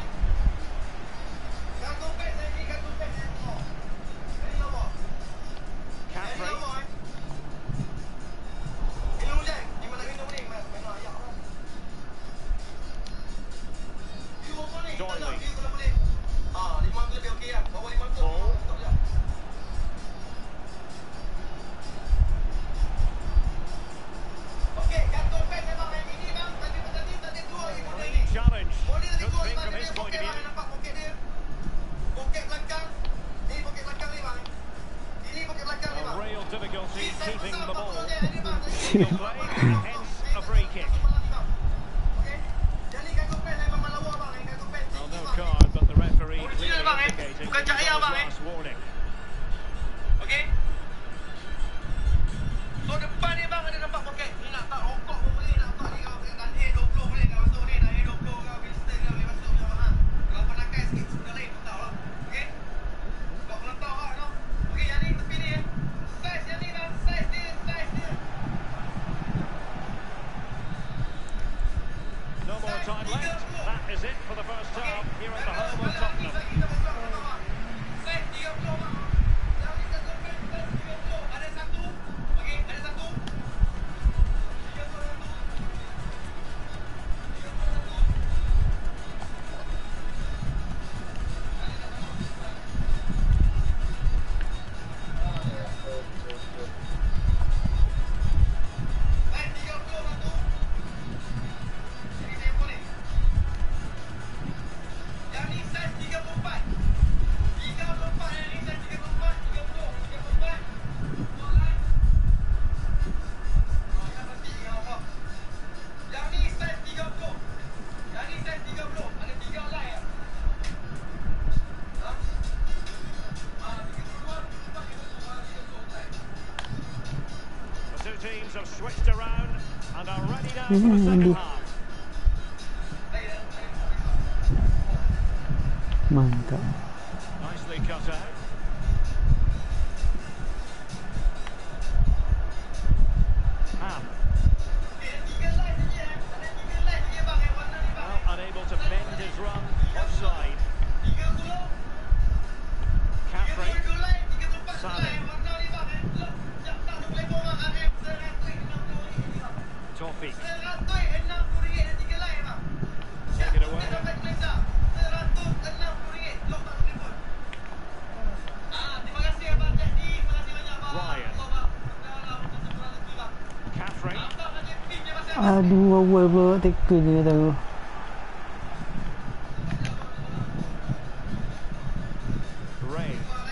Caffrey. difficulty keeping the ball. Single play, hence a free kick. Well, no card, but the referee clearly indicating that it was last warning. Okey. So depan ni bang ada nampak poket. Ni nak tak rokok pun boleh, nak tak ni kau dan A20 boleh kau masuk ni, dah A20 kau Winston kau boleh masuk jemaah. Kalau penakai sikit sudah lain kau tahu lah. Okey. Kau kelentau hak tu. Okey, yang ni tepi ni. Saiz yang ni dah, saiz dia. No more time left. That is it for the first half here at the home of Tottenham. Saiz 30 bang. Yang ni kat gol 30. Ada satu. Okey, ada satu. 31. The two teams have switched around and are ready now for the second half. Mantap. Nicely cut out. Ham. Well, unable to bend his run offside. Caffrey. Sané. Toffee. Take it away. Ryan. Caffrey. Aduh, awal pula tackle dia tahu. Ray.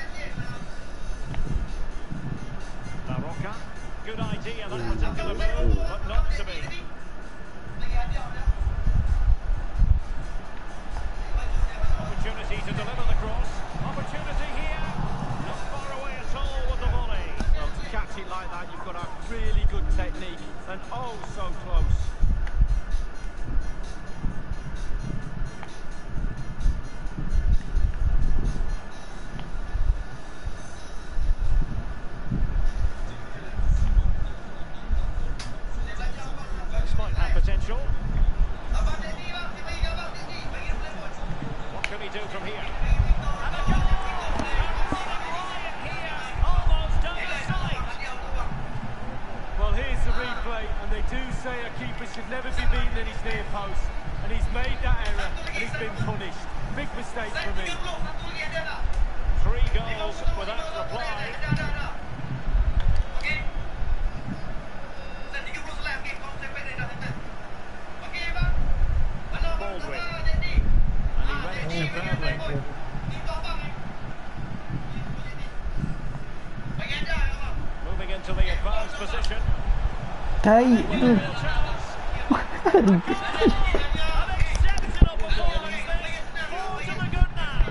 La Roca. Good idea, that particular move, but not to be. Opportunity to deliver the cross. Opportunity here. Not far away at all with the volley. Well, to catch it like that, you've got to have really good technique and oh so close. This might have potential. What can he do from here? And a goal! Ryan here, almost down the side. Well, here's the replay, and they do say a keeper should never be beaten in his near post, and he's made that error, and he's been punished. Big mistake for me. 3 goals without reply. Baldwin. And he read it superbly. Moving into the advanced position. Tai. Real chance. An exceptional performance this. 4 to the good now.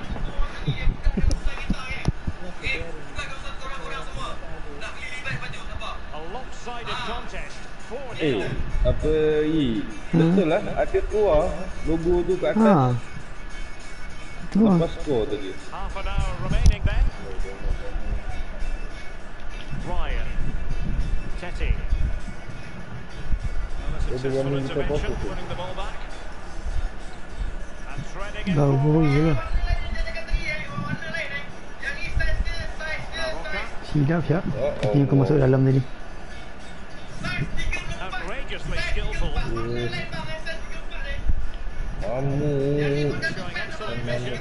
A lopsided contest. 4-0. Apa betul lah, ada keluar logo tu kat atas. Ha. Tu lah. Lepas skor tadi. Half an hour remaining then. Ryan. Teti. Well, a successful intervention, winning the ball back. And threading it Bau forward. je lah. La Roca. Silap siap. Tapi aku masuk dalam tadi. Outrageously skillful. Mamu. Showing excellent vision.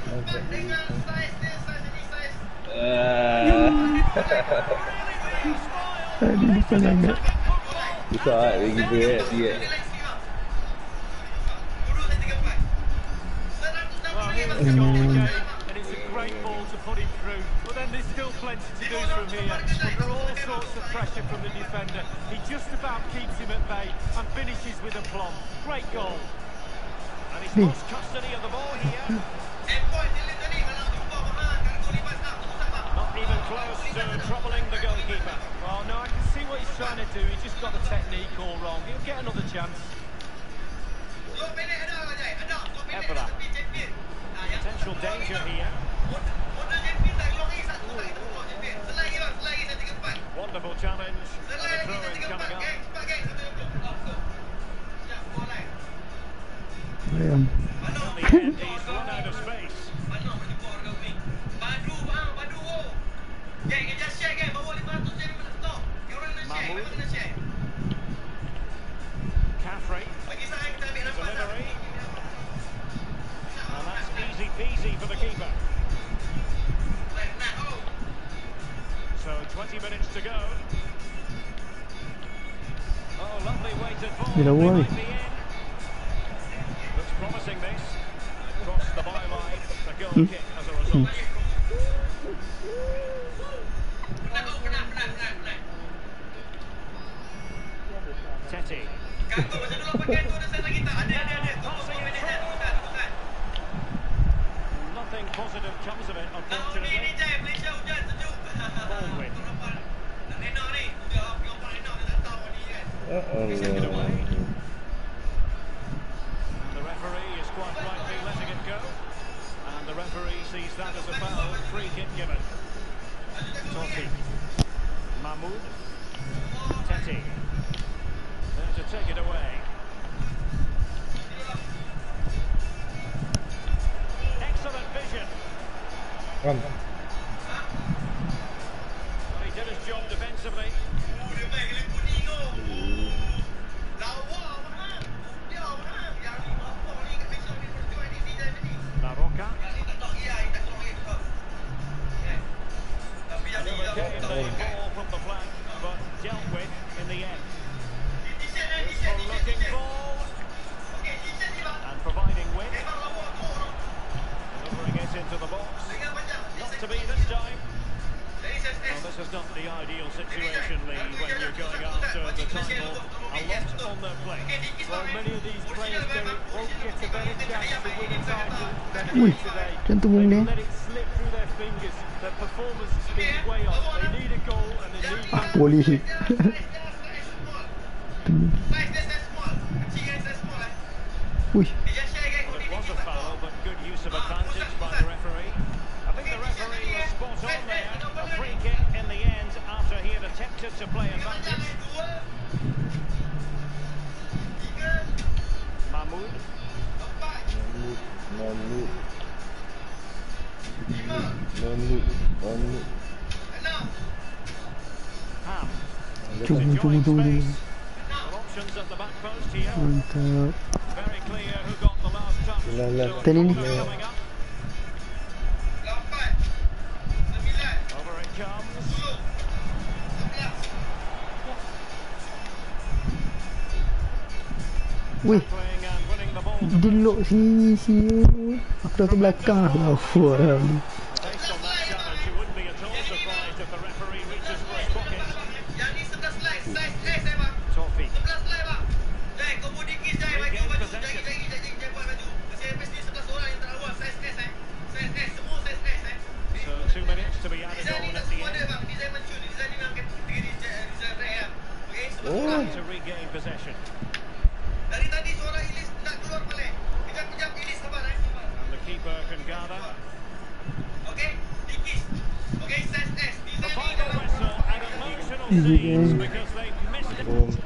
Aduh, bisa sangat. Susah lah, dia gitu dia. Well, here is the goal again, and it's a great great ball to put him through, but then there's still plenty to do from here. Under all sorts of pressure from the defender, he just about keeps him at bay and finishes with aplomb. Great goal. And he's lost custody of the ball here. Not even close to troubling the goalkeeper. Well, no, I can see what he's trying to do. He just got the technique all wrong. He'll get another chance. Evra. Potential danger here. Wonderful challenge. And a throw-in coming up. Damn. At the end, he's run out of space. Mahmoud. Caffrey. Delivery. And that's easy peasy for the keeper. So 20 minutes to go. Oh, lovely weighted ball. Get away. Looks promising this. Across the byline. The goal kick as a result. Teti. Nothing positive comes of it, unfortunately. Baldwin. Taken it away. And the referee is quite rightly letting it go. And the referee sees that as a foul. Free kick given. Totti. Mahmoud. Teti. There to take it away. Excellent vision. Well, he did his job defensively. La Roca. Another game ball from the flank, but dealt with in the end. Looking ball and providing width, delivering it into the box. Not to be this time. Well, this is not the ideal situation, Lee, when you're going after the title. A lot on their plate. Well, many of these players, Derek, won't get a better chance to win a title than they did today. They let it slip through their fingers. Their performance has been way off. They need a goal and they need Polisi. Wih. Well, it was a foul, but good use of advantage by the referee. I think the referee was spot on there. A free kick in the end after he had attempted to play advantage. Mahmoud. Ham. Tunggu. Options at the back post here. Mantap. Very clear who got the last touch. Tadi ni. Coming up. Over it comes. Wih. Playing and winning the ball. Delok sini. Aku dah ke belakang. Alhamdulillah. Based on that challenge, you wouldn't be at all surprised if the referee reaches for his pocket. Toffee. Regain possession. So 2 minutes to be added on at the end. To regain possession. And the keeper can gather. The final whistle and emotional scenes because they missed it.